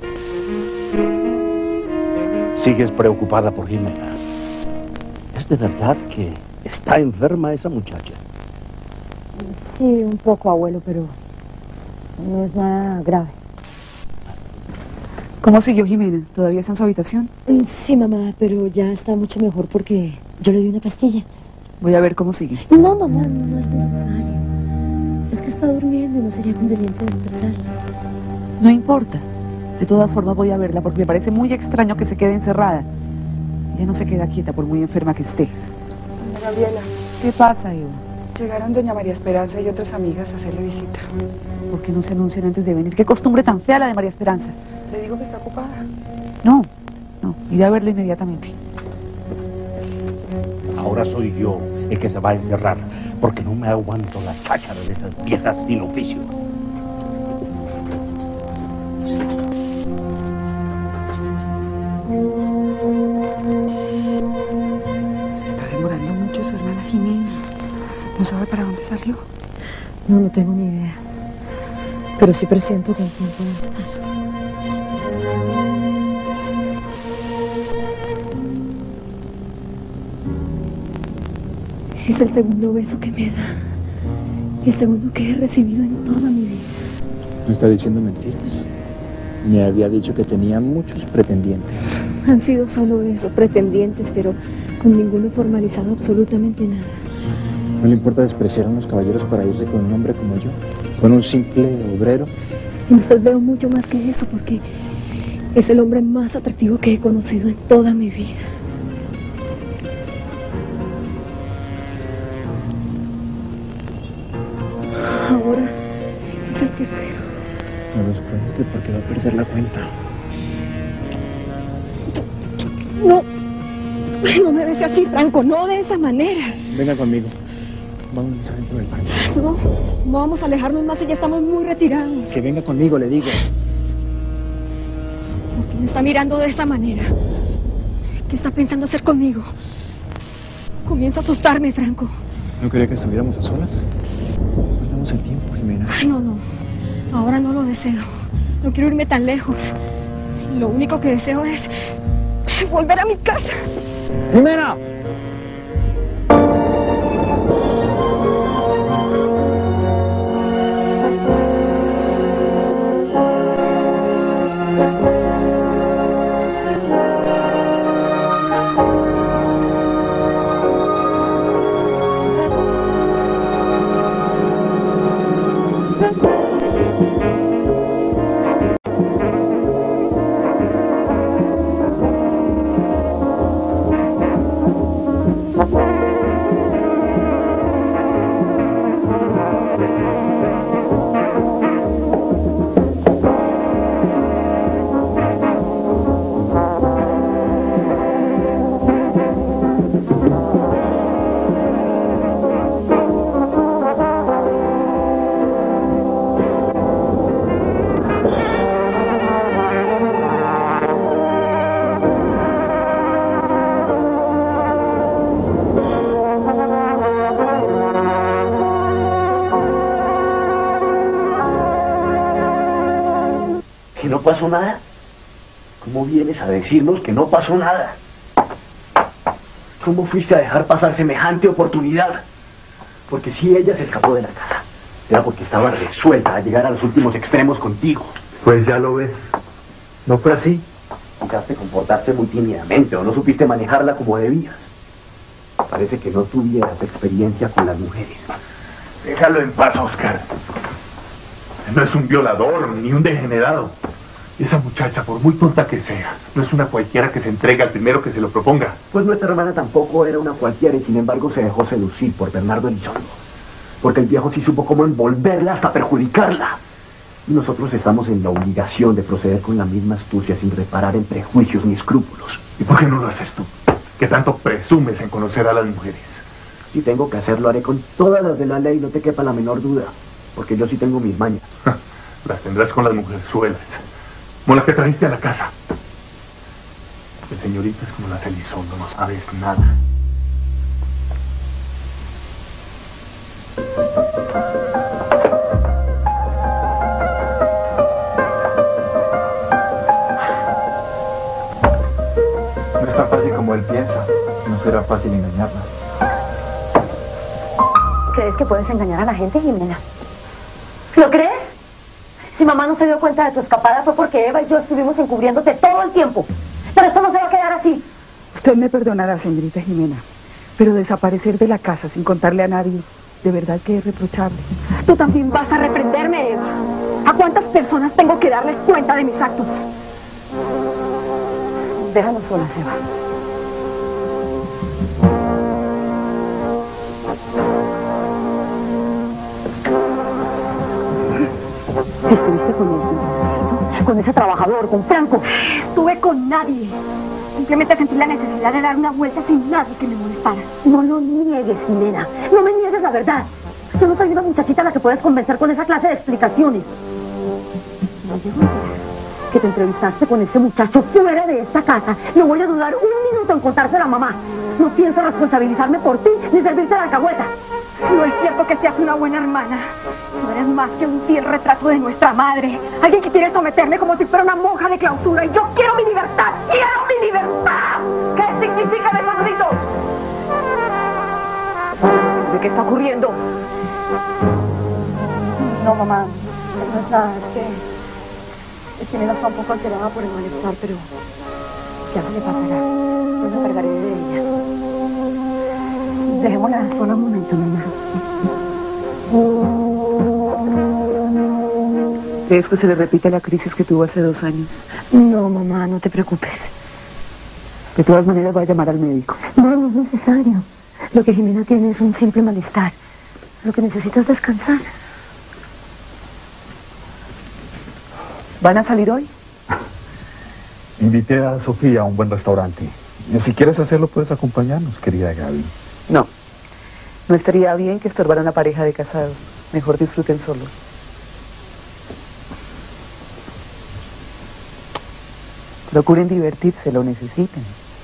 ¿Sigues preocupada por Jimena? ¿Es de verdad que está enferma esa muchacha? Sí, un poco, abuelo, pero no es nada grave. ¿Cómo siguió Jimena? ¿Todavía está en su habitación? Sí, mamá, pero ya está mucho mejor porque yo le di una pastilla. Voy a ver cómo sigue. No, mamá, no es necesario. Es que está durmiendo y no sería conveniente despertarla. No importa. De todas formas voy a verla porque me parece muy extraño que se quede encerrada. Ella no se queda quieta por muy enferma que esté. Doña Gabriela. ¿Qué pasa, Eva? Llegaron doña María Esperanza y otras amigas a hacerle visita. ¿Por qué no se anuncian antes de venir? ¿Qué costumbre tan fea la de María Esperanza? Le digo que está ocupada. No, no, iré a verla inmediatamente. Ahora soy yo el que se va a encerrar, porque no me aguanto la cháchara de esas viejas sin oficio. Se está demorando mucho su hermana Jimena. ¿No sabe para dónde salió? No, no tengo ni idea. Pero sí presiento con quién puede estar. Es el segundo beso que me da. Y el segundo que he recibido en toda mi vida. No está diciendo mentiras. Me había dicho que tenía muchos pretendientes. Han sido solo eso, pretendientes, pero con ninguno formalizado absolutamente nada. ¿No le importa despreciar a unos caballeros para irse con un hombre como yo? ¿Con un simple obrero? En usted veo mucho más que eso, porque es el hombre más atractivo que he conocido en toda mi vida. Ahora es el tercero. No los cuente porque va a perder la cuenta. No, no me bese así, Franco, no de esa manera. Venga conmigo. Vamos adentro del baño. No, no vamos a alejarnos más y ya estamos muy retirados. Que venga conmigo, le digo. ¿Por qué me está mirando de esa manera? ¿Qué está pensando hacer conmigo? Comienzo a asustarme, Franco. ¿No quería que estuviéramos a solas? Perdamos el tiempo, Jimena. Ay, no, no. Ahora no lo deseo. No quiero irme tan lejos. Lo único que deseo es volver a mi casa. ¡Jimena! pasó nada? ¿Cómo vienes a decirnos que no pasó nada? ¿Cómo fuiste a dejar pasar semejante oportunidad? Porque si ella se escapó de la casa, era porque estaba resuelta a llegar a los últimos extremos contigo. Pues ya lo ves. ¿No fue así? Intentaste comportarte muy tímidamente o no supiste manejarla como debías. Parece que no tuvieras experiencia con las mujeres. Déjalo en paz, Oscar. No es un violador ni un degenerado. Esa muchacha, por muy tonta que sea, no es una cualquiera que se entrega al primero que se lo proponga. Pues nuestra hermana tampoco era una cualquiera y sin embargo se dejó seducir por Bernardo Elizondo. Porque el viejo sí supo cómo envolverla hasta perjudicarla. Y nosotros estamos en la obligación de proceder con la misma astucia sin reparar en prejuicios ni escrúpulos. ¿Y por qué no lo haces tú? Que tanto presumes en conocer a las mujeres. Si tengo que hacerlo, haré con todas las de la ley, no te quepa la menor duda. Porque yo sí tengo mis mañas. Las tendrás con las mujerzuelas. Como la que trajiste a la casa. De señoritas como las Elizondo no sabes nada. No es tan fácil como él piensa. No será fácil engañarla. ¿Crees que puedes engañar a la gente, Jimena? ¿Lo crees? Si mamá no se dio cuenta de tu escapada fue porque Eva y yo estuvimos encubriéndote todo el tiempo. Pero esto no se va a quedar así. Usted me perdonará, señorita Jimena, pero desaparecer de la casa sin contarle a nadie, de verdad que es reprochable. Tú también vas a reprenderme, Eva. ¿A cuántas personas tengo que darles cuenta de mis actos? Déjanos solas, Eva. ¿Estuviste con él? ¿Con ese trabajador, con Franco? Estuve con nadie. Simplemente sentí la necesidad de dar una vuelta sin nadie que me molestara. No lo niegues, Jimena. No me niegues la verdad. Yo no soy una muchachita a la que puedes convencer con esa clase de explicaciones. No llego a enterar que te entrevistaste con ese muchacho fuera de esta casa. No voy a dudar un minuto en contárselo a mamá. No pienso responsabilizarme por ti ni servirte de alcahueta. No es cierto que seas una buena hermana. No eres más que un fiel retrato de nuestra madre. Alguien que quiere someterme como si fuera una monja de clausura. Y yo quiero mi libertad. ¡Quiero mi libertad! ¿Qué significan esos gritos? ¿De qué está ocurriendo? No, mamá. No es nada. Es que... Es que Nena está un poco alterada por el malestar, pero... Ya se le pasará. Yo me encargaré de ella. Dejémosla sola un momento, mamá. ¿Crees que se le repite la crisis que tuvo hace dos años? No, mamá, no te preocupes. De todas maneras voy a llamar al médico. No, no es necesario. Lo que Jimena tiene es un simple malestar. Lo que necesita es descansar. ¿Van a salir hoy? Invité a Sofía a un buen restaurante. Y si quieres hacerlo, puedes acompañarnos, querida Gaby. No. No estaría bien que estorbaran a una pareja de casados. Mejor disfruten solos. Procuren divertirse, lo necesitan.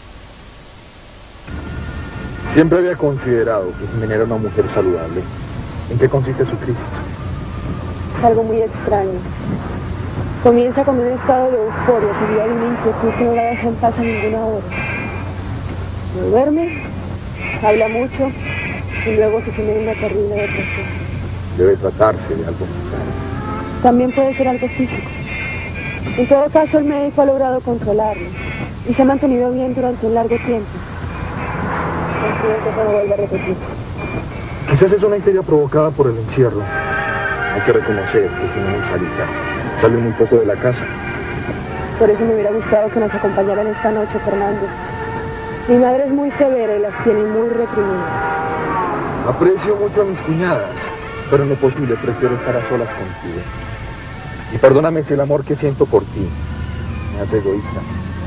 Siempre había considerado que Jimena era una mujer saludable. ¿En qué consiste su crisis? Es algo muy extraño. Comienza con un estado de euforia, seguida de una inquietud que no la deja en paz a ninguna hora. No duerme, habla mucho y luego se sume en una terrible depresión. Debe tratarse de algo mental. También puede ser algo físico. En todo caso, el médico ha logrado controlarlo y se ha mantenido bien durante un largo tiempo. Confío que se vuelva a repetir. Quizás es una histeria provocada por el encierro. Hay que reconocer que Jimena y Sarita salen muy poco de la casa. Por eso me hubiera gustado que nos acompañaran esta noche, Fernando. Mi madre es muy severa y las tiene muy reprimidas. Aprecio mucho a mis cuñadas, pero en lo posible prefiero estar a solas contigo. Y perdóname si el amor que siento por ti me hace egoísta.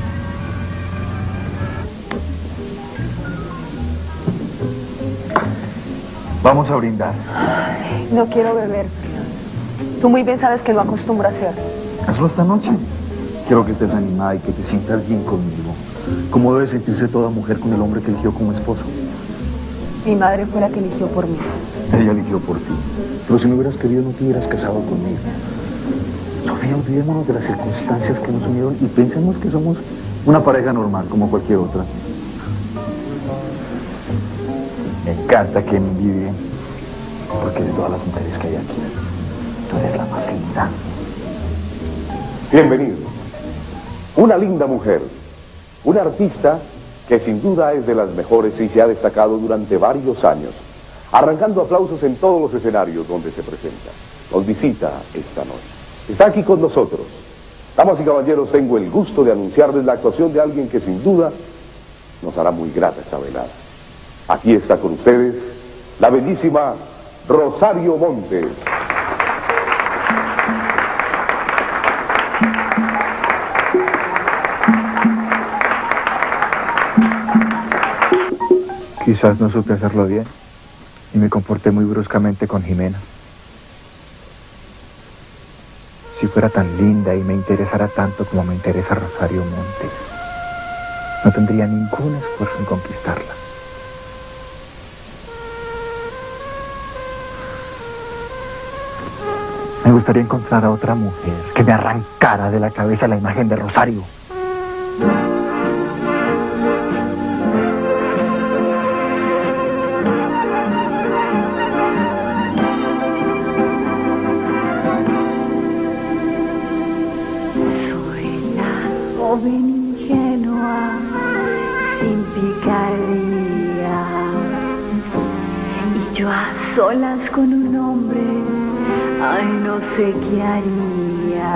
Vamos a brindar. Ay, no quiero beber. Tú muy bien sabes que no acostumbro a hacer. Hazlo esta noche. Quiero que estés animada y que te sientas bien conmigo. ¿Cómo debe sentirse toda mujer con el hombre que eligió como esposo? Mi madre fue la que eligió por mí. Ella eligió por ti. Pero si no hubieras querido, no te hubieras casado conmigo. Sofía, olvidémonos de las circunstancias que nos unieron y pensemos que somos una pareja normal, como cualquier otra. Me encanta que me envidien, porque de todas las mujeres que hay aquí, tú eres la más linda. Bienvenido. Una linda mujer, una artista que sin duda es de las mejores y se ha destacado durante varios años, arrancando aplausos en todos los escenarios donde se presenta. Nos visita esta noche. Está aquí con nosotros. Damas y caballeros, tengo el gusto de anunciarles la actuación de alguien que sin duda nos hará muy grata esta velada. Aquí está con ustedes la bellísima Rosario Montes. Quizás no supe hacerlo bien y me comporté muy bruscamente con Jimena. Si fuera tan linda y me interesara tanto como me interesa Rosario Montes, no tendría ningún esfuerzo en conquistarla. Me gustaría encontrar a otra mujer que me arrancara de la cabeza la imagen de Rosario. Joven ingenua, sin picardía, y yo a solas con un hombre, ay, no sé qué haría.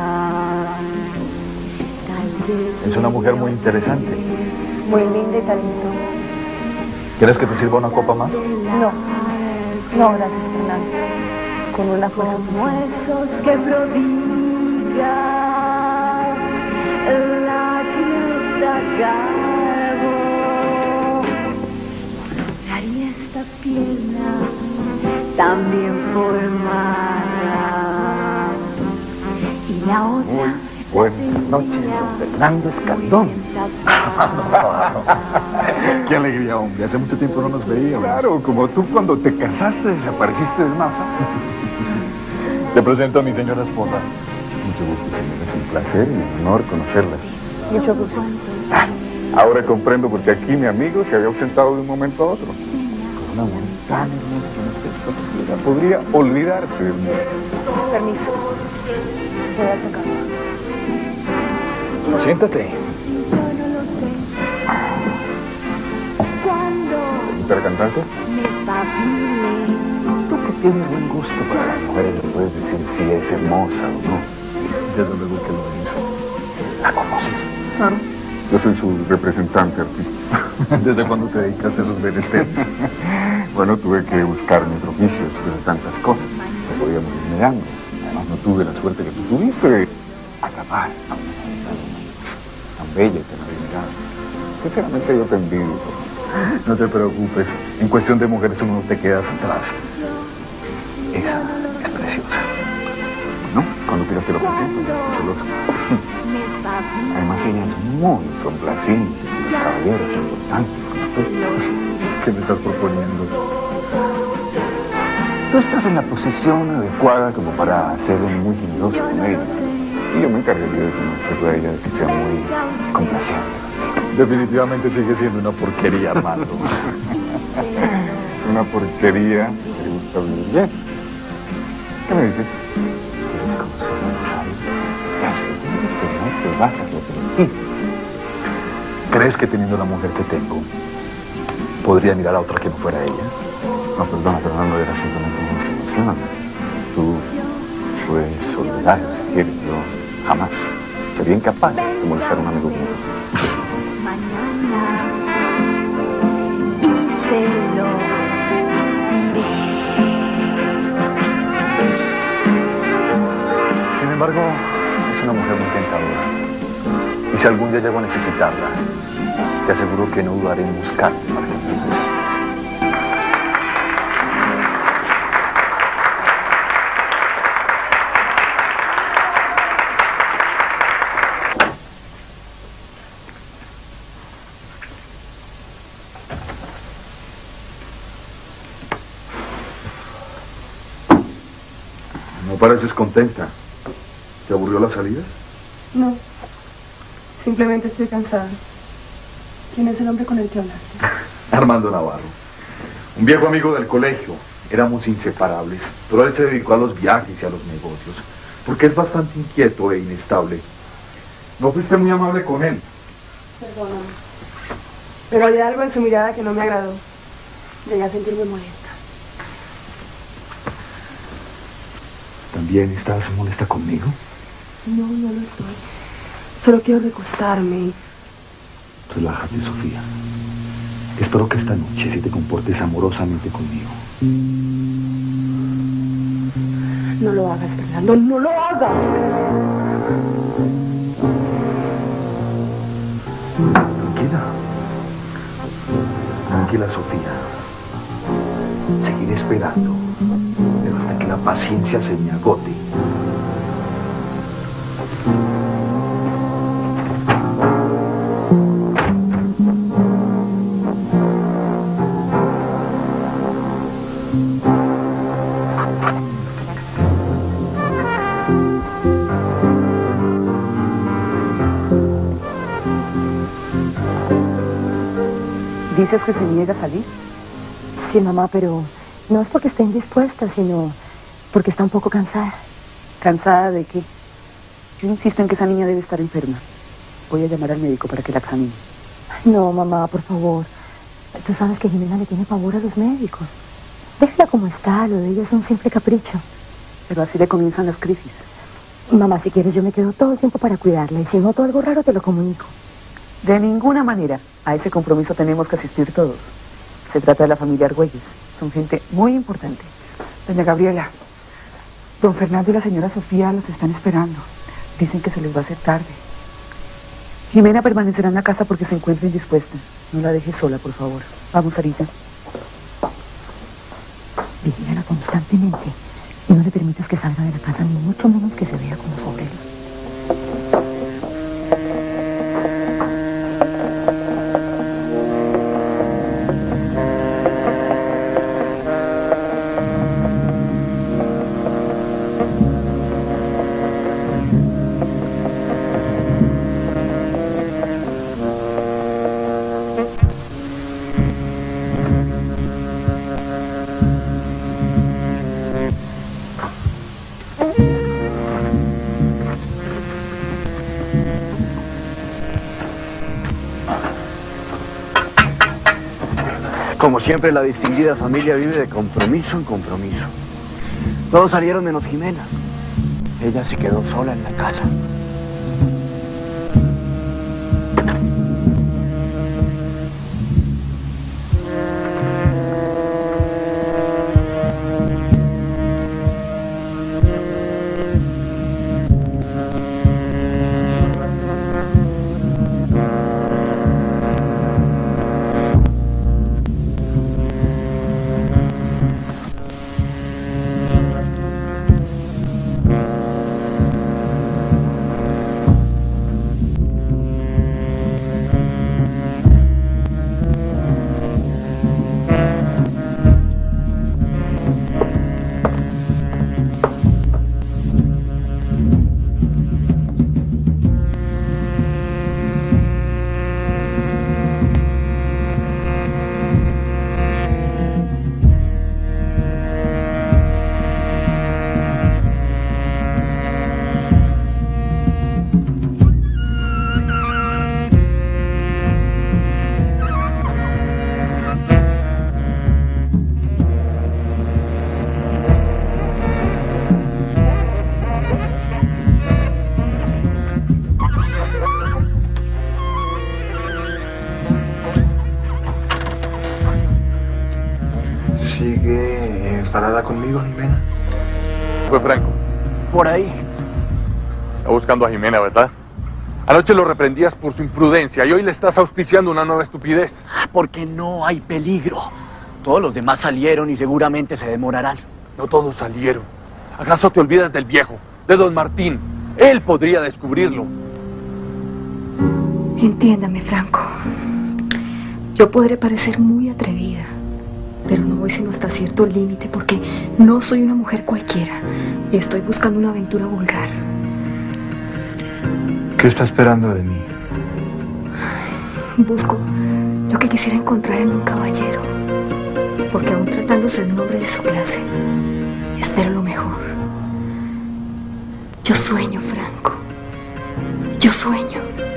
Tal vez Es una mujer muy interesante. Muy linda y talentosa. ¿Quieres que te sirva una copa más? No, no, gracias, Fernando. Con una fuerza como esos que prodigan la fiesta cabo. Haría esta pierna tan bien formada y la otra. Muy buenas noches, don Fernando Escandón. Qué alegría, hombre. Hace mucho tiempo no nos veíamos. Claro, como tú cuando te casaste desapareciste del mapa. Te presento a mi señora esposa. Mucho gusto, señora. Es un placer y un honor conocerla. Mucho gusto. Ahora comprendo por qué aquí mi amigo se había ausentado de un momento a otro. Con una amor tan hermosa como usted, podría olvidarse del mundo. Permiso. Voy a tocar. Siéntate. ¿Te cantante? Tú que tienes buen gusto para las mujeres, le puedes decir si es hermosa o no. Desde luego que lo es. ¿La conoces? Claro. Yo soy su representante artístico. ¿Desde cuándo te dedicaste a esos menesteres? Bueno, tuve que buscar mis oficios de tantas cosas. No podíamos ir negando. Además, no tuve la suerte que tú tuviste de acabar a una mujer tan bella y tan adinerada. Sinceramente, yo te envidio. No te preocupes. En cuestión de mujeres, uno no te quedas atrás. Esa es preciosa. ¿No? Cuando quieras te lo presento. Celosa. Además, ella es muy complaciente. Los caballeros importantes como tú. ¿Qué me estás proponiendo? Tú estás en la posición adecuada como para ser muy generoso con ella. Y yo me encargaría de conocerla a ella, de que sea muy complaciente. Definitivamente sigue siendo una porquería, Armando. Una porquería que gusta vivir bien. ¿Qué me dices? ¿Quieres conocer a Rosario? Te aseguro que no te vas a arrepentir. ¿Crees que teniendo la mujer que tengo, podría mirar a otra que no fuera ella? No, perdona, Fernando, era simplemente una observación. Tú puedes olvidarlo si quieres. Yo jamás sería incapaz de molestar a un amigo mío. Sin embargo, es una mujer muy tentadora. Y si algún día llego a necesitarla, te aseguro que no dudaré en buscarte para que me ayudes. No pareces contenta. ¿Te aburrió la salida? No, simplemente estoy cansada. ¿Quién es el hombre con el que hablaste? Armando Navarro, un viejo amigo del colegio. Éramos inseparables, pero él se dedicó a los viajes y a los negocios, porque es bastante inquieto e inestable. No fuiste muy amable con él. Perdóname, pero hay algo en su mirada que no me agradó. Llegué a sentirme molesta. ¿También estás molesta conmigo? No, no lo estoy. Solo quiero recostarme. Relájate, Sofía. Espero que esta noche sí te comportes amorosamente conmigo. No lo hagas, Fernando, no lo hagas. Tranquila. Tranquila, Sofía. Seguiré esperando, pero hasta que la paciencia se me agote. ¿Dices que se niega a salir? Sí, mamá, pero no es porque esté indispuesta, sino porque está un poco cansada. ¿Cansada de qué? Yo insisto en que esa niña debe estar enferma. Voy a llamar al médico para que la examine. No, mamá, por favor. Tú sabes que Jimena le tiene pavor a los médicos. Déjala como está, lo de ella es un simple capricho. Pero así le comienzan las crisis. Mamá, si quieres yo me quedo todo el tiempo para cuidarla y si noto algo raro te lo comunico. De ninguna manera. A ese compromiso tenemos que asistir todos. Se trata de la familia Argüelles. Son gente muy importante. Doña Gabriela, don Fernando y la señora Sofía los están esperando. Dicen que se les va a hacer tarde. Jimena permanecerá en la casa porque se encuentra indispuesta. No la dejes sola, por favor. Vamos, Sarita. Vigílala constantemente y no le permitas que salga de la casa, ni mucho menos que se vea con los obreros. Como siempre, la distinguida familia vive de compromiso en compromiso. Todos salieron menos Jimena. Ella se quedó sola en la casa. ¿Sigue enfadada conmigo, Jimena? Fue Franco. Por ahí. Está buscando a Jimena, ¿verdad? Anoche lo reprendías por su imprudencia y hoy le estás auspiciando una nueva estupidez. Porque no hay peligro. Todos los demás salieron y seguramente se demorarán. No todos salieron. ¿Acaso te olvidas del viejo, de don Martín? Él podría descubrirlo. Entiéndame, Franco. Yo podré parecer muy atrevida, pero no voy sino hasta cierto límite porque no soy una mujer cualquiera y estoy buscando una aventura vulgar. ¿Qué está esperando de mí? Busco lo que quisiera encontrar en un caballero, porque aún tratándose de un hombre de su clase, espero lo mejor. Yo sueño, Franco. Yo sueño.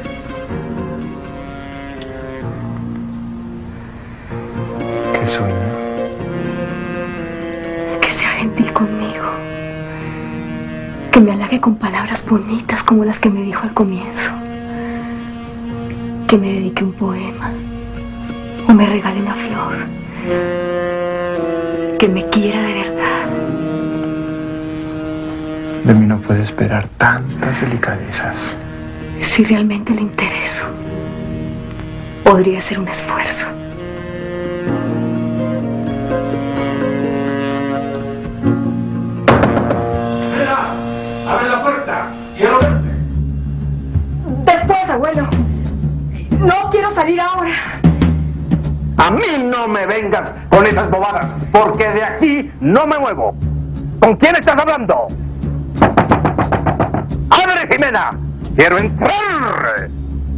¿Qué sueño? Que sea gentil conmigo. Que me halague con palabras bonitas como las que me dijo al comienzo. Que me dedique un poema. O me regale una flor. Que me quiera de verdad. De mí no puede esperar tantas delicadezas. Si realmente le intereso, podría ser un esfuerzo. ¡Mira! ¡Abre la puerta! ¡Quiero verte! Después, abuelo. No quiero salir ahora. A mí no me vengas con esas bobadas, porque de aquí no me muevo. ¿Con quién estás hablando? ¡Abre, Jimena! ¡Quiero entrar!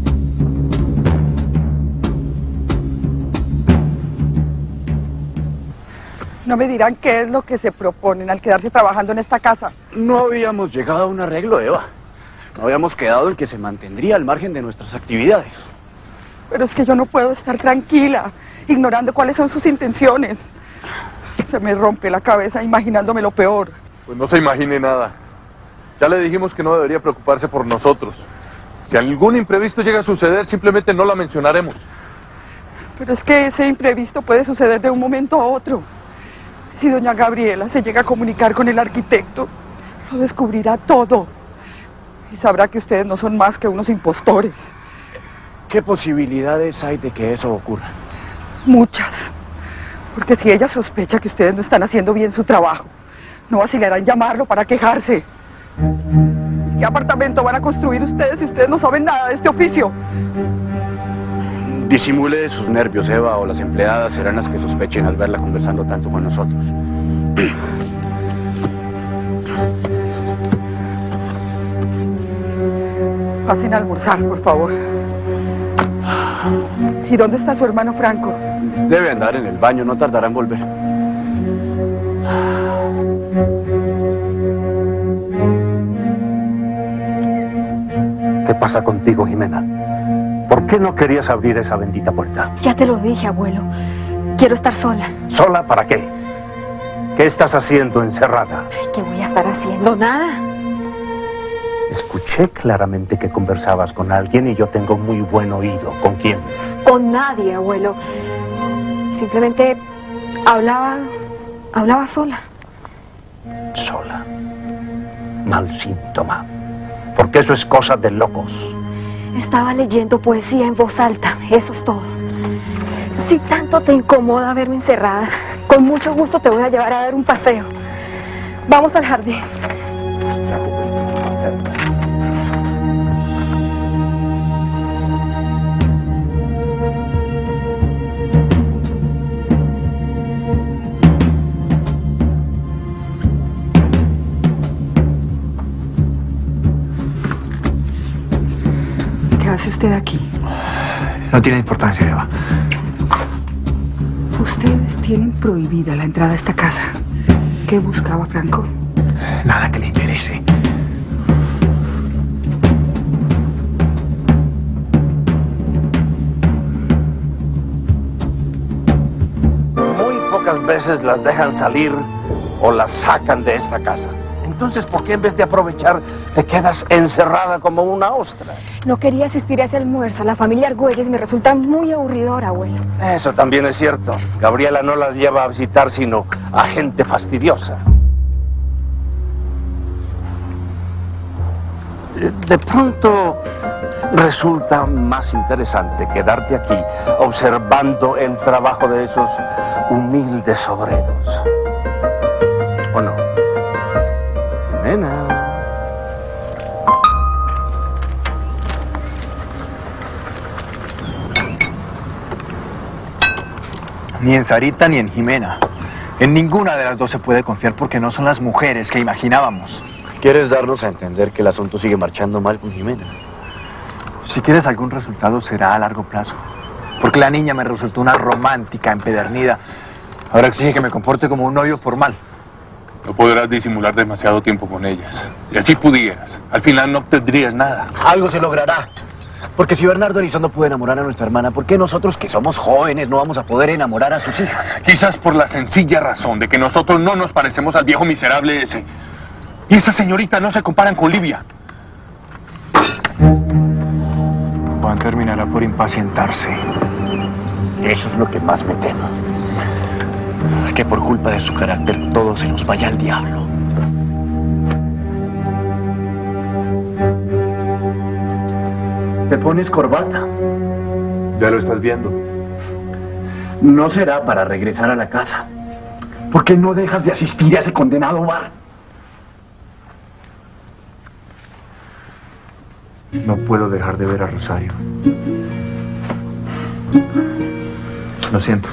No me dirán qué es lo que se proponen al quedarse trabajando en esta casa. No habíamos llegado a un arreglo, Eva. No habíamos quedado en que se mantendría al margen de nuestras actividades. Pero es que yo no puedo estar tranquila, ignorando cuáles son sus intenciones. Se me rompe la cabeza imaginándome lo peor. Pues no se imagine nada. Ya le dijimos que no debería preocuparse por nosotros. Si algún imprevisto llega a suceder, simplemente no la mencionaremos. Pero es que ese imprevisto puede suceder de un momento a otro. Si doña Gabriela se llega a comunicar con el arquitecto, lo descubrirá todo. Y sabrá que ustedes no son más que unos impostores. ¿Qué posibilidades hay de que eso ocurra? Muchas. Porque si ella sospecha que ustedes no están haciendo bien su trabajo, no vacilarán en llamarlo para quejarse. ¿Qué apartamento van a construir ustedes si ustedes no saben nada de este oficio? Disimule de sus nervios, Eva, o las empleadas serán las que sospechen al verla conversando tanto con nosotros. Pasen a almorzar, por favor. ¿Y dónde está su hermano Franco? Debe andar en el baño, no tardará en volver. ¿Qué pasa contigo, Jimena? ¿Por qué no querías abrir esa bendita puerta? Ya te lo dije, abuelo. Quiero estar sola. ¿Sola para qué? ¿Qué estás haciendo encerrada? ¿Qué voy a estar haciendo? Nada. Escuché claramente que conversabas con alguien y yo tengo muy buen oído. ¿Con quién? Con nadie, abuelo. Simplemente hablaba... hablaba sola. Sola. Mal síntoma. Porque eso es cosa de locos. Estaba leyendo poesía en voz alta, eso es todo. Si tanto te incomoda verme encerrada, con mucho gusto te voy a llevar a dar un paseo. Vamos al jardín. ¿Qué hace usted aquí? No tiene importancia, Eva. Ustedes tienen prohibida la entrada a esta casa. ¿Qué buscaba Franco? Nada que le interese. Muy pocas veces las dejan salir o las sacan de esta casa. Entonces, ¿por qué en vez de aprovechar te quedas encerrada como una ostra? No quería asistir a ese almuerzo. La familia Argüelles me resulta muy aburridora, abuelo. Eso también es cierto. Gabriela no las lleva a visitar sino a gente fastidiosa. De pronto resulta más interesante quedarte aquí observando el trabajo de esos humildes obreros. ¿O no? Nena. Ni en Sarita ni en Jimena. En ninguna de las dos se puede confiar porque no son las mujeres que imaginábamos. ¿Quieres darnos a entender que el asunto sigue marchando mal con Jimena? Si quieres algún resultado será a largo plazo. Porque la niña me resultó una romántica empedernida. Ahora exige que me comporte como un novio formal. No podrás disimular demasiado tiempo con ellas. Y así pudieras. Al final no obtendrías nada. Algo se logrará. Porque si Bernardo Elizondo puede enamorar a nuestra hermana, ¿por qué nosotros, que somos jóvenes, no vamos a poder enamorar a sus hijas? Quizás por la sencilla razón de que nosotros no nos parecemos al viejo miserable ese. Y esa señorita no se comparan con Livia. Juan terminará por impacientarse. Eso es lo que más me temo. Que por culpa de su carácter todo se nos vaya al diablo. Te pones corbata. Ya lo estás viendo. No será para regresar a la casa. ¿Por qué no dejas de asistir a ese condenado bar? No puedo dejar de ver a Rosario. Lo siento.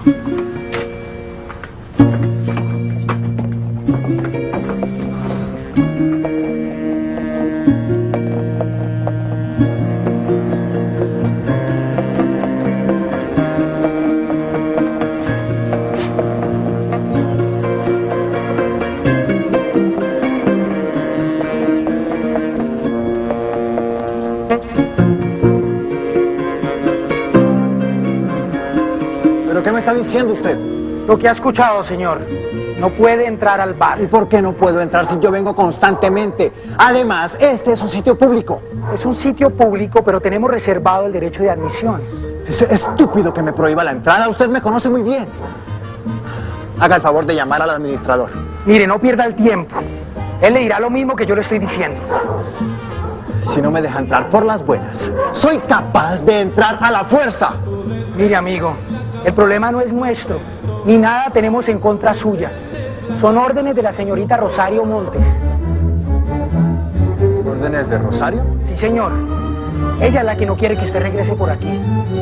¿Qué me está diciendo usted? Lo que ha escuchado, señor. No puede entrar al bar. ¿Y por qué no puedo entrar si yo vengo constantemente? Además, este es un sitio público. Es un sitio público, pero tenemos reservado el derecho de admisión. Es estúpido que me prohíba la entrada. Usted me conoce muy bien. Haga el favor de llamar al administrador. Mire, no pierda el tiempo. Él le dirá lo mismo que yo le estoy diciendo. Si no me deja entrar por las buenas, soy capaz de entrar a la fuerza. Mire, amigo, el problema no es nuestro, ni nada tenemos en contra suya. Son órdenes de la señorita Rosario Montes. ¿Órdenes de Rosario? Sí, señor. Ella es la que no quiere que usted regrese por aquí.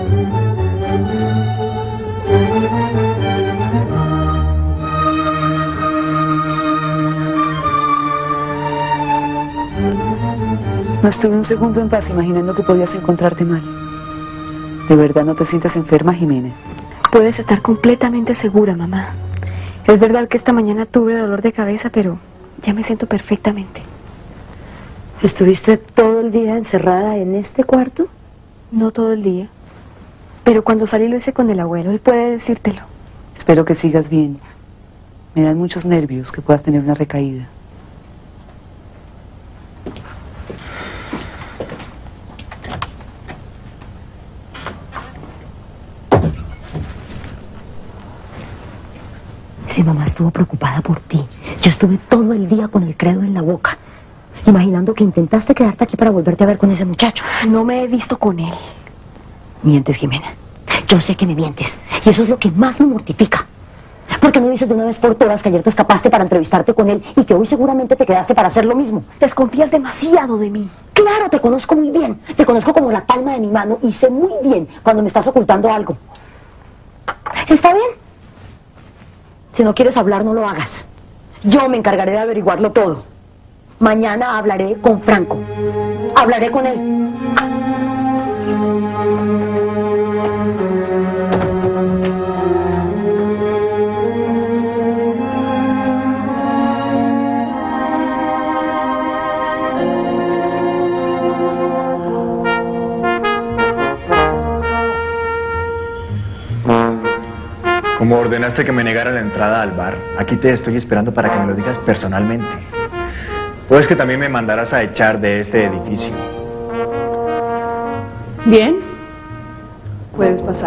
No estuve un segundo en paz imaginando que podías encontrarte mal. ¿De verdad no te sientes enferma, Jimena? Puedes estar completamente segura, mamá. Es verdad que esta mañana tuve dolor de cabeza, pero ya me siento perfectamente. ¿Estuviste todo el día encerrada en este cuarto? No todo el día. Pero cuando salí lo hice con el abuelo, él puede decírtelo. Espero que sigas bien. Me dan muchos nervios que puedas tener una recaída. Si mamá estuvo preocupada por ti, yo estuve todo el día con el credo en la boca, imaginando que intentaste quedarte aquí para volverte a ver con ese muchacho. No me he visto con él. Mientes, Jimena. Yo sé que me mientes, y eso es lo que más me mortifica. ¿Por qué no dices de una vez por todas que ayer te escapaste para entrevistarte con él y que hoy seguramente te quedaste para hacer lo mismo? Desconfías demasiado de mí. Claro, te conozco muy bien. Te conozco como la palma de mi mano y sé muy bien cuando me estás ocultando algo. ¿Está bien? Si no quieres hablar, no lo hagas. Yo me encargaré de averiguarlo todo. Mañana hablaré con Franco. Hablaré con él. Como ordenaste que me negara la entrada al bar, aquí te estoy esperando para que me lo digas personalmente. Puedes que también me mandarás a echar de este edificio. Bien. Puedes pasar.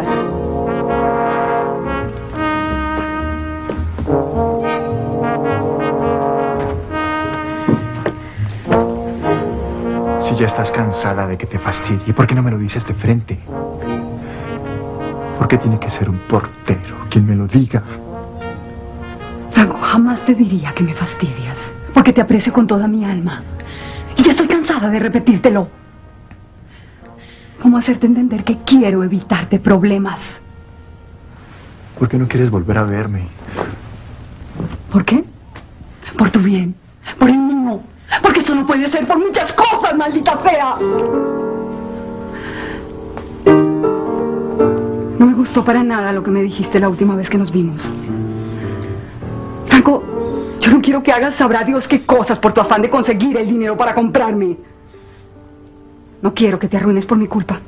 Si ya estás cansada de que te fastidie, ¿por qué no me lo dices de frente? ¿Por qué tiene que ser un portero quien me lo diga? Franco, jamás te diría que me fastidias, porque te aprecio con toda mi alma. Y ya estoy cansada de repetírtelo. ¿Cómo hacerte entender que quiero evitarte problemas? ¿Por qué no quieres volver a verme? ¿Por qué? Por tu bien, por el mío, porque eso no puede ser por muchas cosas, maldita sea. No me gustó para nada lo que me dijiste la última vez que nos vimos. Franco, yo no quiero que hagas sabrá Dios qué cosas por tu afán de conseguir el dinero para comprarme. No quiero que te arruines por mi culpa.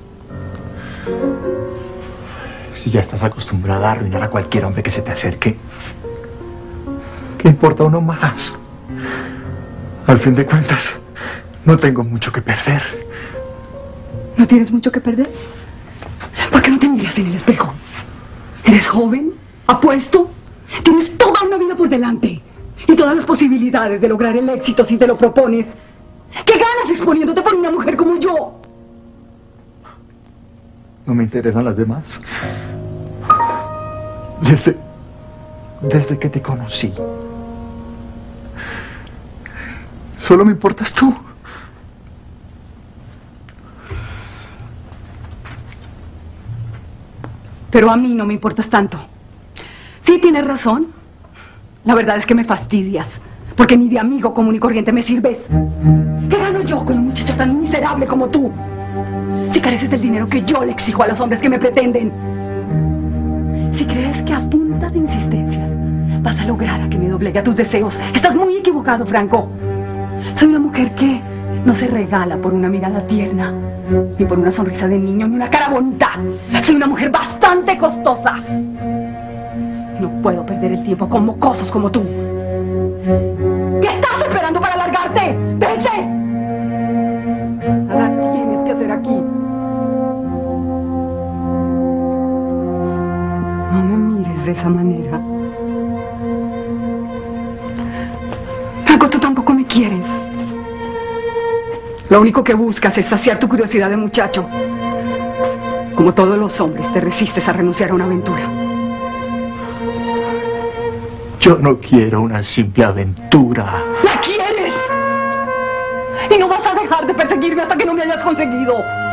Si ya estás acostumbrada a arruinar a cualquier hombre que se te acerque, ¿qué importa uno más? Al fin de cuentas, no tengo mucho que perder. ¿No tienes mucho que perder? ¿Por qué no te miras en el espejo? Eres joven, apuesto, tienes toda una vida por delante y todas las posibilidades de lograr el éxito si te lo propones. ¿Qué ganas exponiéndote por una mujer como yo? No me interesan las demás. Desde... Desde que te conocí, solo me importas tú. Pero a mí no me importas tanto. Sí, tienes razón. La verdad es que me fastidias, porque ni de amigo común y corriente me sirves. ¿Qué gano yo con un muchacho tan miserable como tú? Si careces del dinero que yo le exijo a los hombres que me pretenden. Si crees que a punta de insistencias vas a lograr a que me doblegue a tus deseos, estás muy equivocado, Franco. Soy una mujer que no se regala por una mirada tierna, ni por una sonrisa de niño, ni una cara bonita. Soy una mujer bastante costosa. No puedo perder el tiempo con mocosos como tú. ¿Qué estás esperando para largarte? ¡Vete! Nada tienes que hacer aquí. No me mires de esa manera. Franco, tú tampoco me quieres. Lo único que buscas es saciar tu curiosidad de muchacho. Como todos los hombres, te resistes a renunciar a una aventura. Yo no quiero una simple aventura. ¡La quieres! Y no vas a dejar de perseguirme hasta que no me hayas conseguido.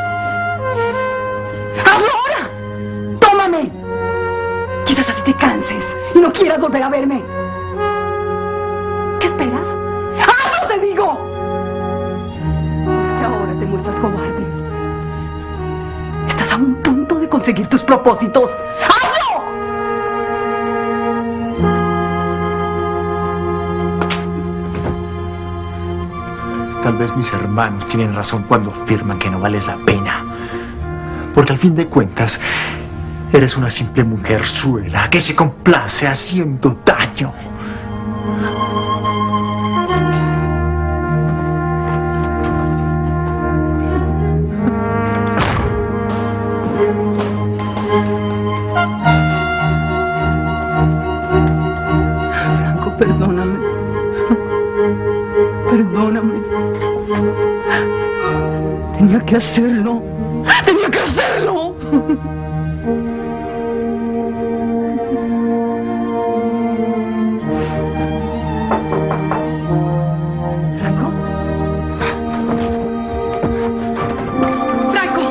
¡Hazlo ahora! ¡Tómame! Quizás así te canses y no quieras volver a verme. ¿Qué esperas? ¡Hazlo, te digo! Es que ahora te muestras cobarde. Estás a un punto de conseguir tus propósitos. ¡Hazlo! Tal vez mis hermanos tienen razón cuando afirman que no vales la pena. Porque al fin de cuentas, eres una simple mujerzuela que se complace haciendo daño. Franco, perdóname. Perdóname. Tenía que hacerlo. Tenía que hacerlo. ¿Franco? ¡Franco!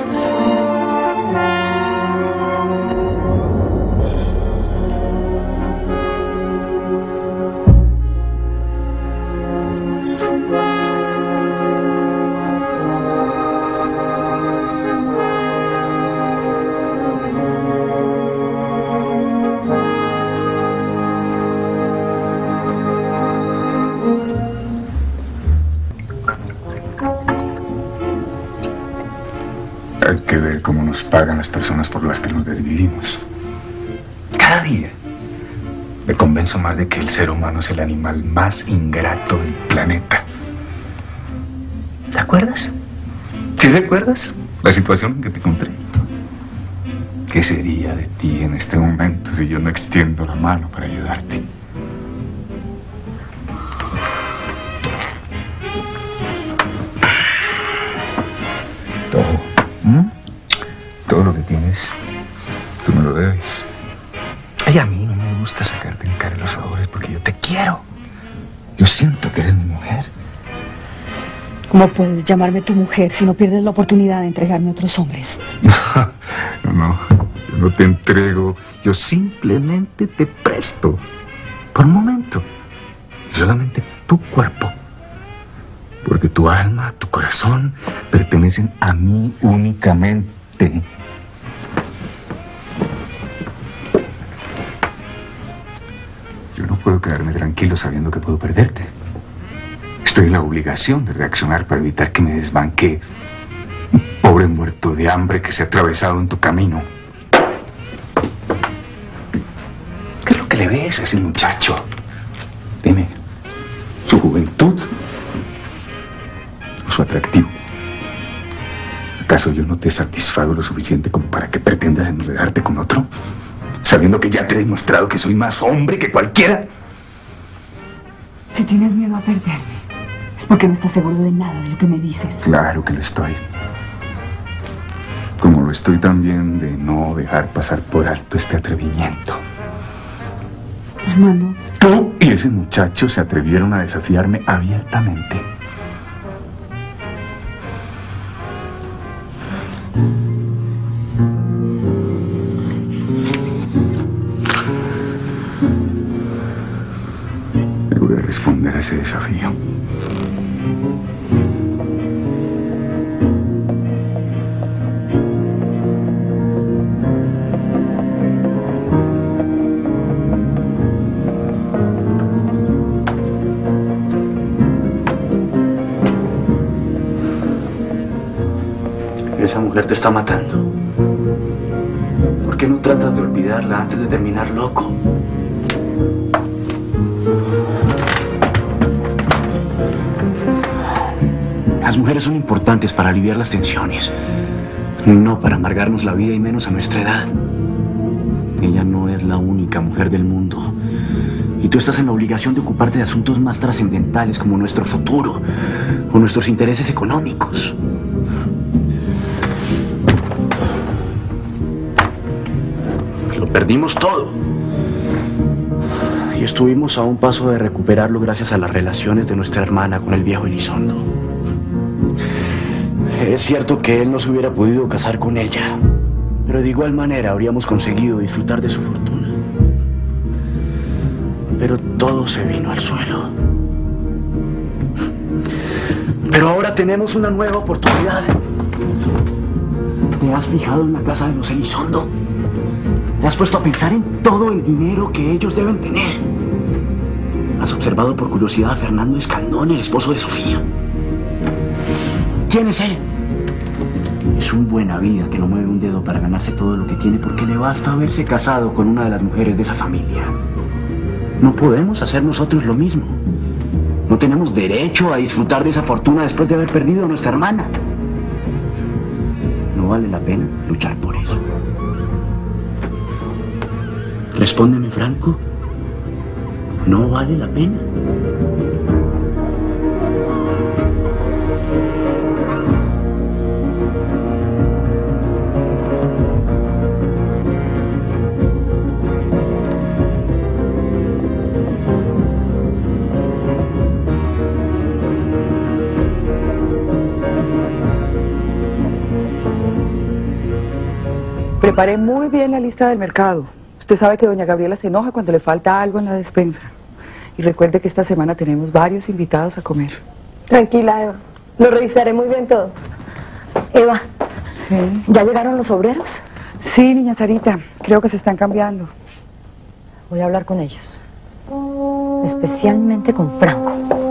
Hay que ver cómo nos pagan las personas por las que nos desvivimos. Cada día me convenzo más de que el ser humano es el animal más ingrato del planeta. ¿Te acuerdas? ¿Sí recuerdas la situación en que te encontré? ¿Qué sería de ti en este momento si yo no extiendo la mano para ayudarte? Todo. ¿Mm? Todo lo que tienes, tú me lo debes. Y a mí no me gusta sacarte en cara los favores porque yo te quiero. Yo siento que eres mi mujer. ¿Cómo puedes llamarme tu mujer si no pierdes la oportunidad de entregarme a otros hombres? No, no, yo no te entrego. Yo simplemente te presto. Por un momento. Solamente tu cuerpo. Porque tu alma, tu corazón pertenecen a mí únicamente. quedarme tranquilo sabiendo que puedo perderte. Estoy en la obligación de reaccionar para evitar que me desbanque un pobre muerto de hambre que se ha atravesado en tu camino. ¿Qué es lo que le ves a ese muchacho? Dime, ¿su juventud o su atractivo? ¿Acaso yo no te satisfago lo suficiente como para que pretendas enredarte con otro? Sabiendo que ya te he demostrado que soy más hombre que cualquiera. Si tienes miedo a perderme, es porque no estás seguro de nada de lo que me dices. Claro que lo estoy. Como lo estoy también de no dejar pasar por alto este atrevimiento. Hermano. Tú y ese muchacho se atrevieron a desafiarme abiertamente. Me voy a responder a ese desafío. Esa mujer te está matando. ¿Por qué no tratas de olvidarla antes de terminar loco? Las mujeres son importantes para aliviar las tensiones, no para amargarnos la vida y menos a nuestra edad. Ella no es la única mujer del mundo. Y tú estás en la obligación de ocuparte de asuntos más trascendentales como nuestro futuro o nuestros intereses económicos. Lo perdimos todo. Y estuvimos a un paso de recuperarlo gracias a las relaciones de nuestra hermana con el viejo Elizondo. Es cierto que él no se hubiera podido casar con ella, pero de igual manera habríamos conseguido disfrutar de su fortuna. Pero todo se vino al suelo. Pero ahora tenemos una nueva oportunidad. ¿Te has fijado en la casa de los Elizondo? ¿Te has puesto a pensar en todo el dinero que ellos deben tener? ¿Has observado por curiosidad a Fernando Escandón, el esposo de Sofía? ¿Quién es él? Es un buena vida que no mueve un dedo para ganarse todo lo que tiene porque le basta haberse casado con una de las mujeres de esa familia. No podemos hacer nosotros lo mismo. No tenemos derecho a disfrutar de esa fortuna después de haber perdido a nuestra hermana. No vale la pena luchar por eso. Respóndeme, Franco. ¿No vale la pena? Preparé muy bien la lista del mercado. Usted sabe que doña Gabriela se enoja cuando le falta algo en la despensa. Y recuerde que esta semana tenemos varios invitados a comer. Tranquila, Eva. Lo revisaré muy bien todo. Eva, ¿sí? ¿Ya llegaron los obreros? Sí, niña Sarita. Creo que se están cambiando. Voy a hablar con ellos. Especialmente con Franco.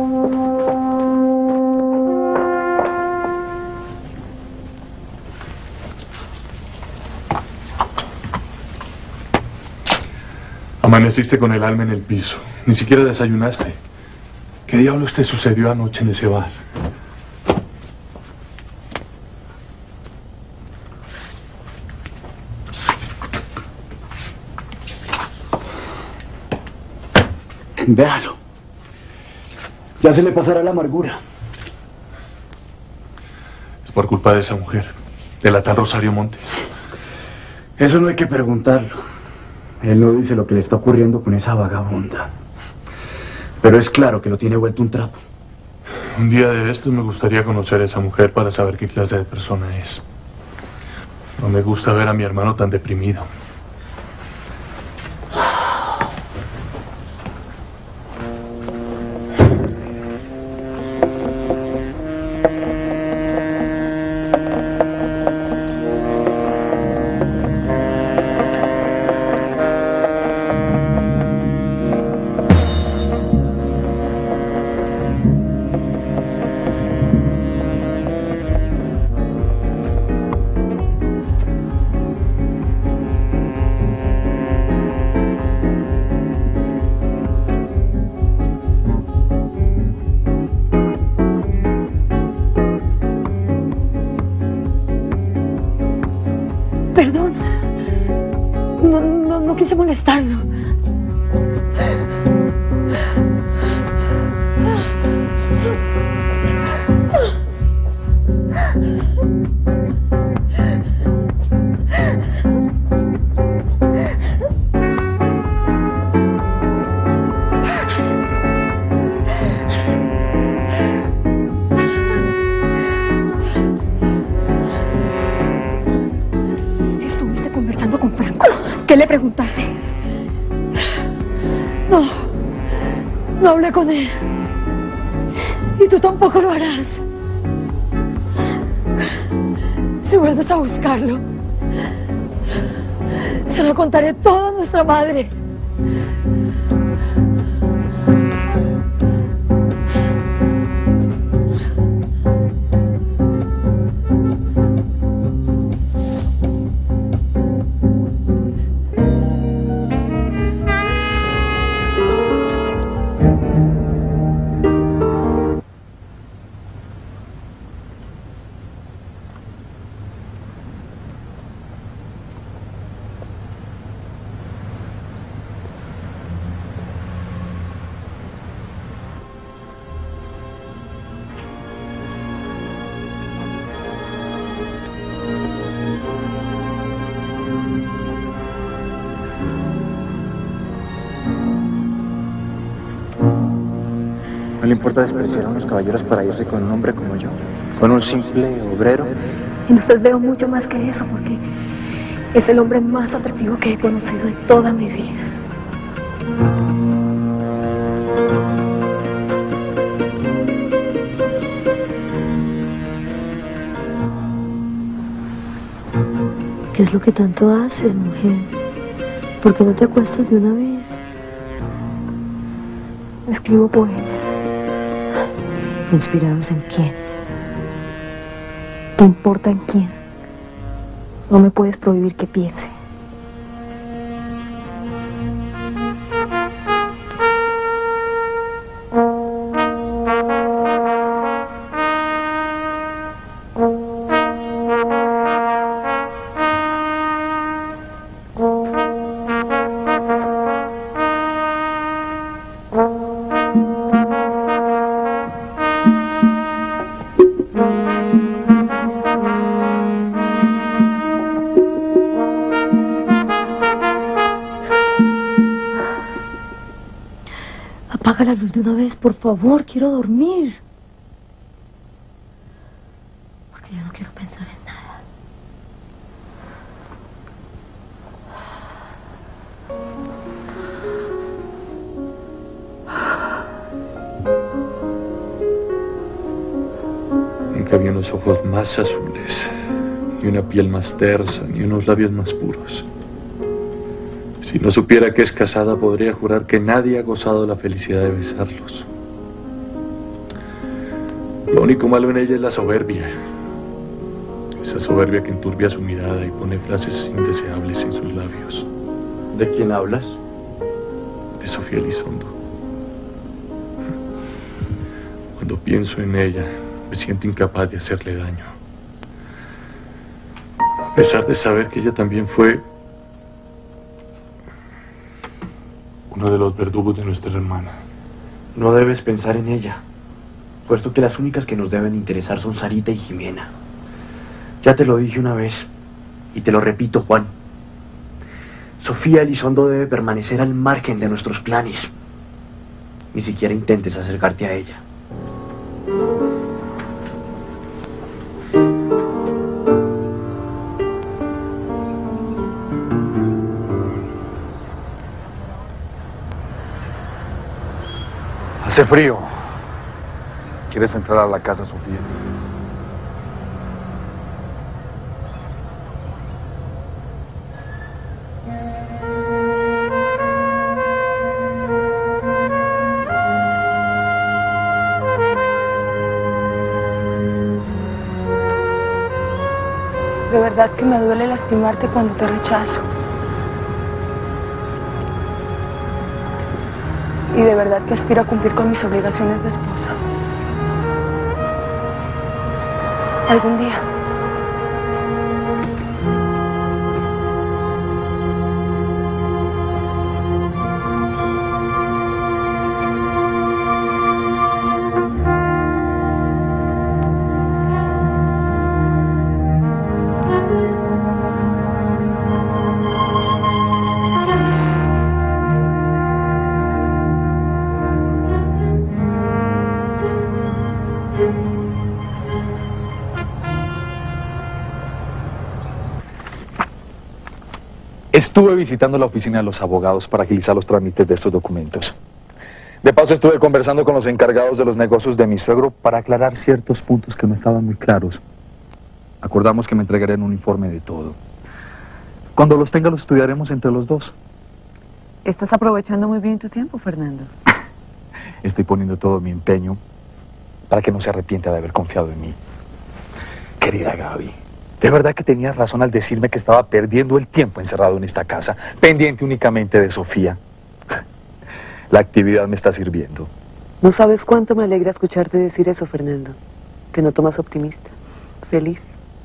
Amaneciste con el alma en el piso. Ni siquiera desayunaste. ¿Qué diablos te sucedió anoche en ese bar? Déjalo. Ya se le pasará la amargura. Es por culpa de esa mujer, de la tal Rosario Montes. Eso no hay que preguntarlo. Él no dice lo que le está ocurriendo con esa vagabunda. Pero es claro que lo tiene vuelto un trapo. Un día de estos me gustaría conocer a esa mujer para saber qué clase de persona es. No me gusta ver a mi hermano tan deprimido. quise molestarlo. ¿Estuviste conversando con Franco? ¿Qué le preguntaste? No, no hablé con él. Y tú tampoco lo harás. Si vuelves a buscarlo, se lo contaré todo a nuestra madre. ¿No le importa despreciar a unos caballeros para irse con un hombre como yo? ¿Con un simple obrero? En usted veo mucho más que eso, porque es el hombre más atractivo que he conocido en toda mi vida. ¿Qué es lo que tanto haces, mujer? ¿Por qué no te acuestas de una vez? Escribo poemas. ¿Inspirados en quién? ¿Te importa en quién? No me puedes prohibir que piense. Apaga la luz de una vez, por favor, quiero dormir. Porque yo no quiero pensar en nada. Nunca vi unos ojos más azules, ni una piel más tersa, ni unos labios más puros. Si no supiera que es casada, podría jurar que nadie ha gozado la felicidad de besarlos. Lo único malo en ella es la soberbia. Esa soberbia que enturbia su mirada y pone frases indeseables en sus labios. ¿De quién hablas? De Sofía Elizondo. Cuando pienso en ella, me siento incapaz de hacerle daño. A pesar de saber que ella también fue uno de los verdugos de nuestra hermana. No debes pensar en ella, puesto que las únicas que nos deben interesar son Sarita y Jimena. Ya te lo dije una vez, y te lo repito, Juan. Sofía Elizondo debe permanecer al margen de nuestros planes. Ni siquiera intentes acercarte a ella. Hace frío. ¿Quieres entrar a la casa, Sofía? De verdad que me duele lastimarte cuando te rechazo. Y de verdad que aspiro a cumplir con mis obligaciones de esposa. Algún día. Estuve visitando la oficina de los abogados para agilizar los trámites de estos documentos. De paso estuve conversando con los encargados de los negocios de mi suegro para aclarar ciertos puntos que no estaban muy claros. Acordamos que me entregarían un informe de todo. Cuando los tenga los estudiaremos entre los dos. Estás aprovechando muy bien tu tiempo, Fernando. Estoy poniendo todo mi empeño para que no se arrepienta de haber confiado en mí. Querida Gaby, de verdad que tenías razón al decirme que estaba perdiendo el tiempo encerrado en esta casa, pendiente únicamente de Sofía. La actividad me está sirviendo. No sabes cuánto me alegra escucharte decir eso, Fernando. Te noto más optimista, feliz.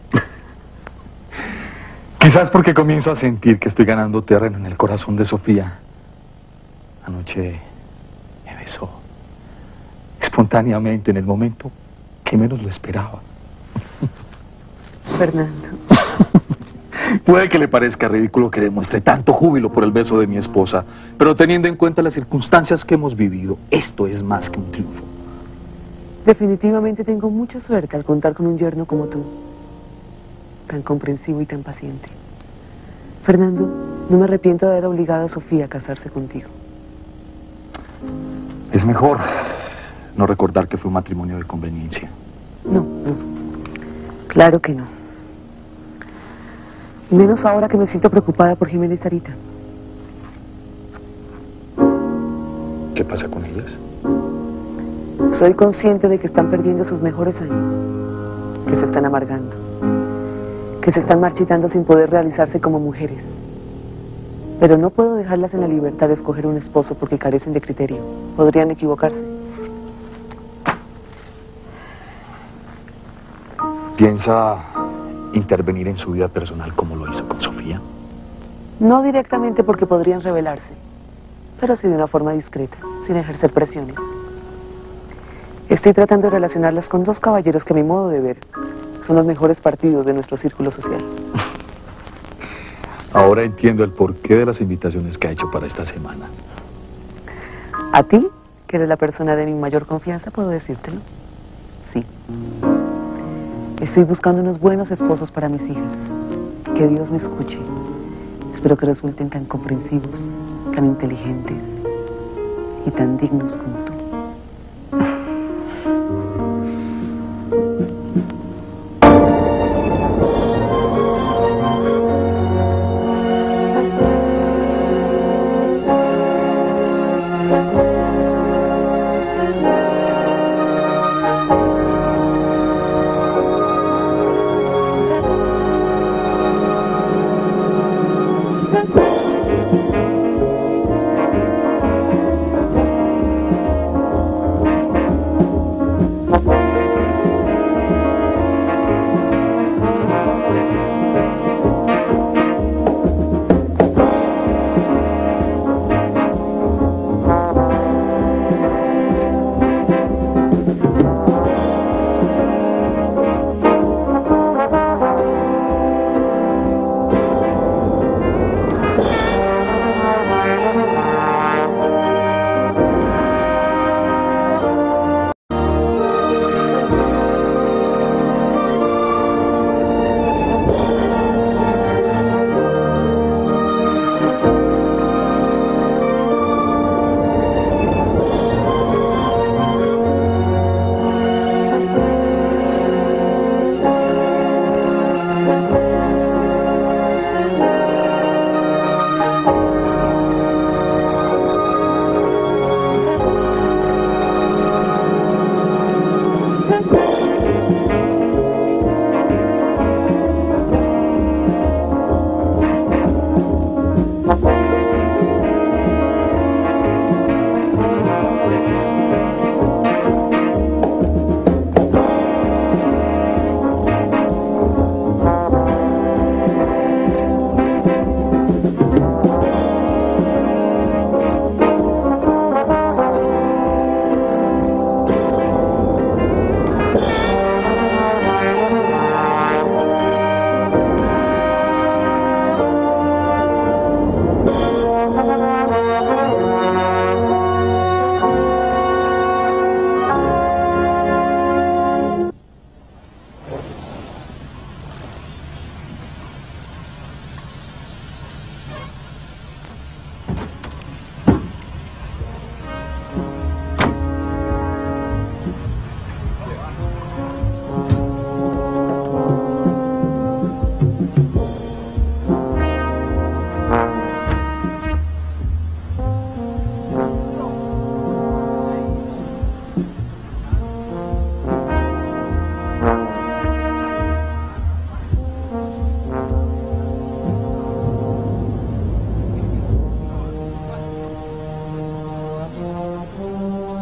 Quizás porque comienzo a sentir que estoy ganando terreno en el corazón de Sofía. Anoche me besó espontáneamente en el momento que menos lo esperaba. Fernando. Puede que le parezca ridículo que demuestre tanto júbilo por el beso de mi esposa, pero teniendo en cuenta las circunstancias que hemos vivido, esto es más que un triunfo. Definitivamente tengo mucha suerte al contar con un yerno como tú, tan comprensivo y tan paciente. Fernando, no me arrepiento de haber obligado a Sofía a casarse contigo. Es mejor no recordar que fue un matrimonio de conveniencia. No, no. Claro que no. Y menos ahora que me siento preocupada por Jimena y Sarita. ¿Qué pasa con ellas? Soy consciente de que están perdiendo sus mejores años, que se están amargando, que se están marchitando sin poder realizarse como mujeres. Pero no puedo dejarlas en la libertad de escoger un esposo porque carecen de criterio. Podrían equivocarse. ¿Piensa intervenir en su vida personal como lo hizo con Sofía? No directamente porque podrían rebelarse, pero sí de una forma discreta, sin ejercer presiones. Estoy tratando de relacionarlas con dos caballeros que a mi modo de ver son los mejores partidos de nuestro círculo social. Ahora entiendo el porqué de las invitaciones que ha hecho para esta semana. A ti, que eres la persona de mi mayor confianza, puedo decírtelo. Sí. Estoy buscando unos buenos esposos para mis hijas. Que Dios me escuche. Espero que resulten tan comprensivos, tan inteligentes y tan dignos como tú.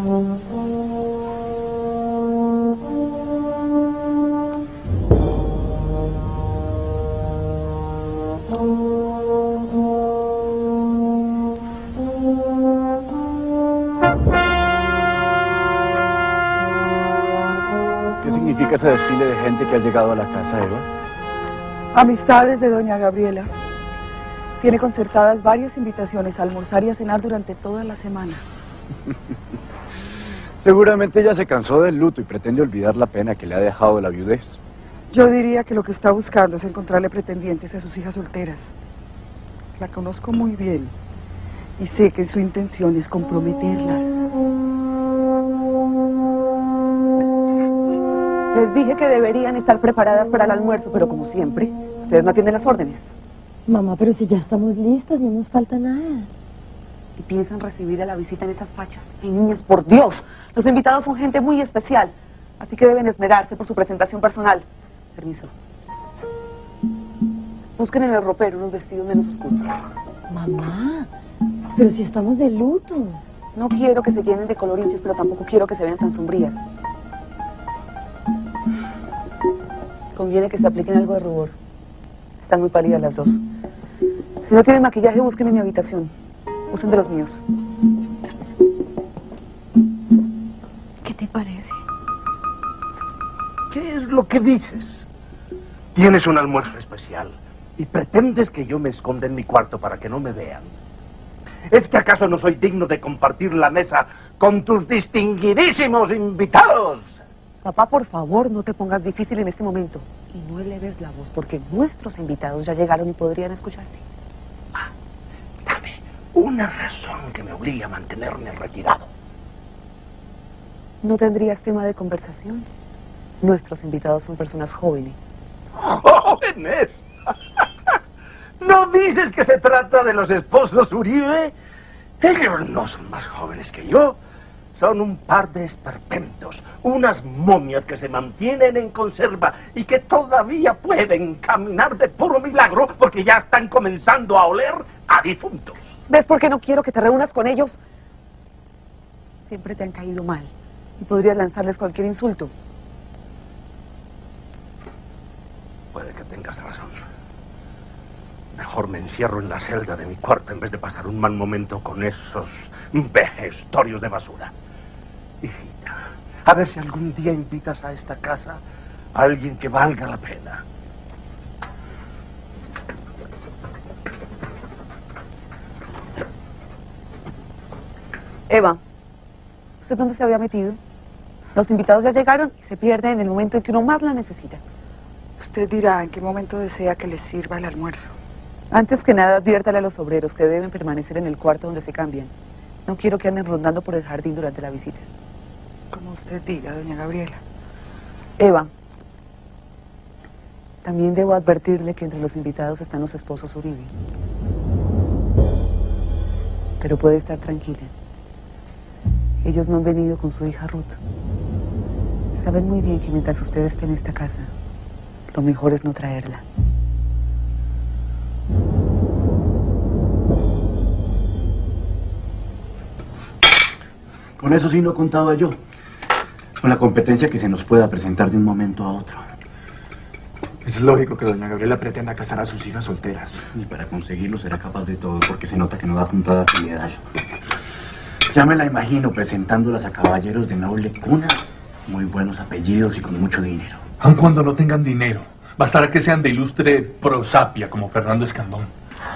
¿Qué significa ese desfile de gente que ha llegado a la casa, Eva? Amistades de doña Gabriela. Tiene concertadas varias invitaciones a almorzar y a cenar durante toda la semana. Seguramente ella se cansó del luto y pretende olvidar la pena que le ha dejado la viudez. Yo diría que lo que está buscando es encontrarle pretendientes a sus hijas solteras. La conozco muy bien y sé que su intención es comprometerlas. Les dije que deberían estar preparadas para el almuerzo, pero como siempre, ustedes no atienden las órdenes. Mamá, pero si ya estamos listas, no nos falta nada. ¿Y piensan recibir a la visita en esas fachas? Ay, niñas, por Dios, los invitados son gente muy especial, así que deben esmerarse por su presentación personal. Permiso. Busquen en el ropero unos vestidos menos oscuros. Mamá, pero si estamos de luto. No quiero que se llenen de colorinches, pero tampoco quiero que se vean tan sombrías. Conviene que se apliquen algo de rubor. Están muy pálidas las dos. Si no tienen maquillaje, busquen en mi habitación. Usen de los míos. ¿Qué te parece? ¿Qué es lo que dices? Tienes un almuerzo especial y pretendes que yo me esconda en mi cuarto para que no me vean. ¿Es que acaso no soy digno de compartir la mesa con tus distinguidísimos invitados? Papá, por favor, no te pongas difícil en este momento. Y no eleves la voz, porque nuestros invitados ya llegaron y podrían escucharte. Ah, dame una razón que me obligue a mantenerme retirado. No tendrías tema de conversación. Nuestros invitados son personas jóvenes. ¿Jóvenes? ¿No dices que se trata de los esposos Uribe? Ellos no son más jóvenes que yo. Son un par de esperpentos, unas momias que se mantienen en conserva y que todavía pueden caminar de puro milagro porque ya están comenzando a oler a difuntos. ¿Ves por qué no quiero que te reúnas con ellos? Siempre te han caído mal y podrías lanzarles cualquier insulto. Puede que tengas razón. Mejor me encierro en la celda de mi cuarto en vez de pasar un mal momento con esos vejestorios de basura. Hijita, a ver si algún día invitas a esta casa a alguien que valga la pena. Eva, ¿usted dónde se había metido? Los invitados ya llegaron y se pierden en el momento en que uno más la necesita. Usted dirá en qué momento desea que les sirva el almuerzo. Antes que nada, adviértale a los obreros que deben permanecer en el cuarto donde se cambian. No quiero que anden rondando por el jardín durante la visita. Como usted diga, doña Gabriela. Eva, también debo advertirle que entre los invitados están los esposos Uribe. Pero puede estar tranquila. Ellos no han venido con su hija Ruth. Saben muy bien que mientras usted esté en esta casa, lo mejor es no traerla. Con eso sí no contaba yo. Con la competencia que se nos pueda presentar de un momento a otro. Es lógico que doña Gabriela pretenda casar a sus hijas solteras. Y para conseguirlo será capaz de todo, porque se nota que no da puntadas sin edad. Ya me la imagino presentándolas a caballeros de noble cuna, muy buenos apellidos y con mucho dinero. Aun cuando no tengan dinero, bastará que sean de ilustre prosapia como Fernando Escandón.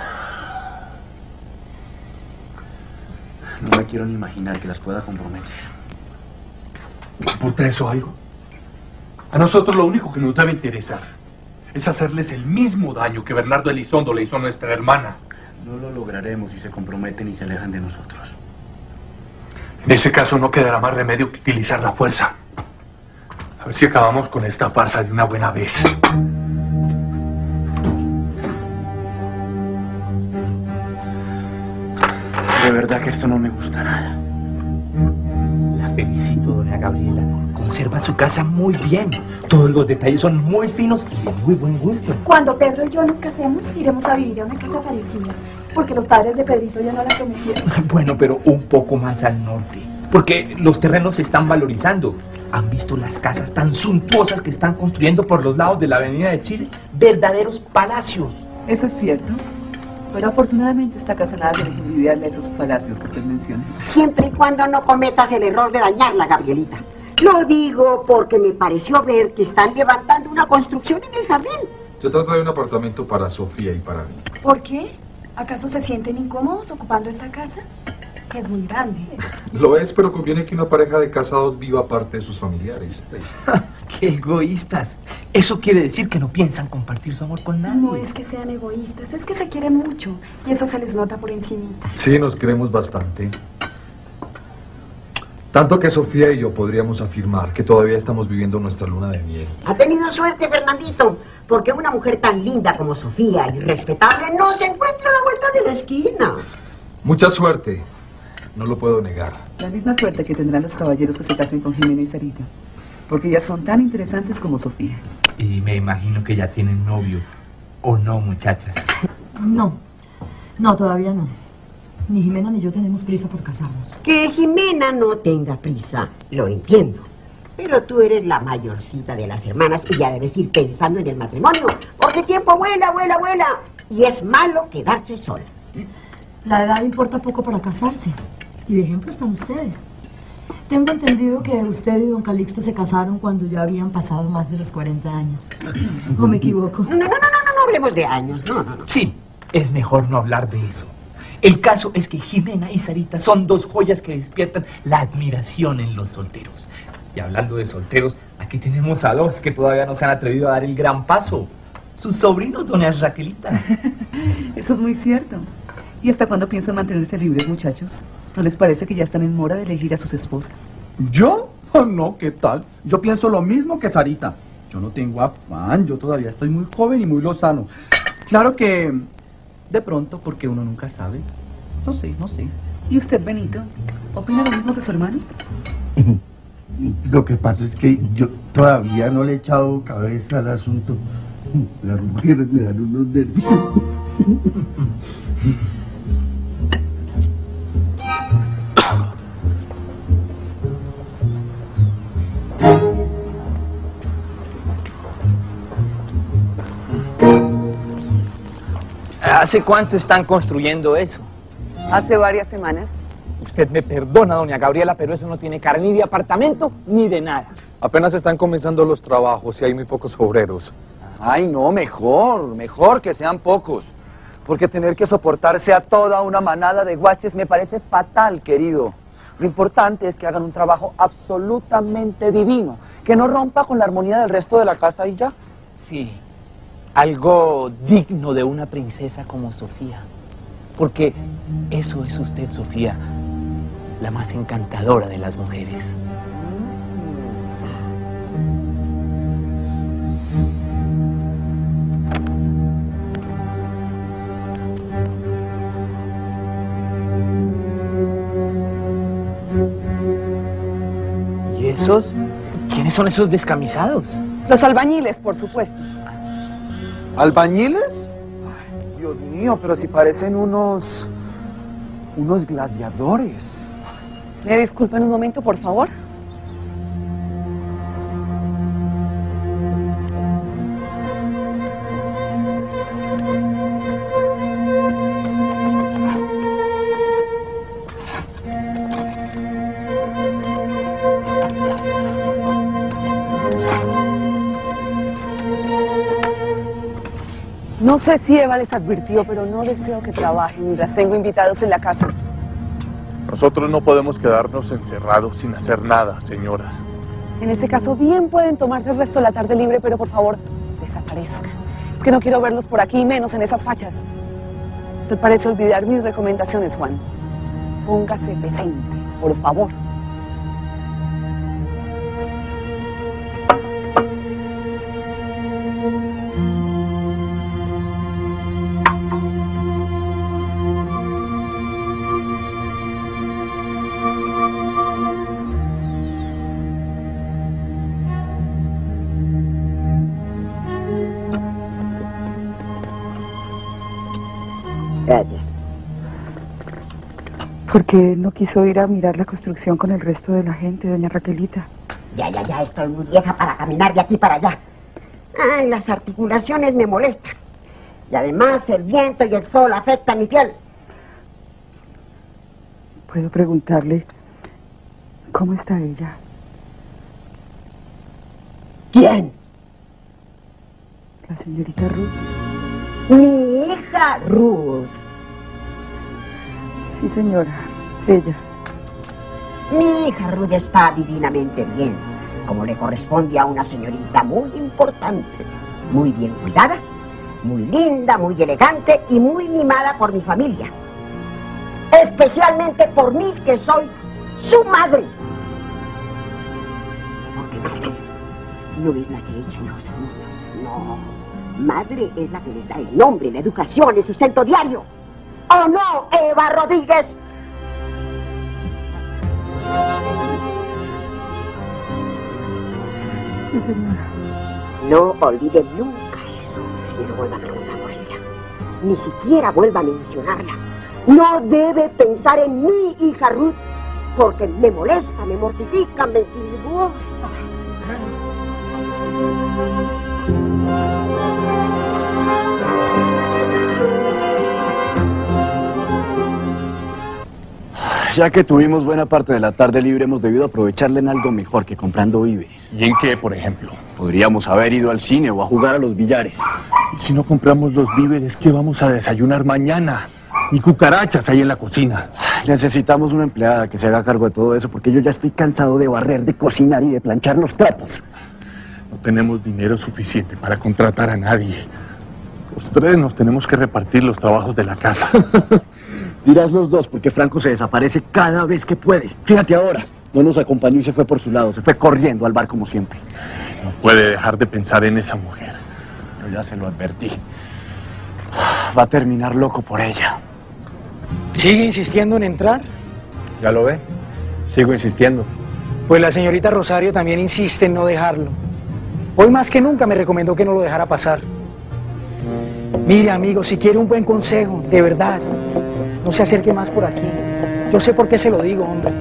No me quiero ni imaginar que las pueda comprometer. ¿No importa eso algo? A nosotros lo único que nos debe interesar es hacerles el mismo daño que Bernardo Elizondo le hizo a nuestra hermana. No lo lograremos si se comprometen y se alejan de nosotros. En ese caso no quedará más remedio que utilizar la fuerza. A ver si acabamos con esta farsa de una buena vez. De verdad que esto no me gusta nada. La felicito, doña Gabriela. Conserva su casa muy bien. Todos los detalles son muy finos y de muy buen gusto. Cuando Pedro y yo nos casemos, iremos a vivir a una casa parecida, porque los padres de Pedrito ya no la prometieron. Bueno, pero un poco más al norte. porque los terrenos se están valorizando. ¿Han visto las casas tan suntuosas que están construyendo por los lados de la Avenida de Chile? Verdaderos palacios. Eso es cierto. Pero afortunadamente esta casa nada tiene que envidiarle a esos palacios que usted menciona. Siempre y cuando no cometas el error de dañarla, Gabrielita. Lo digo porque me pareció ver que están levantando una construcción en el jardín. Se trata de un apartamento para Sofía y para mí. ¿Por qué? ¿Acaso se sienten incómodos ocupando esta casa? Es muy grande. Lo es, pero conviene que una pareja de casados viva aparte de sus familiares. ¡Qué egoístas! Eso quiere decir que no piensan compartir su amor con nadie. No es que sean egoístas, es que se quieren mucho. Y eso se les nota por encimita. Sí, nos queremos bastante. Tanto que Sofía y yo podríamos afirmar que todavía estamos viviendo nuestra luna de miel. Ha tenido suerte, Fernandito, porque una mujer tan linda como Sofía y respetable no se encuentra a la vuelta de la esquina. Mucha suerte. No lo puedo negar. La misma suerte que tendrán los caballeros que se casen con Jimena y Sarita. Porque ellas son tan interesantes como Sofía. Y me imagino que ya tienen novio. ¿O no, muchachas? No, no, todavía no. Ni Jimena ni yo tenemos prisa por casarnos. Que Jimena no tenga prisa, lo entiendo. Pero tú eres la mayorcita de las hermanas y ya debes ir pensando en el matrimonio. Porque el tiempo vuela, vuela, vuela. Y es malo quedarse sola. La edad importa poco para casarse. Y de ejemplo están ustedes. Tengo entendido que usted y don Calixto se casaron cuando ya habían pasado más de los cuarenta años. ¿O me equivoco? No, no, no, no, no, no hablemos de años, no, no, no. Sí, es mejor no hablar de eso. El caso es que Jimena y Sarita son dos joyas que despiertan la admiración en los solteros. Y hablando de solteros, aquí tenemos a dos que todavía no se han atrevido a dar el gran paso. Sus sobrinos, doña Raquelita. Eso es muy cierto. ¿Y hasta cuándo piensan mantenerse libres, muchachos? ¿No les parece que ya están en mora de elegir a sus esposas? ¿Yo? Oh, no, ¿qué tal? Yo pienso lo mismo que Sarita. Yo no tengo afán, yo todavía estoy muy joven y muy lozano. Claro que, de pronto, porque uno nunca sabe. No sé, no sé. ¿Y usted, Benito? ¿Opina lo mismo que su hermano? Lo que pasa es que yo todavía no le he echado cabeza al asunto. Las mujeres me dan unos nervios. ¿Hace cuánto están construyendo eso? Hace varias semanas. Usted me perdona, doña Gabriela, pero eso no tiene cara ni de apartamento ni de nada. Apenas están comenzando los trabajos y hay muy pocos obreros. Ay, no, mejor, mejor que sean pocos. Porque tener que soportarse a toda una manada de guaches me parece fatal, querido. Lo importante es que hagan un trabajo absolutamente divino, que no rompa con la armonía del resto de la casa y ya. Sí, algo digno de una princesa como Sofía. Porque eso es usted, Sofía, la más encantadora de las mujeres. ¿Y esos? ¿Quiénes son esos descamisados? Los albañiles, por supuesto. ¿Albañiles? Ay, Dios mío, pero si parecen unos... unos gladiadores. ¿Me disculpan un momento, por favor? No sé si Eva les advirtió, pero no deseo que trabajen y las tengo invitados en la casa. Nosotros no podemos quedarnos encerrados sin hacer nada, señora. En ese caso, bien pueden tomarse el resto de la tarde libre, pero por favor, desaparezca. Es que no quiero verlos por aquí, menos en esas fachas. Usted parece olvidar mis recomendaciones, Juan. Póngase decente, por favor. Gracias. Porque no quiso ir a mirar la construcción con el resto de la gente, doña Raquelita. Ya, ya, ya, estoy muy vieja para caminar de aquí para allá. Ay, las articulaciones me molestan. Y además el viento y el sol afectan mi piel. ¿Puedo preguntarle cómo está ella? ¿Quién? La señorita Ruth. Mi hija Ruth. Sí, señora, ella. Mi hija Ruth está divinamente bien, como le corresponde a una señorita muy importante, muy bien cuidada, muy linda, muy elegante y muy mimada por mi familia. Especialmente por mí, que soy su madre. Porque madre no es la que echa hijos al mundo, no. Madre es la que les da el nombre, la educación, el sustento diario. ¿O no, Eva Rodríguez? Sí, señora. No olviden nunca eso y no vuelva a preguntar por ella. Ni siquiera vuelva a mencionarla. No debe pensar en mi hija Ruth, porque me molesta, me mortifica, me disgusta. Ya que tuvimos buena parte de la tarde libre, hemos debido aprovecharla en algo mejor que comprando víveres. ¿Y en qué, por ejemplo? Podríamos haber ido al cine o a jugar a los billares. ¿Y si no compramos los víveres, qué vamos a desayunar mañana? Ni cucarachas hay en la cocina. Necesitamos una empleada que se haga cargo de todo eso, porque yo ya estoy cansado de barrer, de cocinar y de planchar los trapos. No tenemos dinero suficiente para contratar a nadie. Los tres nos tenemos que repartir los trabajos de la casa. Dirás los dos, porque Franco se desaparece cada vez que puede. Fíjate ahora, no nos acompañó y se fue por su lado, se fue corriendo al bar como siempre. No puede dejar de pensar en esa mujer. Yo ya se lo advertí. Va a terminar loco por ella. ¿Sigue insistiendo en entrar? ¿Ya lo ve? Sigo insistiendo. Pues la señorita Rosario también insiste en no dejarlo. Hoy más que nunca me recomendó que no lo dejara pasar. Mire, amigo, si quiere un buen consejo, de verdad, no se acerque más por aquí. Yo sé por qué se lo digo, hombre.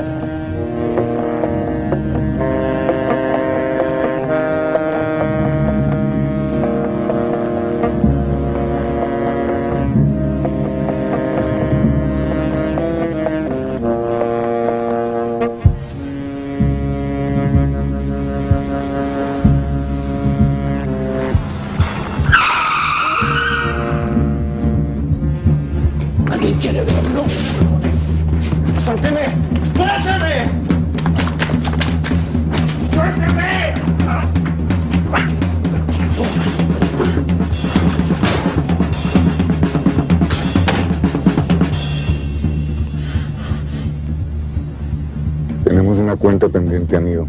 Tenemos una cuenta pendiente, amigo.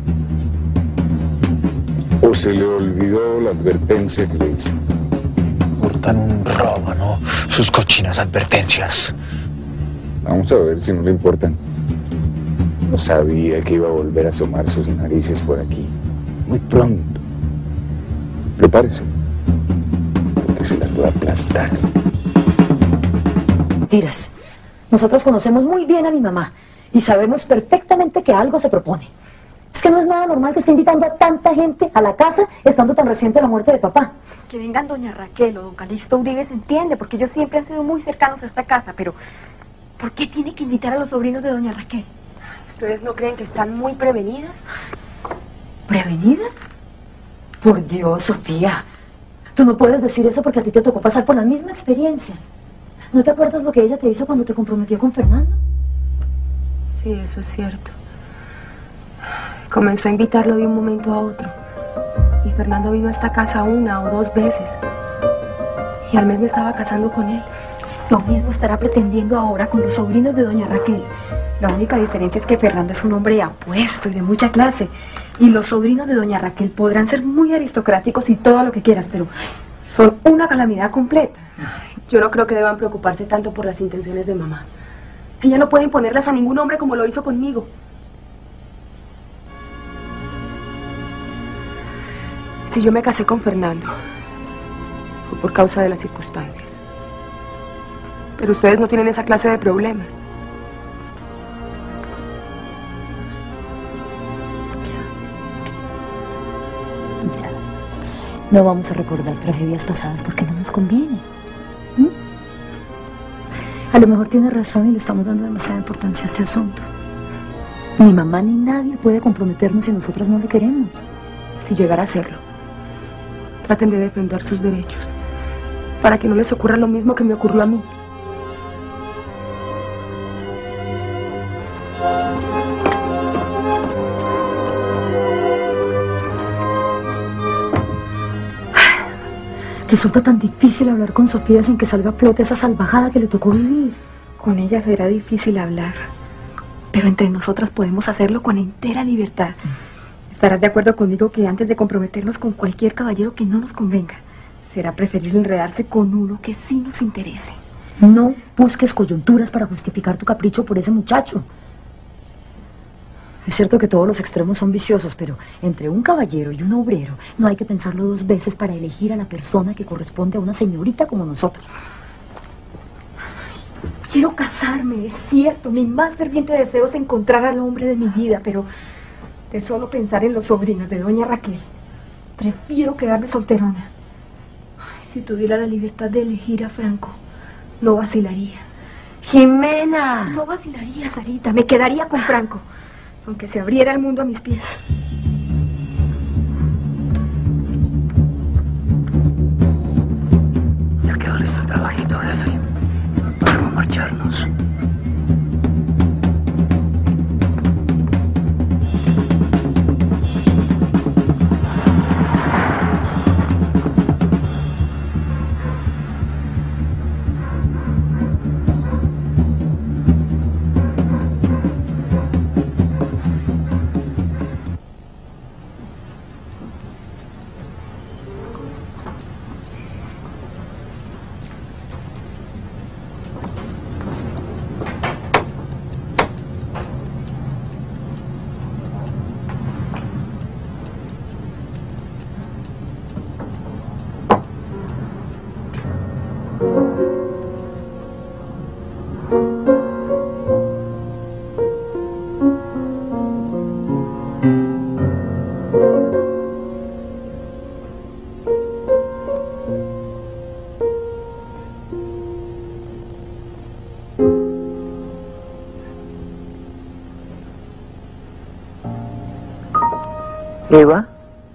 ¿O se le olvidó la advertencia que le hice? Hurtan un robo, ¿no? Sus cochinas advertencias. Vamos a ver si no le importan. No sabía que iba a volver a asomar sus narices por aquí. Muy pronto. Prepárese. Porque se las voy a aplastar. Mentiras. Nosotros conocemos muy bien a mi mamá y sabemos perfectamente que algo se propone. Es que no es nada normal que esté invitando a tanta gente a la casa estando tan reciente la muerte de papá. Que vengan doña Raquel o don Calixto Uribe se entiende, porque ellos siempre han sido muy cercanos a esta casa, pero ¿por qué tiene que invitar a los sobrinos de doña Raquel? ¿Ustedes no creen que están muy prevenidas? ¿Prevenidas? Por Dios, Sofía. Tú no puedes decir eso porque a ti te tocó pasar por la misma experiencia. ¿No te acuerdas lo que ella te hizo cuando te comprometió con Fernando? Sí, eso es cierto. Comenzó a invitarlo de un momento a otro. Y Fernando vino a esta casa una o dos veces. Y al mes me estaba casando con él. Lo mismo estará pretendiendo ahora con los sobrinos de doña Raquel. La única diferencia es que Fernando es un hombre apuesto y de mucha clase. Y los sobrinos de doña Raquel podrán ser muy aristocráticos y todo lo que quieras, pero son una calamidad completa. Yo no creo que deban preocuparse tanto por las intenciones de mamá. Ella no puede imponerlas a ningún hombre como lo hizo conmigo. Si yo me casé con Fernando, fue por causa de las circunstancias. Pero ustedes no tienen esa clase de problemas. No vamos a recordar tragedias pasadas porque no nos conviene. ¿Mm? A lo mejor tiene razón y le estamos dando demasiada importancia a este asunto. Ni mamá ni nadie puede comprometernos si nosotras no lo queremos. Si llegara a hacerlo, traten de defender sus derechos para que no les ocurra lo mismo que me ocurrió a mí. Resulta tan difícil hablar con Sofía sin que salga a flote esa salvajada que le tocó vivir. Con ella será difícil hablar, pero entre nosotras podemos hacerlo con entera libertad. Estarás de acuerdo conmigo que antes de comprometernos con cualquier caballero que no nos convenga, será preferible enredarse con uno que sí nos interese. No busques coyunturas para justificar tu capricho por ese muchacho. Es cierto que todos los extremos son viciosos, pero entre un caballero y un obrero no hay que pensarlo dos veces para elegir a la persona que corresponde a una señorita como nosotras. Quiero casarme, es cierto. Mi más ferviente deseo es encontrar al hombre de mi vida, pero de solo pensar en los sobrinos de doña Raquel, prefiero quedarme solterona. Ay, si tuviera la libertad de elegir a Franco, no vacilaría. ¡Jimena! No vacilaría, Sarita, me quedaría con Franco, aunque se abriera el mundo a mis pies. Ya quedó listo el trabajito, jefe. Podemos marcharnos. Eva,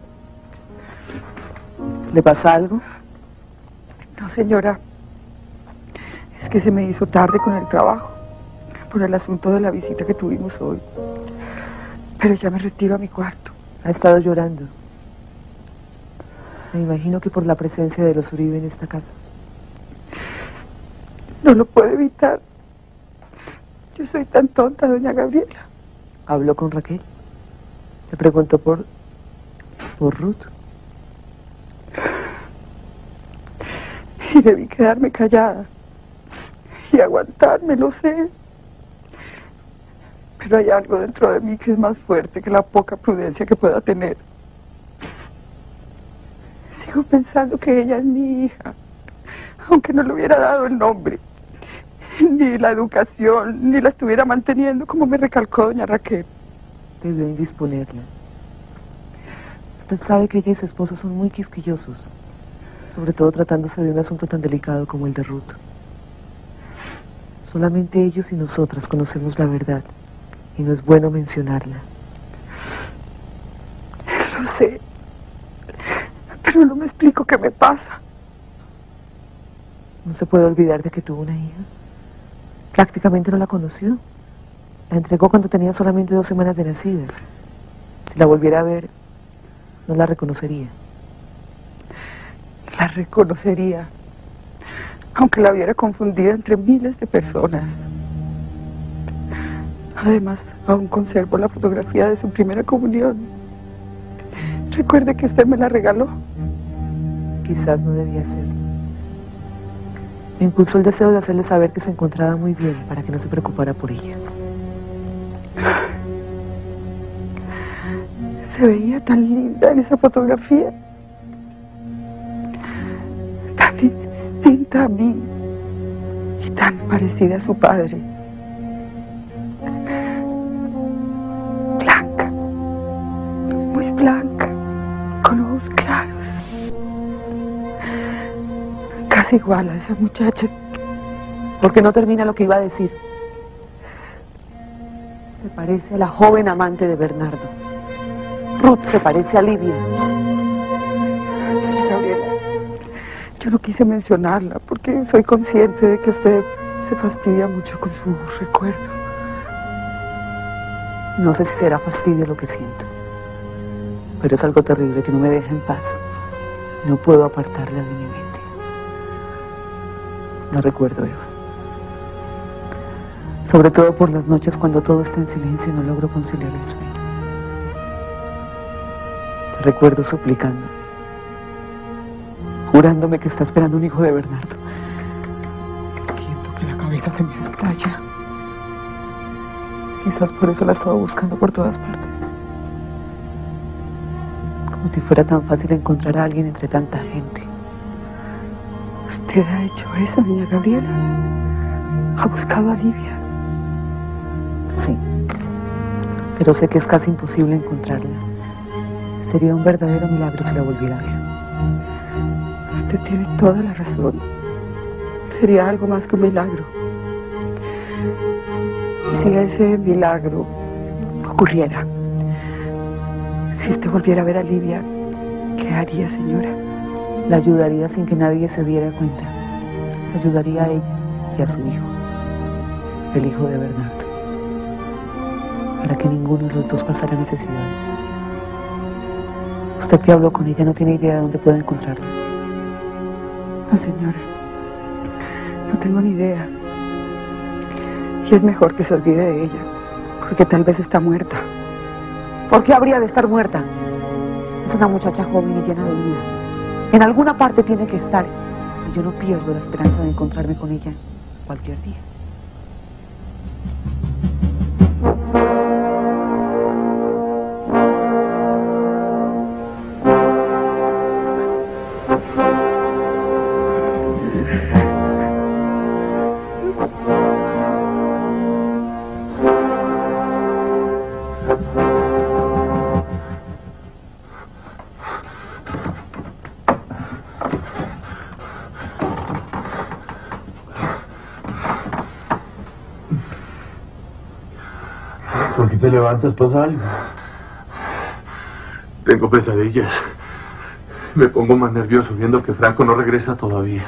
¿le pasa algo? No, señora. Es que se me hizo tarde con el trabajo, por el asunto de la visita que tuvimos hoy. Pero ya me retiro a mi cuarto. Ha estado llorando. Me imagino que por la presencia de los Uribe en esta casa. No lo puedo evitar. Yo soy tan tonta, doña Gabriela. ¿Habló con Raquel? ¿Le preguntó por... por Ruth? Y debí quedarme callada y aguantarme, lo sé. Pero hay algo dentro de mí que es más fuerte que la poca prudencia que pueda tener. Sigo pensando que ella es mi hija, aunque no le hubiera dado el nombre, ni la educación, ni la estuviera manteniendo, como me recalcó doña Raquel. Debió indisponerla. Usted sabe que ella y su esposo son muy quisquillosos, sobre todo tratándose de un asunto tan delicado como el de Ruth. Solamente ellos y nosotras conocemos la verdad, y no es bueno mencionarla. Lo sé, pero no me explico qué me pasa. No se puede olvidar de que tuvo una hija. Prácticamente no la conoció. La entregó cuando tenía solamente dos semanas de nacida. Si la volviera a ver, no la reconocería. La reconocería, aunque la viera confundida entre miles de personas. Además, aún conservo la fotografía de su primera comunión. Recuerde que usted me la regaló. Quizás no debía hacerlo. Me impulsó el deseo de hacerle saber que se encontraba muy bien para que no se preocupara por ella. Se veía tan linda en esa fotografía, tan distinta a mí y tan parecida a su padre. Blanca, muy blanca, con ojos claros. Es igual a esa muchacha. Porque no termina lo que iba a decir. Se parece a la joven amante de Bernardo. Ruth se parece a Livia. Gabriela, yo no quise mencionarla porque soy consciente de que usted se fastidia mucho con su recuerdo. No sé si será fastidio lo que siento, pero es algo terrible que no me deja en paz. No puedo apartarla de mi mente. No recuerdo, Eva. Sobre todo por las noches cuando todo está en silencio y no logro conciliar el sueño. Te recuerdo suplicando, jurándome que está esperando un hijo de Bernardo. Siento que la cabeza se me estalla. Quizás por eso la estaba buscando por todas partes. Como si fuera tan fácil encontrar a alguien entre tanta gente. ¿Usted ha hecho eso, doña Gabriela? ¿Ha buscado a Livia? Sí, pero sé que es casi imposible encontrarla. Sería un verdadero milagro si la volviera a ver. Usted tiene toda la razón. Sería algo más que un milagro. Y si ese milagro ocurriera, si usted volviera a ver a Livia, ¿qué haría, señora? La ayudaría sin que nadie se diera cuenta. La ayudaría a ella y a su hijo, el hijo de Bernardo, para que ninguno de los dos pasara necesidades. Usted que habló con ella no tiene idea de dónde puede encontrarla. No, señora. No tengo ni idea. Y es mejor que se olvide de ella, porque tal vez está muerta. ¿Por qué habría de estar muerta? Es una muchacha joven y llena de vida. En alguna parte tiene que estar. Y yo no pierdo la esperanza de encontrarme con ella cualquier día. ¿Por qué te levantas? ¿Pasa algo? Tengo pesadillas. Me pongo más nervioso viendo que Franco no regresa todavía.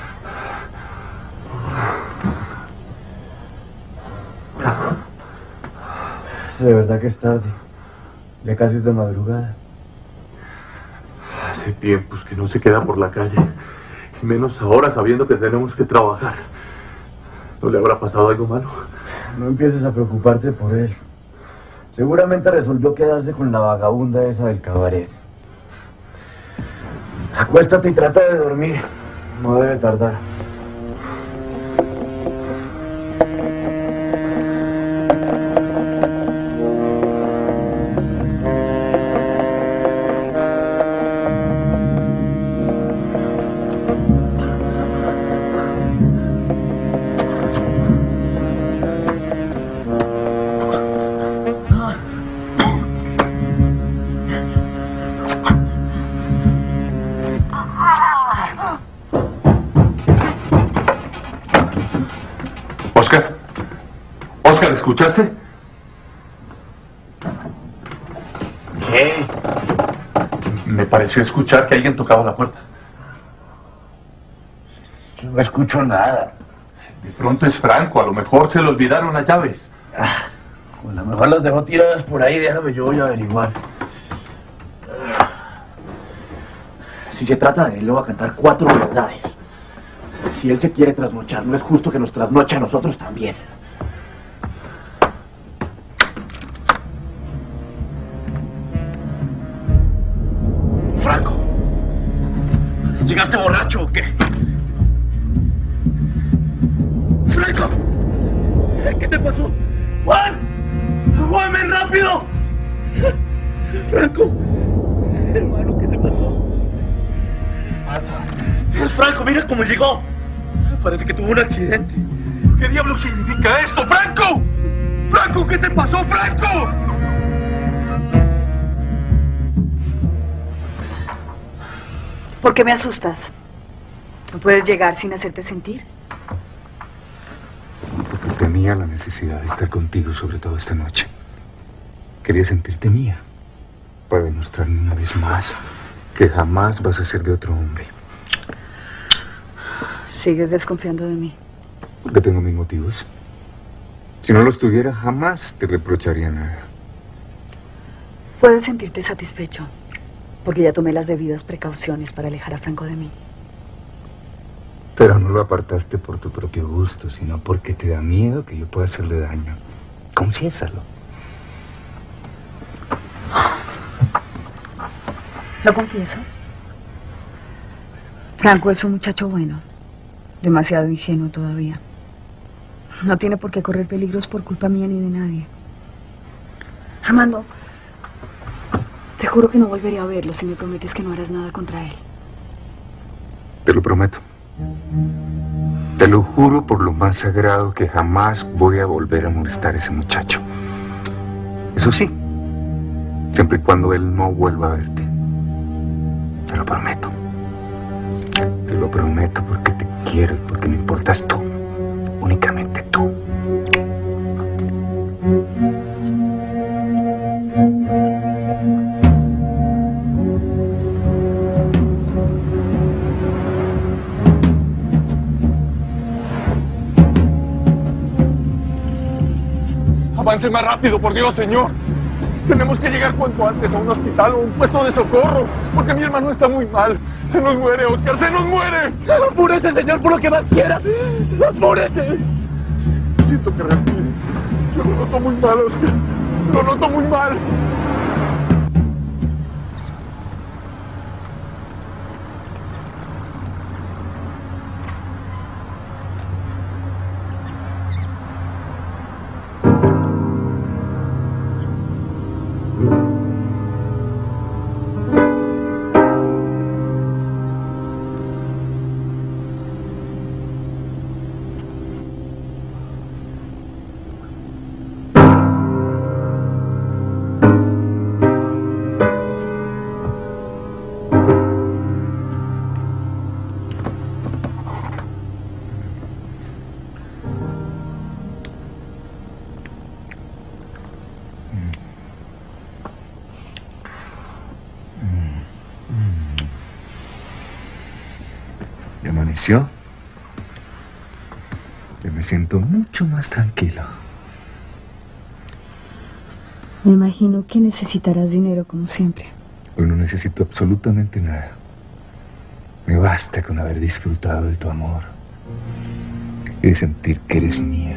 De verdad que es tarde. Ya casi es de madrugada. Hace tiempos que no se queda por la calle. Y menos ahora sabiendo que tenemos que trabajar. ¿No le habrá pasado algo malo? No empieces a preocuparte por él. Seguramente resolvió quedarse con la vagabunda esa del cabaret. Acuéstate y trata de dormir. No debe tardar. Oscar. Oscar, ¿escuchaste? ¿Qué? Me pareció escuchar que alguien tocaba la puerta. Yo no escucho nada. De pronto es Franco, a lo mejor se le olvidaron las llaves. Ah, a lo mejor las dejó tiradas por ahí, déjame, yo voy a averiguar. Si se trata de él, le voy a cantar cuatro verdades. Si él se quiere trasnochar, no es justo que nos trasnoche a nosotros también. ¡Franco! ¿Llegaste borracho o qué? ¡Franco! ¿Qué te pasó? ¡Juan! ¡Juan, ven rápido! ¡Franco! Hermano, ¿qué te pasó? ¿Qué pasa? Es Franco, mira cómo llegó. Parece que tuvo un accidente. ¿Qué diablos significa esto, Franco? ¡Franco, qué te pasó, Franco! ¿Por qué me asustas? ¿No puedes llegar sin hacerte sentir? Porque tenía la necesidad de estar contigo, sobre todo esta noche. Quería sentirte mía, para demostrarme una vez más que jamás vas a ser de otro hombre. ¿Sigues desconfiando de mí? Porque tengo mis motivos. Si no los tuviera, jamás te reprocharía nada. Puedes sentirte satisfecho, porque ya tomé las debidas precauciones para alejar a Franco de mí. Pero no lo apartaste por tu propio gusto, sino porque te da miedo que yo pueda hacerle daño. Confiésalo. Lo confieso. Franco es un muchacho bueno, demasiado ingenuo todavía. No tiene por qué correr peligros por culpa mía ni de nadie. Armando, te juro que no volveré a verlo si me prometes que no harás nada contra él. Te lo prometo. Te lo juro por lo más sagrado que jamás voy a volver a molestar a ese muchacho. Eso sí, siempre y cuando él no vuelva a verte. Te lo prometo. Te lo prometo porque te quiero y porque me importas tú. Únicamente tú. Avance más rápido, por Dios, señor. Tenemos que llegar cuanto antes a un hospital o un puesto de socorro, porque mi hermano está muy mal. Se nos muere, Oscar, se nos muere. Apúrese, señor, por lo que más quiera. Apúrese. Siento que respire. Yo lo noto muy mal, Oscar. Lo noto muy mal. ¿Ya me siento mucho más tranquilo? Me imagino que necesitarás dinero como siempre. Hoy no necesito absolutamente nada. Me basta con haber disfrutado de tu amor y de sentir que eres mía.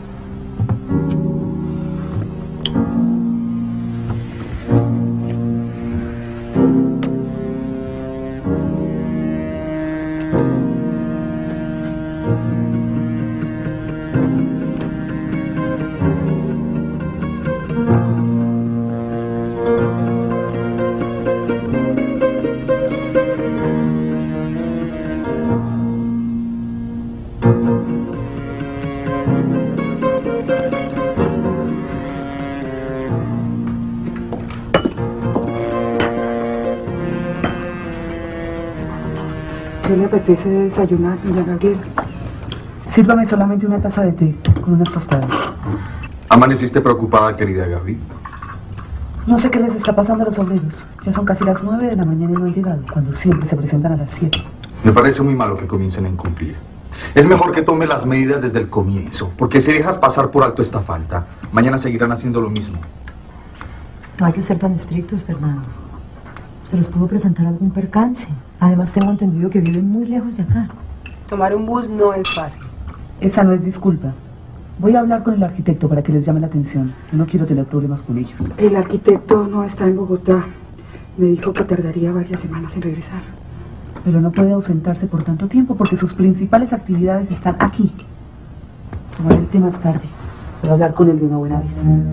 ¿Qué le apetece de desayunar, doña Gabriela? Sírvame solamente una taza de té con unas tostadas. ¿Amaneciste preocupada, querida Gaby? No sé qué les está pasando a los obreros. Ya son casi las nueve de la mañana y no han llegado, cuando siempre se presentan a las siete. Me parece muy malo que comiencen a incumplir. Es mejor que tome las medidas desde el comienzo, porque si dejas pasar por alto esta falta, mañana seguirán haciendo lo mismo. No hay que ser tan estrictos, Fernando. Se les pudo presentar algún percance. Además, tengo entendido que viven muy lejos de acá. Tomar un bus no es fácil. Esa no es disculpa. Voy a hablar con el arquitecto para que les llame la atención. Yo no quiero tener problemas con ellos. El arquitecto no está en Bogotá. Me dijo que tardaría varias semanas en regresar. Pero no puede ausentarse por tanto tiempo porque sus principales actividades están aquí. Tomaré el té más tarde. Voy a hablar con él de una buena vez.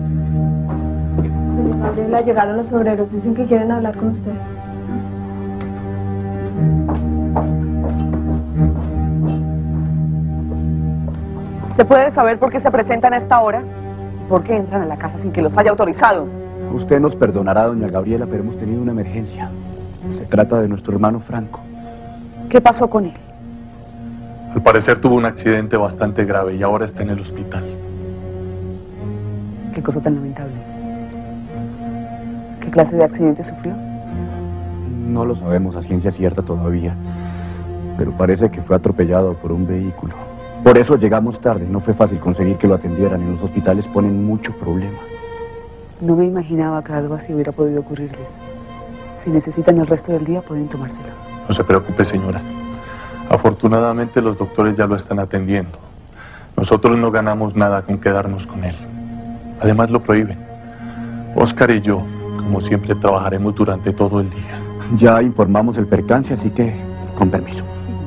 Doña Gabriela, llegaron los obreros. Dicen que quieren hablar con usted. ¿Se puede saber por qué se presentan a esta hora? ¿Por qué entran a la casa sin que los haya autorizado? Usted nos perdonará, doña Gabriela, pero hemos tenido una emergencia. Se trata de nuestro hermano Franco. ¿Qué pasó con él? Al parecer tuvo un accidente bastante grave y ahora está en el hospital. Qué cosa tan lamentable. ¿Qué clase de accidente sufrió? No lo sabemos a ciencia cierta todavía, pero parece que fue atropellado por un vehículo. Por eso llegamos tarde, no fue fácil conseguir que lo atendieran. En los hospitales ponen mucho problema. No me imaginaba que algo así hubiera podido ocurrirles. Si necesitan el resto del día, pueden tomárselo. No se preocupe, señora. Afortunadamente los doctores ya lo están atendiendo. Nosotros no ganamos nada con quedarnos con él. Además lo prohíben. Oscar y yo, como siempre, trabajaremos durante todo el día. Ya informamos el percance, así que, con permiso.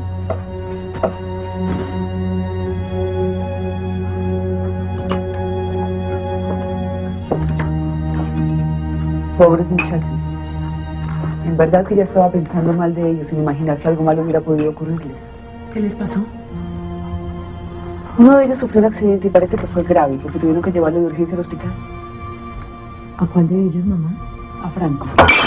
Pobres muchachos. En verdad que ya estaba pensando mal de ellos, sin imaginar que algo malo hubiera podido ocurrirles. ¿Qué les pasó? Uno de ellos sufrió un accidente y parece que fue grave, porque tuvieron que llevarlo de urgencia al hospital. ¿A cuál de ellos, mamá? A Franco.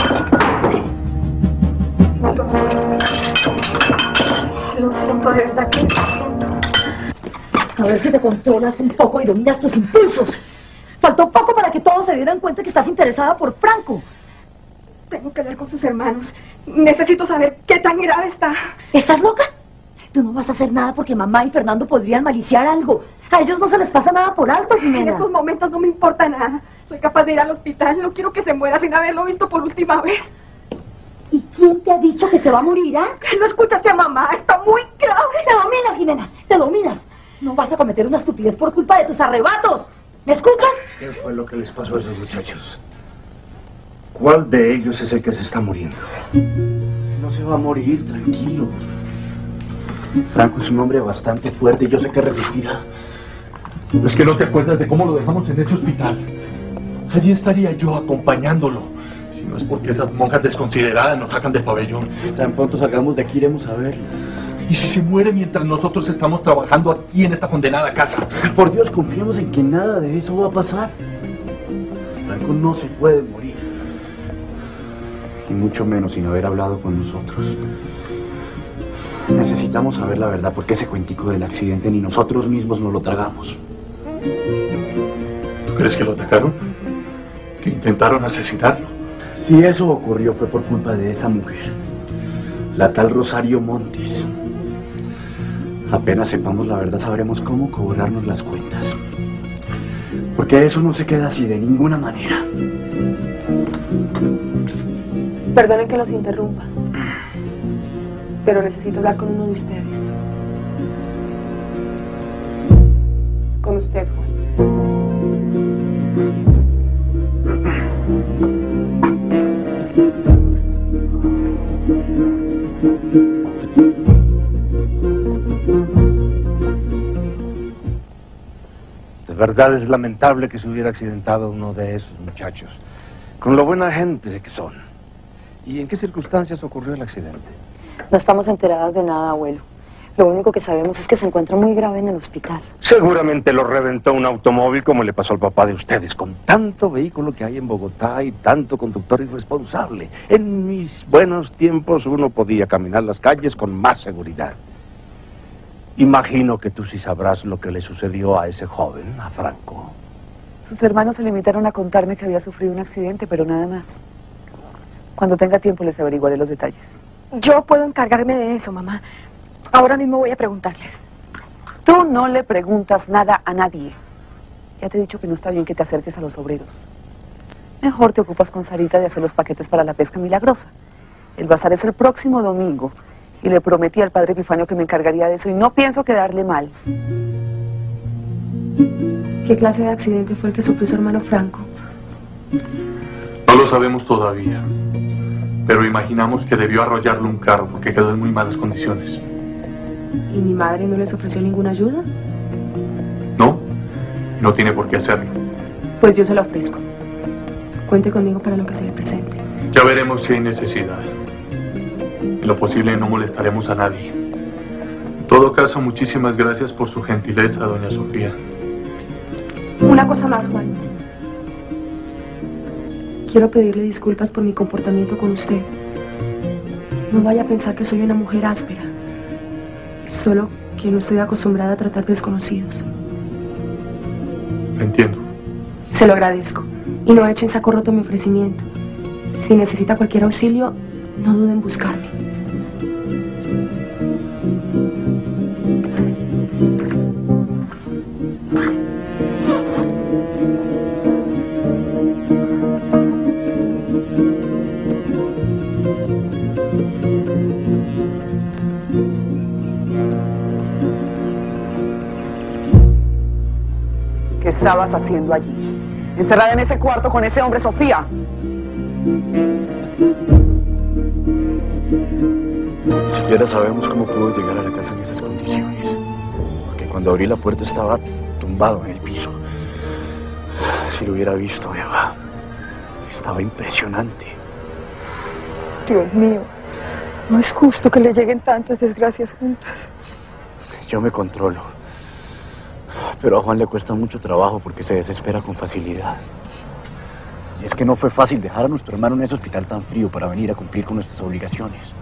Lo siento, de verdad que lo siento. A ver si te controlas un poco y dominas tus impulsos. Faltó poco para que todos se dieran cuenta que estás interesada por Franco. Tengo que hablar con sus hermanos. Necesito saber qué tan grave está. ¿Estás loca? Tú no vas a hacer nada porque mamá y Fernando podrían maliciar algo. A ellos no se les pasa nada por alto, Jimena. En estos momentos no me importa nada. Soy capaz de ir al hospital. No quiero que se muera sin haberlo visto por última vez. ¿Y quién te ha dicho que se va a morir, ah? No escuchaste a mamá. Está muy grave. Te dominas, Jimena. Te dominas. No vas a cometer una estupidez por culpa de tus arrebatos. ¿Me escuchas? ¿Qué fue lo que les pasó a esos muchachos? ¿Cuál de ellos es el que se está muriendo? No se va a morir, tranquilo. Franco es un hombre bastante fuerte y yo sé que resistirá. Es que no te acuerdas de cómo lo dejamos en ese hospital. Allí estaría yo acompañándolo. Si no es porque esas monjas desconsideradas nos sacan del pabellón. Tan pronto salgamos de aquí iremos a verlo. ¿Y si se muere mientras nosotros estamos trabajando aquí en esta condenada casa? Por Dios, confiemos en que nada de eso va a pasar. Franco no se puede morir. Y mucho menos sin haber hablado con nosotros. Necesitamos saber la verdad, porque ese cuentico del accidente ni nosotros mismos nos lo tragamos. ¿Tú crees que lo atacaron? ¿Que intentaron asesinarlo? Si eso ocurrió fue por culpa de esa mujer, la tal Rosario Montes. Apenas sepamos la verdad sabremos cómo cobrarnos las cuentas. Porque eso no se queda así de ninguna manera. Perdonen que los interrumpa, pero necesito hablar con uno de ustedes. Con usted, Juan. De verdad es lamentable que se hubiera accidentado uno de esos muchachos, con lo buena gente que son. ¿Y en qué circunstancias ocurrió el accidente? No estamos enteradas de nada, abuelo. Lo único que sabemos es que se encuentra muy grave en el hospital. Seguramente lo reventó un automóvil como le pasó al papá de ustedes, con tanto vehículo que hay en Bogotá y tanto conductor irresponsable. En mis buenos tiempos uno podía caminar las calles con más seguridad. Imagino que tú sí sabrás lo que le sucedió a ese joven, a Franco. Sus hermanos se limitaron a contarme que había sufrido un accidente, pero nada más. Cuando tenga tiempo les averiguaré los detalles. Yo puedo encargarme de eso, mamá. Ahora mismo voy a preguntarles. Tú no le preguntas nada a nadie. Ya te he dicho que no está bien que te acerques a los obreros. Mejor te ocupas con Sarita de hacer los paquetes para la pesca milagrosa. El bazar es el próximo domingo y le prometí al padre Epifanio que me encargaría de eso y no pienso quedarle mal. ¿Qué clase de accidente fue el que sufrió su hermano Franco? No lo sabemos todavía, pero imaginamos que debió arrollarlo un carro porque quedó en muy malas condiciones. ¿Y mi madre no les ofreció ninguna ayuda? No, no tiene por qué hacerlo. Pues yo se la ofrezco. Cuente conmigo para lo que se le presente. Ya veremos si hay necesidad. En lo posible no molestaremos a nadie. En todo caso, muchísimas gracias por su gentileza, doña Sofía. Una cosa más, Juan. Quiero pedirle disculpas por mi comportamiento con usted. No vaya a pensar que soy una mujer áspera. Solo que no estoy acostumbrada a tratar desconocidos. Entiendo. Se lo agradezco. Y no echen saco roto mi ofrecimiento. Si necesita cualquier auxilio, no duden en buscarme. ¿Qué estabas haciendo allí? Encerrada en ese cuarto con ese hombre, Sofía. Ni siquiera sabemos cómo pudo llegar a la casa en esas condiciones. Porque cuando abrí la puerta estaba tumbado en el piso. Si lo hubiera visto, Eva, estaba impresionante. Dios mío, no es justo que le lleguen tantas desgracias juntas. Yo me controlo. Pero a Juan le cuesta mucho trabajo porque se desespera con facilidad. Y es que no fue fácil dejar a nuestro hermano en ese hospital tan frío para venir a cumplir con nuestras obligaciones.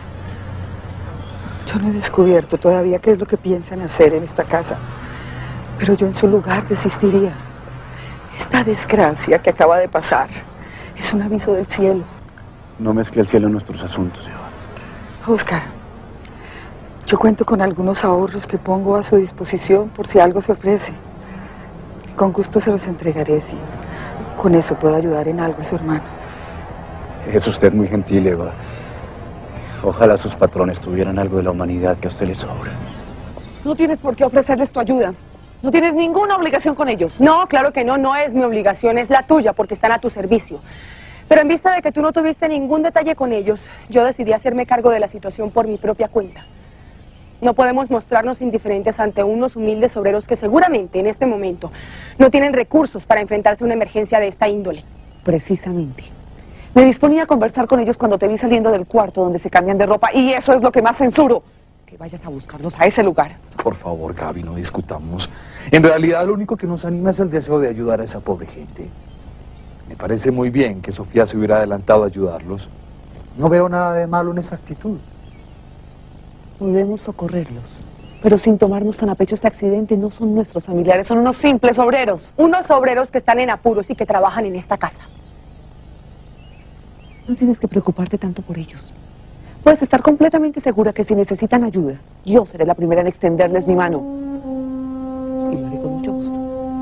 Yo no he descubierto todavía qué es lo que piensan hacer en esta casa, pero yo en su lugar desistiría. Esta desgracia que acaba de pasar es un aviso del cielo. No mezcle el cielo en nuestros asuntos, Eva. Oscar, yo cuento con algunos ahorros que pongo a su disposición por si algo se ofrece. Con gusto se los entregaré, si con eso puedo ayudar en algo a su hermano. Es usted muy gentil, Eva. Ojalá sus patrones tuvieran algo de la humanidad que a usted le sobra. No tienes por qué ofrecerles tu ayuda. No tienes ninguna obligación con ellos. No, claro que no, no es mi obligación, es la tuya porque están a tu servicio. Pero en vista de que tú no tuviste ningún detalle con ellos, yo decidí hacerme cargo de la situación por mi propia cuenta. No podemos mostrarnos indiferentes ante unos humildes obreros que seguramente en este momento no tienen recursos para enfrentarse a una emergencia de esta índole. Precisamente. Me disponía a conversar con ellos cuando te vi saliendo del cuarto donde se cambian de ropa y eso es lo que más censuro. Que vayas a buscarlos a ese lugar. Por favor, Gaby, no discutamos. En realidad, lo único que nos anima es el deseo de ayudar a esa pobre gente. Me parece muy bien que Sofía se hubiera adelantado a ayudarlos. No veo nada de malo en esa actitud. Podemos socorrerlos, pero sin tomarnos tan a pecho este accidente. No son nuestros familiares, son unos simples obreros. Unos obreros que están en apuros y que trabajan en esta casa. No tienes que preocuparte tanto por ellos. Puedes estar completamente segura que si necesitan ayuda, yo seré la primera en extenderles mi mano. Y lo haré con mucho gusto.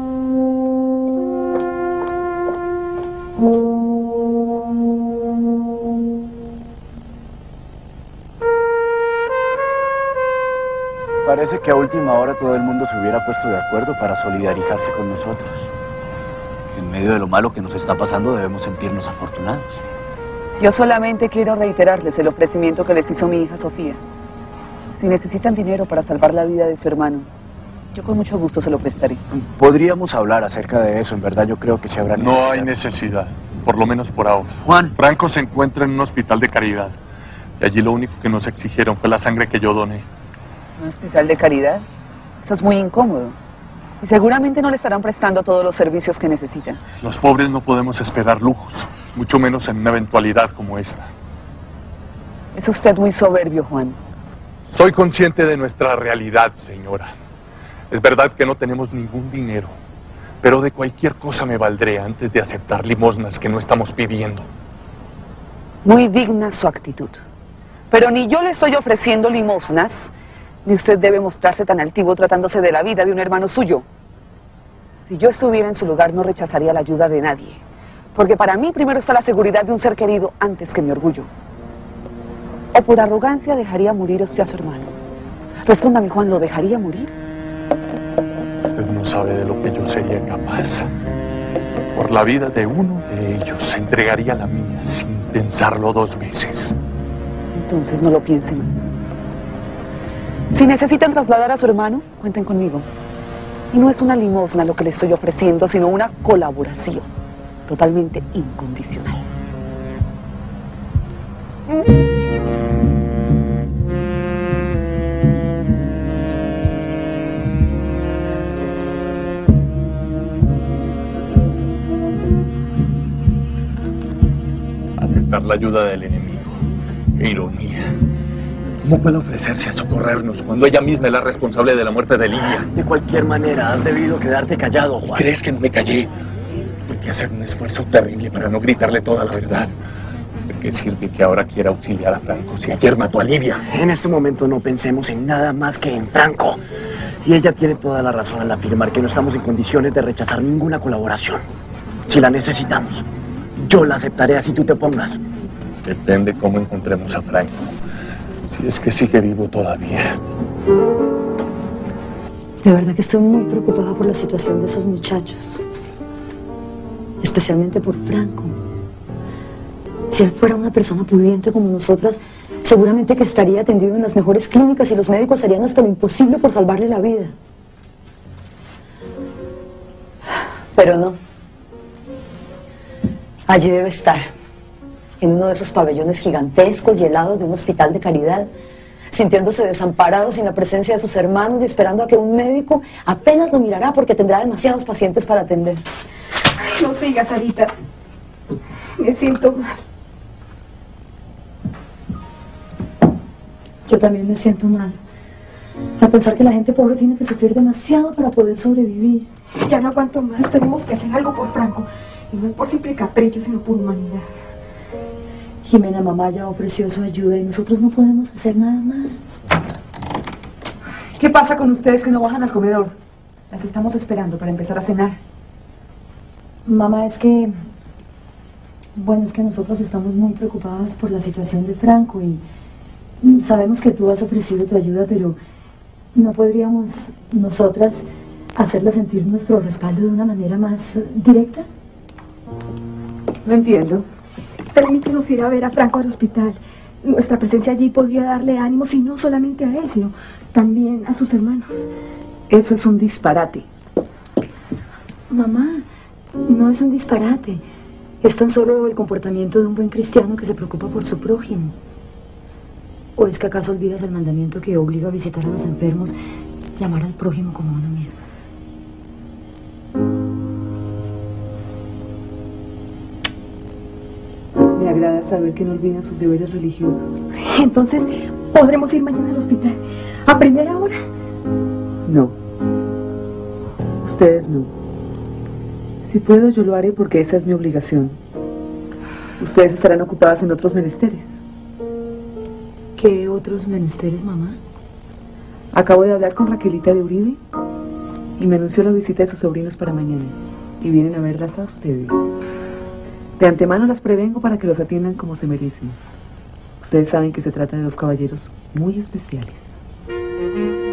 Parece que a última hora todo el mundo se hubiera puesto de acuerdo para solidarizarse con nosotros. En medio de lo malo que nos está pasando debemos sentirnos afortunados. Yo solamente quiero reiterarles el ofrecimiento que les hizo mi hija Sofía. Si necesitan dinero para salvar la vida de su hermano, yo con mucho gusto se lo prestaré. Podríamos hablar acerca de eso, en verdad yo creo que se habrá necesidad. No hay necesidad, por lo menos por ahora. Juan. Franco se encuentra en un hospital de caridad. Y allí lo único que nos exigieron fue la sangre que yo doné. ¿Un hospital de caridad? Eso es muy incómodo. Y seguramente no le estarán prestando todos los servicios que necesitan. Los pobres no podemos esperar lujos, mucho menos en una eventualidad como esta. Es usted muy soberbio, Juan. Soy consciente de nuestra realidad, señora. Es verdad que no tenemos ningún dinero, pero de cualquier cosa me valdré antes de aceptar limosnas que no estamos pidiendo. Muy digna su actitud. Pero ni yo le estoy ofreciendo limosnas, ni usted debe mostrarse tan altivo tratándose de la vida de un hermano suyo. Si yo estuviera en su lugar, no rechazaría la ayuda de nadie. Porque para mí primero está la seguridad de un ser querido antes que mi orgullo. ¿O por arrogancia dejaría morir usted a su hermano? Respóndame, Juan, ¿lo dejaría morir? Usted no sabe de lo que yo sería capaz. Por la vida de uno de ellos, entregaría la mía sin pensarlo dos veces. Entonces no lo piense más. Si necesitan trasladar a su hermano, cuenten conmigo. Y no es una limosna lo que le estoy ofreciendo, sino una colaboración totalmente incondicional. Aceptar la ayuda del enemigo. Qué ironía. ¿Cómo puede ofrecerse a socorrernos cuando ella misma es la responsable de la muerte de Lidia? De cualquier manera, has debido quedarte callado, Juan. ¿Crees que no me callé? Tuve que hacer un esfuerzo terrible para no gritarle toda la verdad. ¿De qué sirve que ahora quiera auxiliar a Franco si ayer mató a Lidia? En este momento no pensemos en nada más que en Franco. Y ella tiene toda la razón al afirmar que no estamos en condiciones de rechazar ninguna colaboración. Si la necesitamos, yo la aceptaré así tú te pongas. Depende cómo encontremos a Franco. Si es que sigue vivo todavía. De verdad que estoy muy preocupada por la situación de esos muchachos. Especialmente por Franco. Si él fuera una persona pudiente como nosotras, seguramente que estaría atendido en las mejores clínicas y los médicos harían hasta lo imposible por salvarle la vida. Pero no. Allí debe estar, en uno de esos pabellones gigantescos y helados de un hospital de caridad, sintiéndose desamparado sin la presencia de sus hermanos y esperando a que un médico apenas lo mirará porque tendrá demasiados pacientes para atender. Ay, no sigas, Sarita. Me siento mal. Yo también me siento mal. A pensar que la gente pobre tiene que sufrir demasiado para poder sobrevivir. Ya no aguanto más. Tenemos que hacer algo por Franco. Y no es por simple capricho, sino por humanidad. Jimena, mamá ya ofreció su ayuda y nosotros no podemos hacer nada más. ¿Qué pasa con ustedes que no bajan al comedor? Las estamos esperando para empezar a cenar. Mamá, es que... Bueno, es que nosotros estamos muy preocupadas por la situación de Franco y... Sabemos que tú has ofrecido tu ayuda, pero ¿no podríamos nosotras hacerle sentir nuestro respaldo de una manera más directa? No entiendo. Permítenos ir a ver a Franco al hospital. Nuestra presencia allí podría darle ánimos, y no solamente a él, sino también a sus hermanos. Eso es un disparate. Mamá, no es un disparate. Es tan solo el comportamiento de un buen cristiano que se preocupa por su prójimo. ¿O es que acaso olvidas el mandamiento que obliga a visitar a los enfermos, llamar al prójimo como uno mismo? Me agrada saber que no olvidan sus deberes religiosos. Entonces, ¿podremos ir mañana al hospital? ¿A primera hora? No. Ustedes no. Si puedo, yo lo haré porque esa es mi obligación. Ustedes estarán ocupadas en otros menesteres. ¿Qué otros menesteres, mamá? Acabo de hablar con Raquelita de Uribe y me anunció la visita de sus sobrinos para mañana y vienen a verlas a ustedes. De antemano las prevengo para que los atiendan como se merecen. Ustedes saben que se trata de dos caballeros muy especiales.